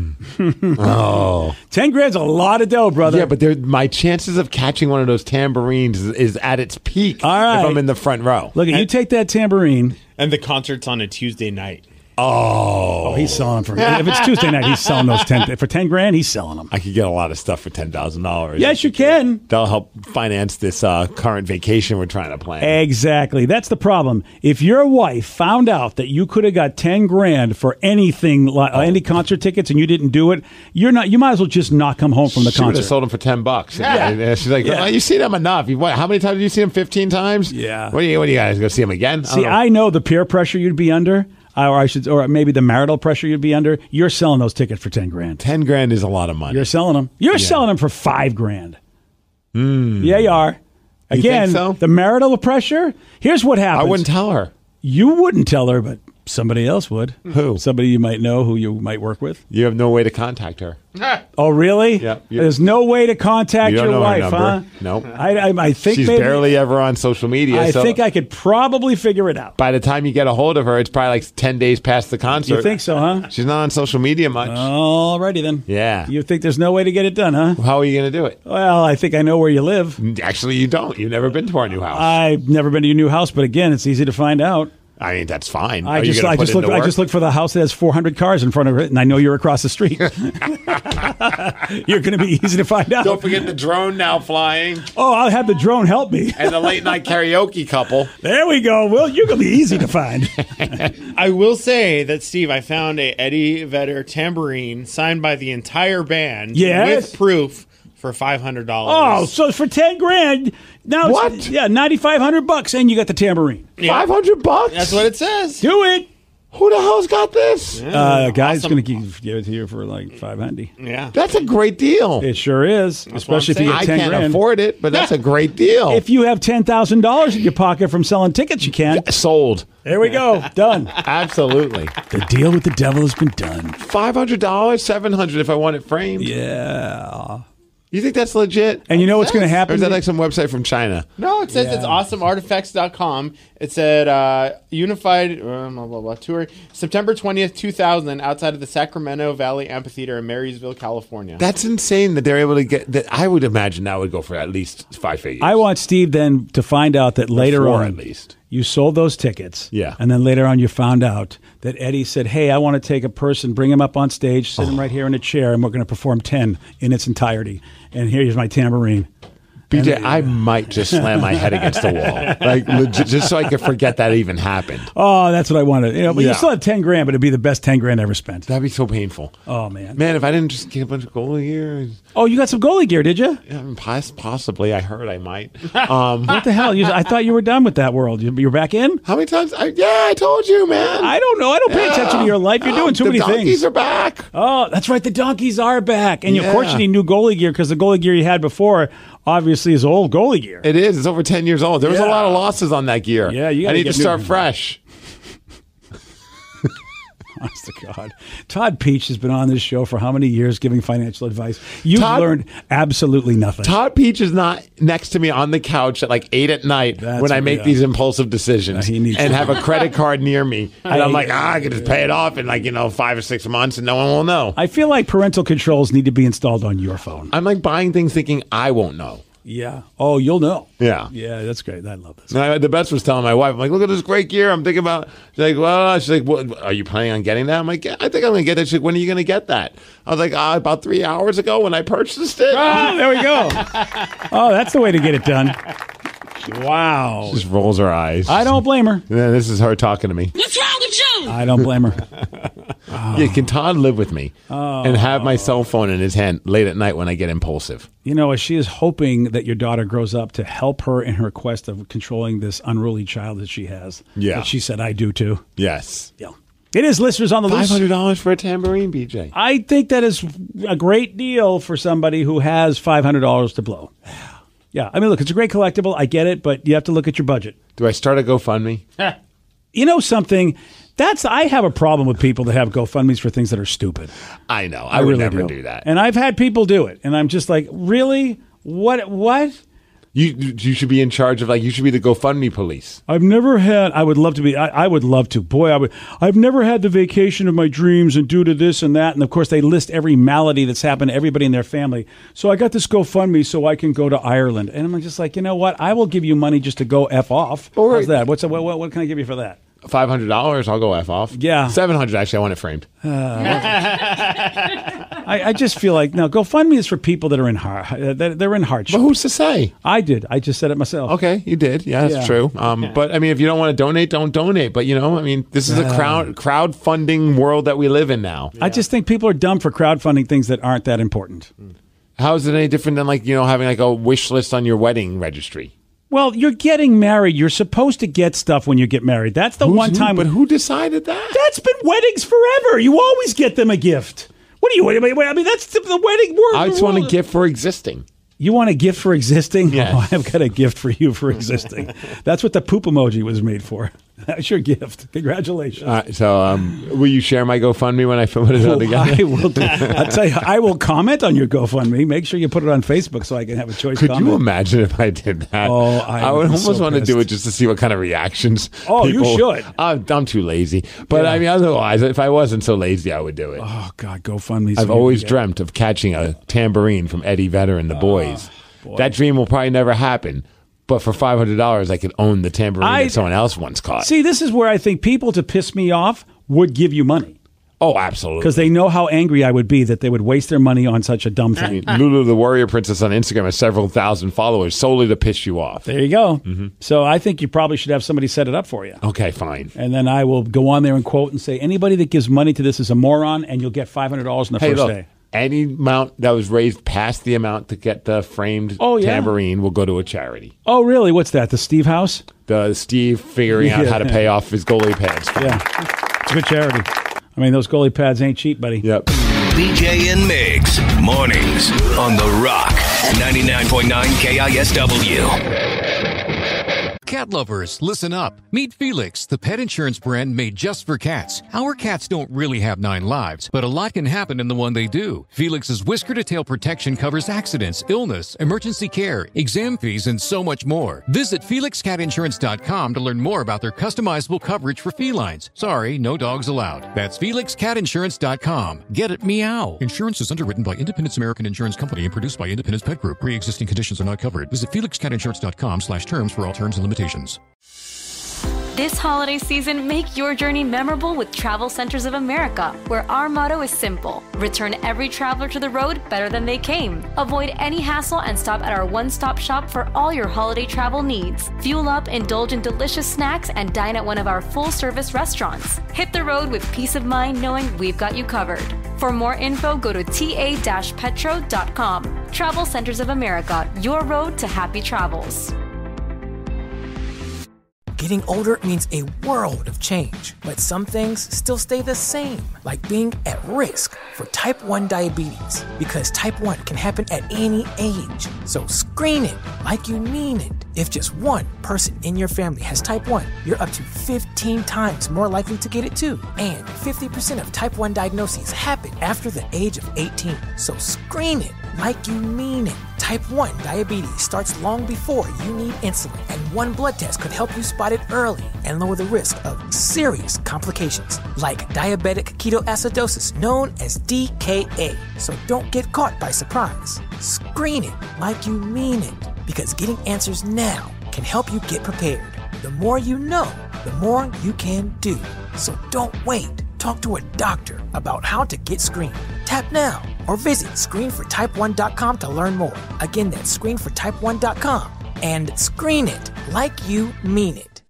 Oh, $10,000's a lot of dough, brother. Yeah, but my chances of catching one of those tambourines is at its peak. All right. If I'm in the front row. Look, you take that tambourine, and the concert's on a Tuesday night. Oh, he's selling for. If it's Tuesday night, he's selling those for $10,000. He's selling them. I could get a lot of stuff for $10,000. Yes, you can. That'll help finance this current vacation we're trying to plan. Exactly. That's the problem. If your wife found out that you could have got $10,000 for anything, any concert tickets, and you didn't do it, you might as well just not come home from the She would concert. have sold them for $10. Yeah. She's like, Yeah. oh, you see them enough. How many times have you seen them? 15 times? Yeah. What do you guys go see them again? See, I know the peer pressure you'd be under. Or maybe the marital pressure you'd be under. You're selling those tickets for $10,000. $10,000 is a lot of money. You're selling them. You're selling them for $5,000. Yeah, you are. You Again, think so? the marital pressure. Here's what happens. I wouldn't tell her. You wouldn't tell her, but somebody else would. Who? Somebody you might know who you might work with. You have no way to contact her. Oh, really? Yeah. There's no way to contact You don't your know her wife, huh? number. Nope. I think She's maybe, barely ever on social media. I so think I could probably figure it out. by the time you get a hold of her, it's probably like 10 days past the concert. You think so, huh? She's not on social media much. Alrighty then. Yeah. You think there's no way to get it done, huh? How are you going to do it? Well, I think I know where you live. Actually, you don't. You've never been to our new house. I've never been to your new house, but again, it's easy to find out. I mean, that's fine. I just look for the house that has 400 cars in front of it, and I know you're across the street. You're going to be easy to find out. Don't forget the drone now flying. Oh, I'll have the drone help me. And the late night karaoke couple. There we go. Well, you're going to be easy to find. I will say that, Steve, I found a Eddie Vedder tambourine signed by the entire band with proof for $500. Oh, so for $10,000 now? What? $9,500, and you got the tambourine. Yeah. $500? That's what it says. Do it. Who the hell's got this? Guy's going to give it to you for like $500. Yeah, that's a great deal. It sure is, especially if you get $10,000. I can't afford it, but that's a great deal. If you have $10,000 in your pocket from selling tickets, you can. Sold. There we go. Done. Absolutely. The deal with the devil has been done. $500, $700 if I want it framed. Yeah. You think that's legit? And you know what's going to happen? Or is that like some website from China? No, it says it's awesomeartifacts.com. It said Unified tour September 20th, 2000, outside of the Sacramento Valley Amphitheater in Marysville, California. That's insane that they're able to get that. I would imagine that would go for at least 5 figures. I want Steve then to find out that later on, at least. You sold those tickets. Yeah. And then later on you found out that Eddie said, hey, I want to take a person, bring him up on stage, sit him right here in a chair, and we're going to perform 10 in its entirety. And here's my tambourine. BJ, I might just slam my head against the wall, like legit, just so I could forget that even happened. Oh, that's what I wanted. But you still have $10,000, but it'd be the best $10,000 ever spent. That'd be so painful. Oh man, if I didn't just get a bunch of goalie gear. Oh, you got some goalie gear, did you? Yeah, possibly. I heard I might. What the hell? I thought you were done with that world. You're back in? How many times? I told you, man. I don't know. I don't pay attention to your life. You're doing too many things. The donkeys are back. Oh, that's right. The donkeys are back, and of course you need new goalie gear because the goalie gear you had before obviously is old goalie gear. It is. It's over 10 years old. There was a lot of losses on that gear. Yeah, you I need to get start fresh. Honest to God. Todd Peach has been on this show for how many years giving financial advice? You've learned absolutely nothing. Todd Peach is not next to me on the couch at like 8 at night when I make these impulsive decisions and have a credit card near me. And I'm like, I can just pay it off in 5 or 6 months and no one will know. I feel like parental controls need to be installed on your phone. I'm like buying things thinking I won't know. Yeah. Oh, you'll know. Yeah. Yeah, that's great. I love this. The best was telling my wife, I'm like, look at this great gear. I'm thinking about, she's like, what, are you planning on getting that? I'm like, yeah, I think I'm going to get that. She's like, when are you going to get that? I was like, about 3 hours ago when I purchased it. Oh, there we go. Oh, that's the way to get it done. Wow. She just rolls her eyes. I don't blame her. And then this is her talking to me. What's wrong with you? I don't blame her. Yeah, can Todd live with me and have my cell phone in his hand late at night when I get impulsive? You know, she is hoping that your daughter grows up to help her in her quest of controlling this unruly child that she has. Yeah. That she said, I do too. Yes. Yeah. It is Listeners on the Loose. $500 for a tambourine, BJ. I think that is a great deal for somebody who has $500 to blow. Yeah. I mean, look, it's a great collectible. I get it, but you have to look at your budget. Do I start a GoFundMe? You know something? I have a problem with people that have GoFundMes for things that are stupid. I know. I would never do that. And I've had people do it. And I'm just like, really? What? You should be in charge of, you should be the GoFundMe police. I've never had, I would love to be, I would love to. Boy, I've never had the vacation of my dreams and due to this and that. And of course, they list every malady that's happened to everybody in their family. So I got this GoFundMe so I can go to Ireland. And I'm just like, you know what? I will give you money just to go F off. How's that? What can I give you for that? $500, I'll go F off. Yeah. $700, actually, I want it framed. I just feel like, no, GoFundMe is for people that are in they're in hardship. But who's to say? I did. I just said it myself. Okay, you did. Yeah, that's true. But, I mean, if you don't want to donate, don't donate. But, this is a crowdfunding world that we live in now. I just think people are dumb for crowdfunding things that aren't that important. How is it any different than, having, a wish list on your wedding registry? Well, you're getting married. You're supposed to get stuff when you get married. That's the one time. But who decided that? That's been weddings forever. You always get them a gift. What do you? I mean, that's the wedding world. I just want a gift for existing. You want a gift for existing? Yes. Oh, I've got a gift for you for existing. That's what the poop emoji was made for. That's your gift. Congratulations. So, will you share my GoFundMe when I put it all together? I will. I'll tell you, I will comment on your GoFundMe. Make sure you put it on Facebook so I can have a choice. Could comment. you imagine if I did that? Oh, I would almost want to do it just to see what kind of reactions. Oh, you should. I'm too lazy. But I mean, otherwise, if I wasn't so lazy, I would do it. Oh God, GoFundMe. I've always dreamt of catching a tambourine from Eddie Vedder and the Boys. Boy. That dream will probably never happen. But for $500, I could own the tambourine that someone else once caught. See, this is where I think people, to piss me off, would give you money. Oh, absolutely. Because they know how angry I would be that they would waste their money on such a dumb thing. Lulu, the Warrior Princess on Instagram, has several thousand followers solely to piss you off. There you go. Mm-hmm. So I think you probably should have somebody set it up for you. Okay, fine. And then I will go on there and quote and say, anybody that gives money to this is a moron, and you'll get $500 in the first day. Any amount that was raised past the amount to get the framed tambourine will go to a charity. Oh, really? What's that? The Steve House? The Steve figuring out how to pay off his goalie pads. Yeah. It's a good charity. I mean, those goalie pads ain't cheap, buddy. Yep. BJ and Migs, mornings on The Rock, 99.9 KISW. Cat lovers, listen up. Meet Felix, the pet insurance brand made just for cats. Our cats don't really have 9 lives, but a lot can happen in the one they do. Felix's whisker-to-tail protection covers accidents, illness, emergency care, exam fees, and so much more. Visit FelixCatInsurance.com to learn more about their customizable coverage for felines. Sorry, no dogs allowed. That's FelixCatInsurance.com. Get it meow. Insurance is underwritten by Independence American Insurance Company and produced by Independence Pet Group. Pre-existing conditions are not covered. Visit FelixCatInsurance.com/terms for all terms and limitations. This holiday season, make your journey memorable with Travel Centers of America, where our motto is simple: return every traveler to the road better than they came. Avoid any hassle and stop at our one-stop shop for all your holiday travel needs. Fuel up, indulge in delicious snacks, and dine at one of our full-service restaurants. Hit the road with peace of mind knowing we've got you covered. For more info, go to ta-petro.com. Travel Centers of America, your road to happy travels. Getting older means a world of change, but some things still stay the same, like being at risk for type 1 diabetes, because type 1 can happen at any age. So screen it like you mean it. If just one person in your family has type 1, you're up to 15 times more likely to get it too. And 50% of type 1 diagnoses happen after the age of 18. So screen it like you mean it. Type 1 diabetes starts long before you need insulin, and one blood test could help you spot it early and lower the risk of serious complications like diabetic ketoacidosis, known as DKA. So don't get caught by surprise. Screen it like you mean it, because getting answers now can help you get prepared. The more you know, the more you can do. So don't wait. Talk to a doctor about how to get screened. Tap now or visit screenfortype1.com to learn more. Again, that's screenfortype1.com. And screen it like you mean it.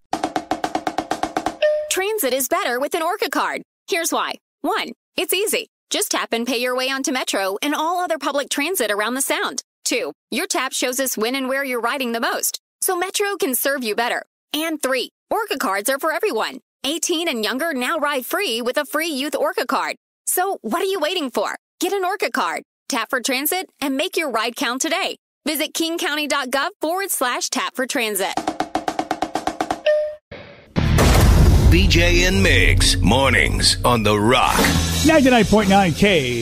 Transit is better with an Orca card. Here's why. 1. It's easy. Just tap and pay your way onto Metro and all other public transit around the Sound. 2. Your tap shows us when and where you're riding the most, so Metro can serve you better. And 3. Orca cards are for everyone. 18 and younger now ride free with a free youth Orca card. So what are you waiting for? Get an Orca card, tap for transit, and make your ride count today. Visit kingcounty.gov/tap for transit. BJ and Migs, mornings on The Rock. 99.9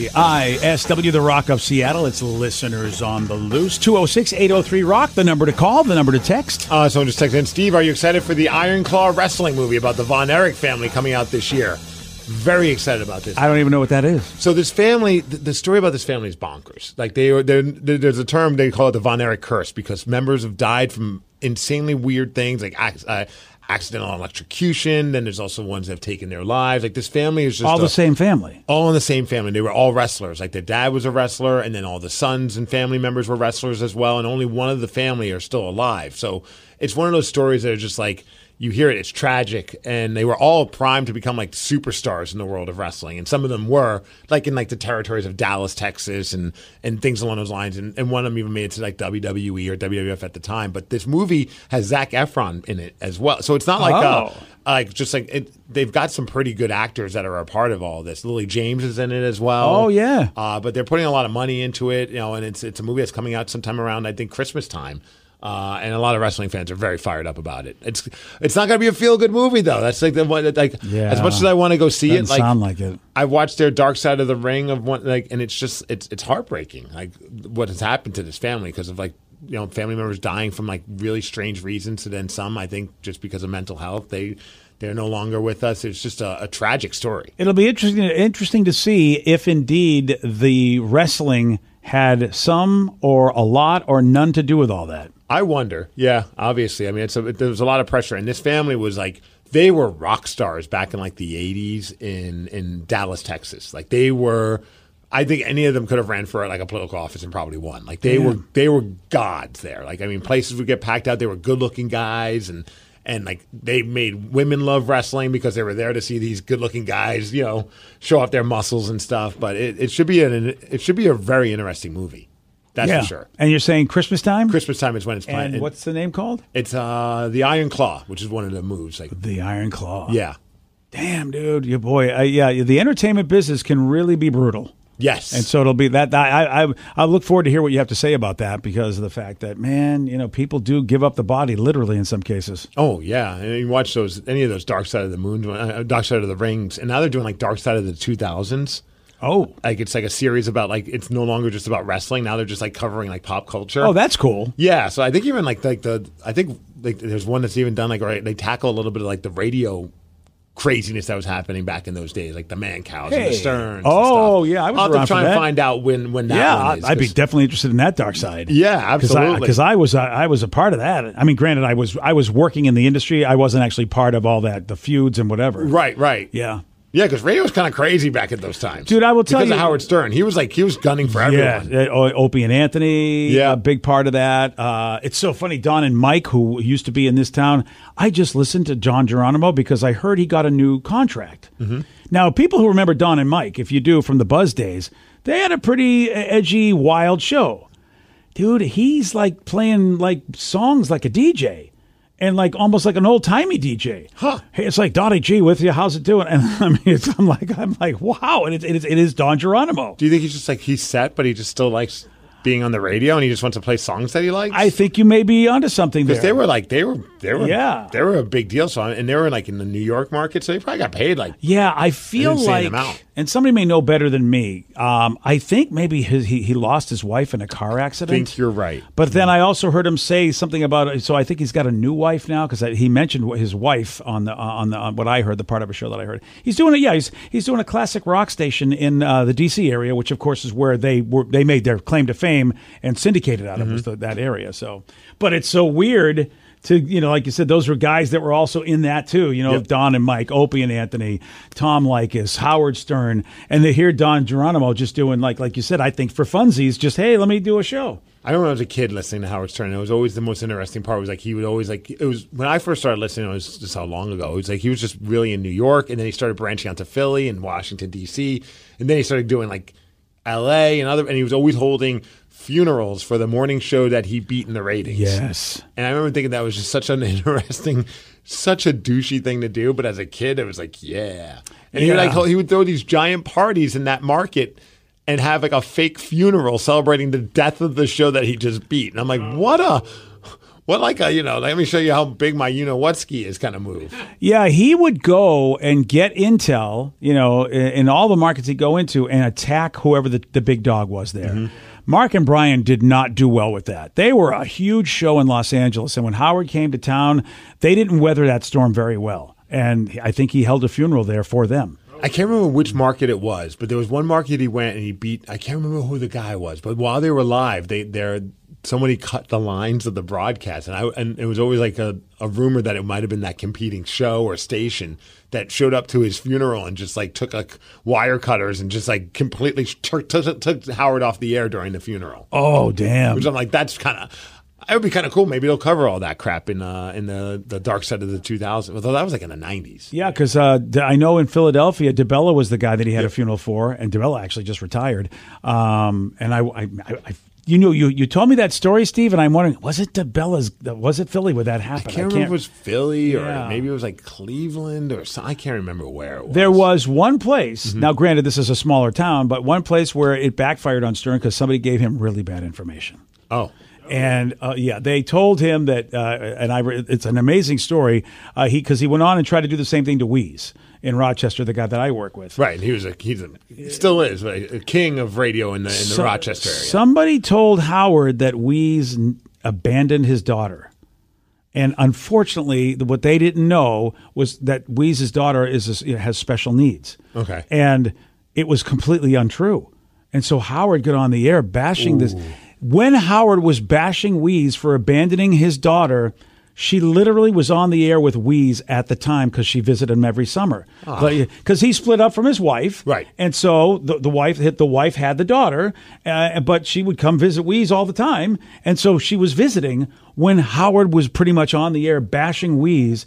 KISW, The Rock of Seattle. It's listeners on the loose. 206-803-ROCK, the number to call, the number to text. Someone just texted in, Steve, are you excited for the Iron Claw wrestling movie about the Von Erich family coming out this year? Very excited about this. I don't even know what that is. So this family, the story about this family is bonkers. Like there's a term, they call it the Von Erich curse, because members have died from insanely weird things, like accidental electrocution. Then there's also ones that have taken their lives. Like this family is just all the same family. All in the same family. They were all wrestlers. Like their dad was a wrestler, and then all the sons and family members were wrestlers as well, and only one of the family are still alive. So it's one of those stories that are just like, you hear it, it's tragic, and they were all primed to become like superstars in the world of wrestling, and some of them were like in like the territories of Dallas, Texas, and things along those lines, and one of them even made it to like WWE or WWF at the time. But this movie has Zac Efron in it as well, so it's not like they've got some pretty good actors that are a part of all this. Lily James is in it as well. Oh yeah, but they're putting a lot of money into it, and it's a movie that's coming out sometime around, I think, Christmas time. And a lot of wrestling fans are very fired up about it. It's not going to be a feel good movie though. That's like as much as I want to go see it, sound like it. I watched their Dark Side of the Ring and it's just it's heartbreaking. Like what has happened to this family because of family members dying from like really strange reasons, and then some I think just because of mental health they're no longer with us. It's just a tragic story. It'll be interesting to see if indeed the wrestling had some or a lot or none to do with all that. I wonder. Yeah, obviously. I mean, there was a lot of pressure, and this family was like, they were rock stars back in like the 80s in Dallas, Texas. Like they were, I think any of them could have ran for like a political office and probably won. Like they were gods there. Like, I mean, places would get packed out. They were good looking guys, and like they made women love wrestling because they were there to see these good looking guys, show off their muscles and stuff. But it should be a very interesting movie. That's for sure. And you're saying Christmas time? Christmas time is when it's planned. And what's the name called? It's the Iron Claw, which is one of the moves. Like the Iron Claw. Yeah. Damn, dude, your boy. The entertainment business can really be brutal. Yes. And so it'll be that. I look forward to hear what you have to say about that, because of the fact that, man, people do give up the body literally in some cases. Oh yeah, and you watch any of those Dark Side of the Moon, Dark Side of the Rings, and now they're doing like Dark Side of the 2000s. Oh, like it's like a series about like, it's no longer just about wrestling. Now they're just like covering like pop culture. Oh, that's cool. Yeah, so I think even I think there's one that's even done like, right, they tackle a little bit of like the radio craziness that was happening back in those days, like the Man Cows and the Sterns. Oh, and stuff. yeah, I was I'll have around to try for and that. find out when that one is. I'd be definitely interested in that dark side. Yeah, absolutely. Because I was a part of that. I mean, granted, I was working in the industry. I wasn't actually part of all that, the feuds and whatever. Right. Yeah. Yeah, because radio was kind of crazy back at those times. Dude, I will tell you. Because of Howard Stern. He was gunning for everyone. Yeah, Opie and Anthony, a big part of that. It's so funny, Don and Mike, who used to be in this town, I just listened to John Geronimo because I heard he got a new contract. Mm-hmm. Now, people who remember Don and Mike, if you do from the Buzz days, they had a pretty edgy, wild show. Dude, he's like playing like songs like a DJ. And like almost like an old timey DJ. Huh? Hey, it's like Donnie G with you. How's it doing? And I mean, I'm like, wow. And it is Don Geronimo. Do you think he's just like he's set, but he just still likes being on the radio and he just wants to play songs that he likes? I think you may be onto something there. Because they were Yeah. a big deal. So and they were like in the New York market, so they probably got paid like I feel an insane like, amount. and somebody may know better than me. I think maybe he lost his wife in a car I accident. think you're right. But then I also heard him say something about it. So I think he's got a new wife now because he mentioned his wife on what I heard, the part of a show that I heard. He's doing it. Yeah, he's doing a classic rock station in the D.C. area, which of course is where they made their claim to fame and syndicated out of was that area. So, but it's so weird. To, like you said, those were guys that were also in that too. Don and Mike, Opie and Anthony, Tom Likas, Howard Stern, and they hear Don Geronimo just doing like you said. I think for funsies, just hey, let me do a show. I remember when I was a kid listening to Howard Stern. It was always the most interesting part. Was like he would always it was when I first started listening. It was just how long ago. It was like he was just really in New York, and then he started branching out to Philly and Washington D.C., and then he started doing like L.A. and he was always holding funerals for the morning show that he beat in the ratings. Yes. And I remember thinking that was just such an interesting, such a douchey thing to do. But as a kid, it was like, yeah. And he would throw these giant parties in that market and have like a fake funeral celebrating the death of the show that he just beat. And I'm like, let me show you how big my you-know-what-ski is kind of move. Yeah, he would go and get intel, in all the markets he'd go into and attack whoever the big dog was there. Mm-hmm. Mark and Brian did not do well with that. They were a huge show in Los Angeles, and when Howard came to town, they didn't weather that storm very well. And I think he held a funeral there for them. I can't remember which market it was, but there was one market he went and he beat. I can't remember who the guy was, but while they were live, somebody cut the lines of the broadcast, and it was always like a rumor that it might have been that competing show or station that showed up to his funeral and just like took like wire cutters and just like completely took Howard off the air during the funeral. Oh, damn! Which I'm like, it would be kind of cool. Maybe they'll cover all that crap in the dark side of the 2000s. Although that was like in the 90s. Yeah, because I know in Philadelphia, DeBella was the guy that he had a funeral for, and DeBella actually just retired. And you told me that story, Steve, and I'm wondering, was it Philly where that happened? I can't remember if it was Philly or maybe it was like Cleveland or something. I can't remember where it was. There was one place, now granted this is a smaller town, but one place where it backfired on Stern because somebody gave him really bad information. Oh. And they told him that, it's an amazing story, because he went on and tried to do the same thing to Wheeze in Rochester, the guy that I work with. Right, he still is a king of radio in the Rochester area. Somebody told Howard that Wheeze abandoned his daughter. And unfortunately, what they didn't know was that Wheeze's daughter has special needs. Okay. And it was completely untrue. And so Howard got on the air bashing this. When Howard was bashing Wheeze for abandoning his daughter, she literally was on the air with Wheeze at the time because she visited him every summer. Because he split up from his wife. Right. And so the wife had the daughter, but she would come visit Wheeze all the time. And so she was visiting when Howard was pretty much on the air bashing Wheeze.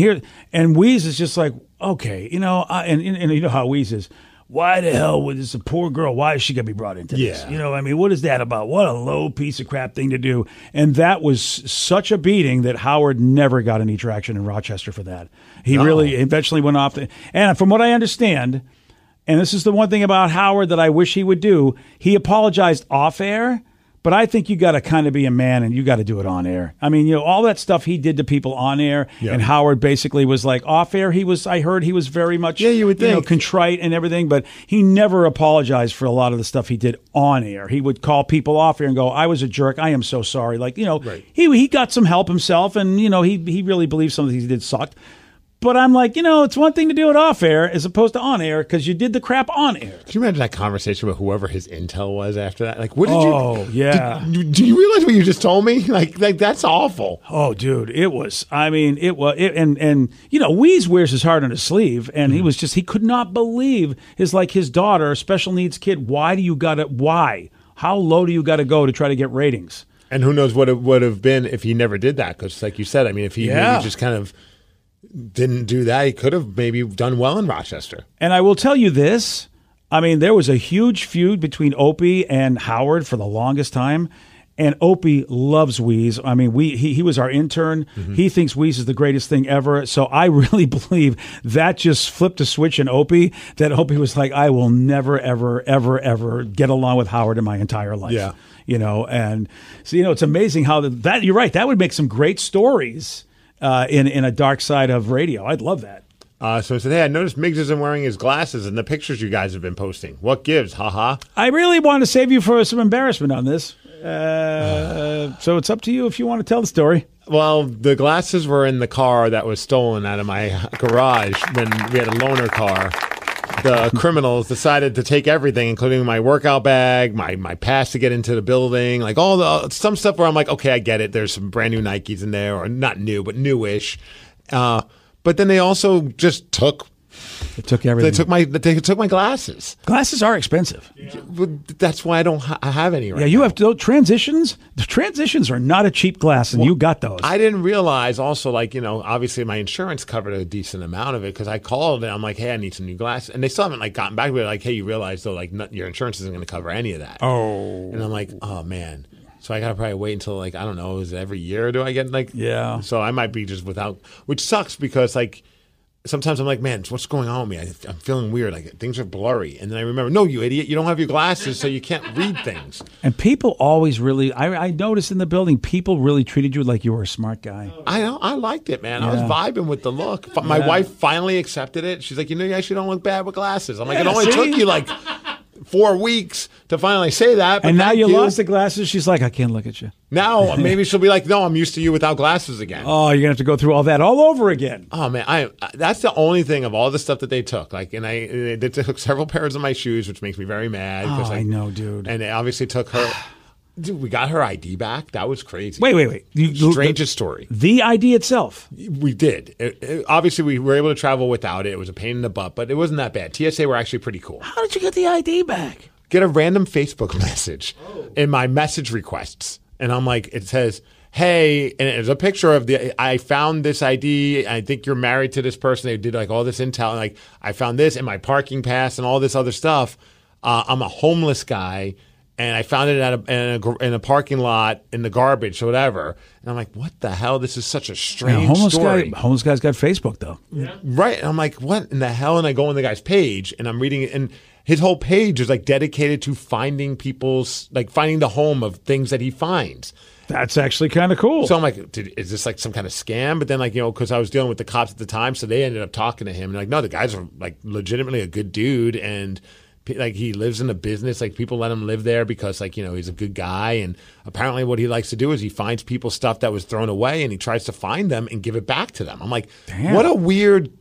And Wheeze is just like, okay, and you know how Wheeze is. Why the hell was this a poor girl? Why is she going to be brought into this? What is that about? What a low piece of crap thing to do. And that was such a beating that Howard never got any traction in Rochester for that. He really eventually went off. And from what I understand, and this is the one thing about Howard that I wish he would do, he apologized off air. But I think you got to kind of be a man and you got to do it on air. I mean, all that stuff he did to people on air, and Howard basically was like off air. I heard he was very much, you would think, contrite and everything, but he never apologized for a lot of the stuff he did on air. He would call people off air and go, "I was a jerk. I am so sorry." Right. He got some help himself, and he really believed some of the things he did sucked. But I'm like, it's one thing to do it off air as opposed to on air because you did the crap on air. Can you imagine that conversation with whoever his intel was after that? Like, what did do you realize what you just told me? Like that's awful. Oh, dude, it was. I mean, Wheeze wears his heart on his sleeve, and he could not believe his daughter, a special needs kid. Why? How low do you got to go to try to get ratings? And who knows what it would have been if he never did that? Because, like you said, I mean, if he maybe just kind of didn't do that, he could have maybe done well in Rochester. And I will tell you this. I mean, there was a huge feud between Opie and Howard for the longest time. And Opie loves Wheeze. I mean, he was our intern. Mm-hmm. He thinks Wheeze is the greatest thing ever. So I really believe that just flipped a switch in Opie, that Opie was like, I will never, ever, ever, ever get along with Howard in my entire life. Yeah. And so, it's amazing how that you're right. That would make some great stories in a dark side of radio. I'd love that. So I said, hey, I noticed Migs isn't wearing his glasses in the pictures you guys have been posting. What gives? Haha. I really want to save you for some embarrassment on this. So it's up to you if you want to tell the story. Well, the glasses were in the car that was stolen out of my garage when we had a loaner car. The criminals decided to take everything, including my workout bag, my pass to get into the building, like some stuff where I'm like, okay, I get it. There's some brand new Nikes in there, or not new, but newish. But then they also just took everything. They took my glasses. Glasses are expensive. That's why I don't have any right now. You have to transitions. The transitions are not a cheap glass, and you got those. I didn't realize also, obviously my insurance covered a decent amount of it, because I called and I'm like, hey, I need some new glasses. And they still haven't gotten back to me, like, hey, you realize though, your insurance isn't going to cover any of that. Oh. And I'm like, oh man. So I got to probably wait until I don't know, is it every year do I get Yeah. So I might be just without, which sucks because sometimes I'm like, man, what's going on with me? I'm feeling weird. Things are blurry. And then I remember, no, you idiot, you don't have your glasses, so you can't read things. And people always really, I noticed in the building, people really treated you like you were a smart guy. I know. I liked it, man. I was vibing with the look. My wife finally accepted it. She's like, you actually don't look bad with glasses. I'm like, it only took you 4 weeks to finally say that. But and now you lost the glasses. She's like, I can't look at you. Now maybe she'll be like, no, I'm used to you without glasses again. Oh, you're going to have to go through all that all over again. Oh, man. That's the only thing of all the stuff that they took. They took several pairs of my shoes, which makes me very mad. Oh, I know, dude. And they obviously took her. Dude, we got her ID back. That was crazy. Wait. Strangest story. The ID itself. We did. Obviously, we were able to travel without it. It was a pain in the butt, but it wasn't that bad. TSA were actually pretty cool. How did you get the ID back? Get a random Facebook message in my message requests. And I'm like, it says, hey, and it's a picture of I found this ID. I think you're married to this person. They did all this intel. And I found this in my parking pass and all this other stuff. I'm a homeless guy. And I found it in a parking lot in the garbage or whatever. And I'm like, what the hell? This is such a strange story. Homeless guy's got Facebook, though. Yeah. Right. And I'm like, what in the hell? And I go on the guy's page, and I'm reading it. And his whole page is dedicated to finding finding the home of things that he finds. That's actually kind of cool. So I'm like, is this some kind of scam? But then because I was dealing with the cops at the time, so they ended up talking to him. And no, the guys are legitimately a good dude. And he lives in a business. People let him live there because he's a good guy. And apparently what he likes to do is he finds people's stuff that was thrown away and he tries to find them and give it back to them. I'm like, damn. What a weird,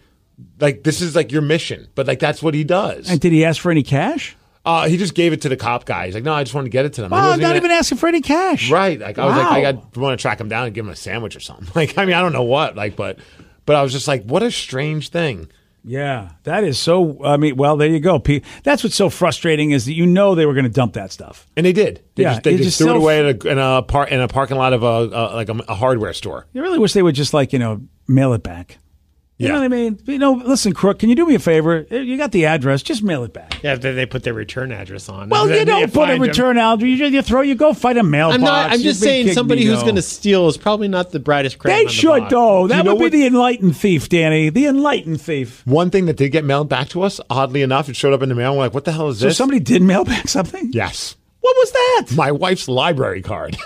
this is your mission. But that's what he does. And did he ask for any cash? He just gave it to the cop guy. He's like, no, I just want to get it to them. Well, I'm not even asking for any cash. Right. I was like, I want to track him down and give him a sandwich or something. I don't know what. But I was just like, what a strange thing. Yeah, that is so. Well, there you go. That's what's so frustrating is that they were going to dump that stuff, and they did. They just threw it away in a parking lot of a hardware store. I really wish they would just mail it back. You know what I mean? Listen, Crook, can you do me a favor? You got the address. Just mail it back. Yeah, they put their return address on. Well, you don't put a return address. You go find a mailbox. I'm just saying somebody who's going to steal is probably not the brightest crayon They on the should, block. though. That would be the enlightened thief, Danny. The enlightened thief. One thing that did get mailed back to us, oddly enough, it showed up in the mail. And we're like, what the hell is this? So somebody did mail back something? Yes. What was that? My wife's library card.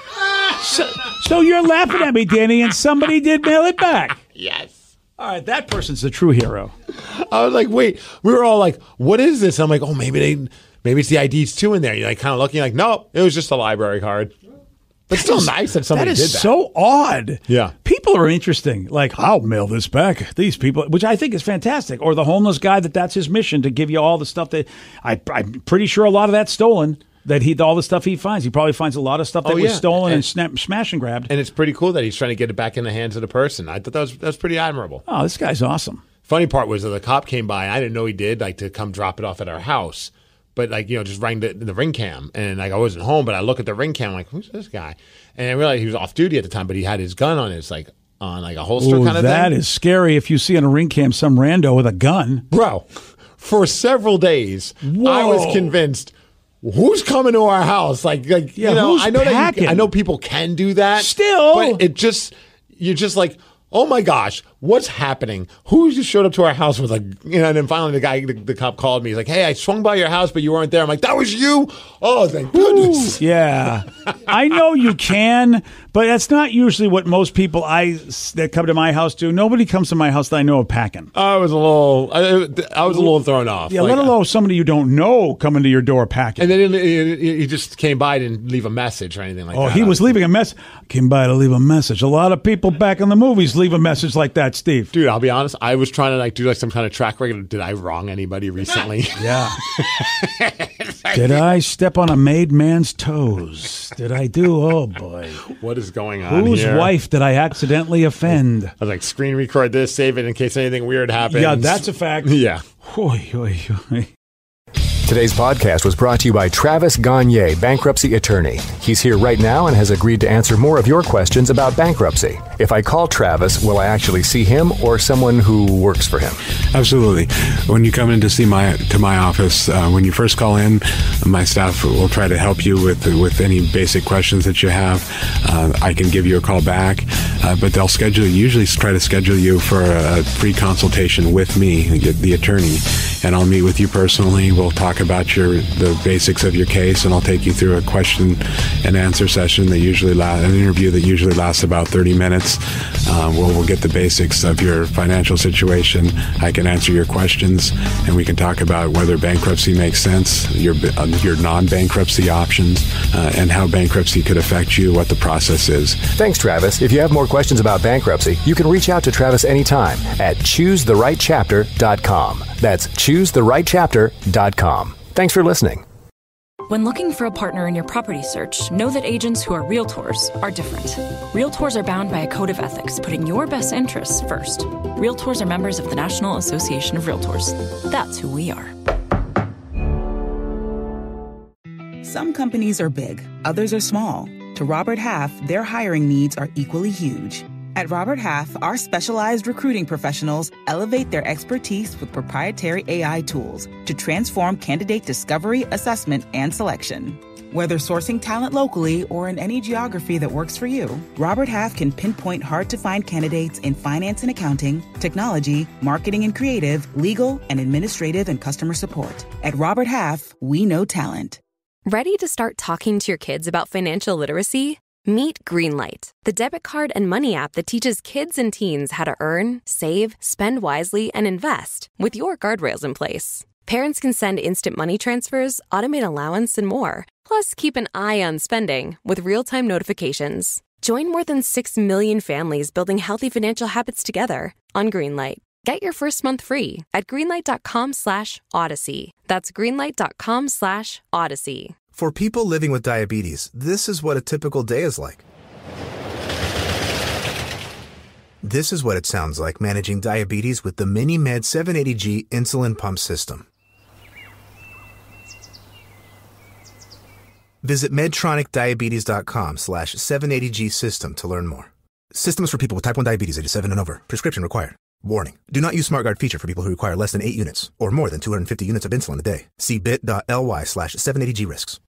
So you're laughing at me, Danny, and somebody did mail it back. Yes. All right, that person's the true hero. I was like, wait. We were all like, what is this? I'm like, oh, maybe it's the IDs too in there. You're kind of looking no, it was just a library card. But still nice that somebody did that. That is so odd. Yeah. People are interesting. I'll mail this back. These people, which I think is fantastic. Or the homeless guy that's his mission to give you all the stuff that I'm pretty sure a lot of that's stolen. All the stuff he finds. He probably finds a lot of stuff that was stolen and smash and grabbed. And it's pretty cool that he's trying to get it back in the hands of the person. I thought that was pretty admirable. Oh, this guy's awesome. Funny part was that the cop came by. I didn't know he did, to come drop it off at our house. But, just rang the ring cam. And, I wasn't home, but I look at the ring cam, who's this guy? And I realized he was off duty at the time, but he had his gun on his, on a holster kind of thing. That is scary if you see on a ring cam some rando with a gun. Bro, for several days, I was convinced who's coming to our house? Like Yeah, you know, who's I know packing? I know people can do that Still. but you're just like, oh my gosh, what's happening? Who just showed up to our house with and then finally the cop called me. He's like, hey, I swung by your house, but you weren't there. I'm like, that was you? Oh, thank goodness. Yeah. I know you can, but that's not usually what most people that come to my house do. Nobody comes to my house that I know of packing. I was a little thrown off. Yeah, let alone somebody you don't know coming to your door packing. And then he just came by, didn't leave a message or anything like that. Oh, he was leaving a message. Came by to leave a message. A lot of people back in the movies leave a message like that, Steve. Dude, I'll be honest. I was trying to do some kind of track record. Did I wrong anybody recently? Yeah. Did I step on a made man's toes? Did I do? Oh boy. What is going on Whose here? wife did I accidentally offend? I was like, screen record this, save it in case anything weird happens. Yeah, that's a fact. Yeah. Oy, oy, oy. Today's podcast was brought to you by Travis Gagne, bankruptcy attorney. He's here right now and has agreed to answer more of your questions about bankruptcy. If I call Travis, will I actually see him or someone who works for him? Absolutely. When you come in to see my office, when you first call in, my staff will try to help you with any basic questions that you have. I can give you a call back, but they'll usually try to schedule you for a free consultation with me, the attorney, and I'll meet with you personally. We'll talk about the basics of your case, and I'll take you through a question and answer session an interview that usually lasts about 30 minutes. We'll get the basics of your financial situation. I can answer your questions, and we can talk about whether bankruptcy makes sense, your non-bankruptcy options, and how bankruptcy could affect you, what the process is. Thanks, Travis. If you have more questions about bankruptcy, you can reach out to Travis anytime at choosetherightchapter.com. That's choosetherightchapter.com. Thanks for listening. When looking for a partner in your property search, know that agents who are realtors are different. Realtors are bound by a code of ethics, putting your best interests first. Realtors are members of the National Association of Realtors. That's who we are. Some companies are big, others are small. To Robert Half, their hiring needs are equally huge. At Robert Half, our specialized recruiting professionals elevate their expertise with proprietary AI tools to transform candidate discovery, assessment, and selection. Whether sourcing talent locally or in any geography that works for you, Robert Half can pinpoint hard-to-find candidates in finance and accounting, technology, marketing and creative, legal, and administrative and customer support. At Robert Half, we know talent. Ready to start talking to your kids about financial literacy? Meet Greenlight, the debit card and money app that teaches kids and teens how to earn, save, spend wisely, and invest with your guardrails in place. Parents can send instant money transfers, automate allowance, and more. Plus, keep an eye on spending with real-time notifications. Join more than 6 million families building healthy financial habits together on Greenlight. Get your first month free at greenlight.com/Odyssey. That's greenlight.com/Odyssey. For people living with diabetes, this is what a typical day is like. This is what it sounds like managing diabetes with the MiniMed 780G insulin pump system. Visit medtronicdiabetes.com/780G system to learn more. System is for people with type 1 diabetes, ages 7 and over. Prescription required. Warning. Do not use SmartGuard feature for people who require less than 8 units or more than 250 units of insulin a day. See bit.ly/780G risks.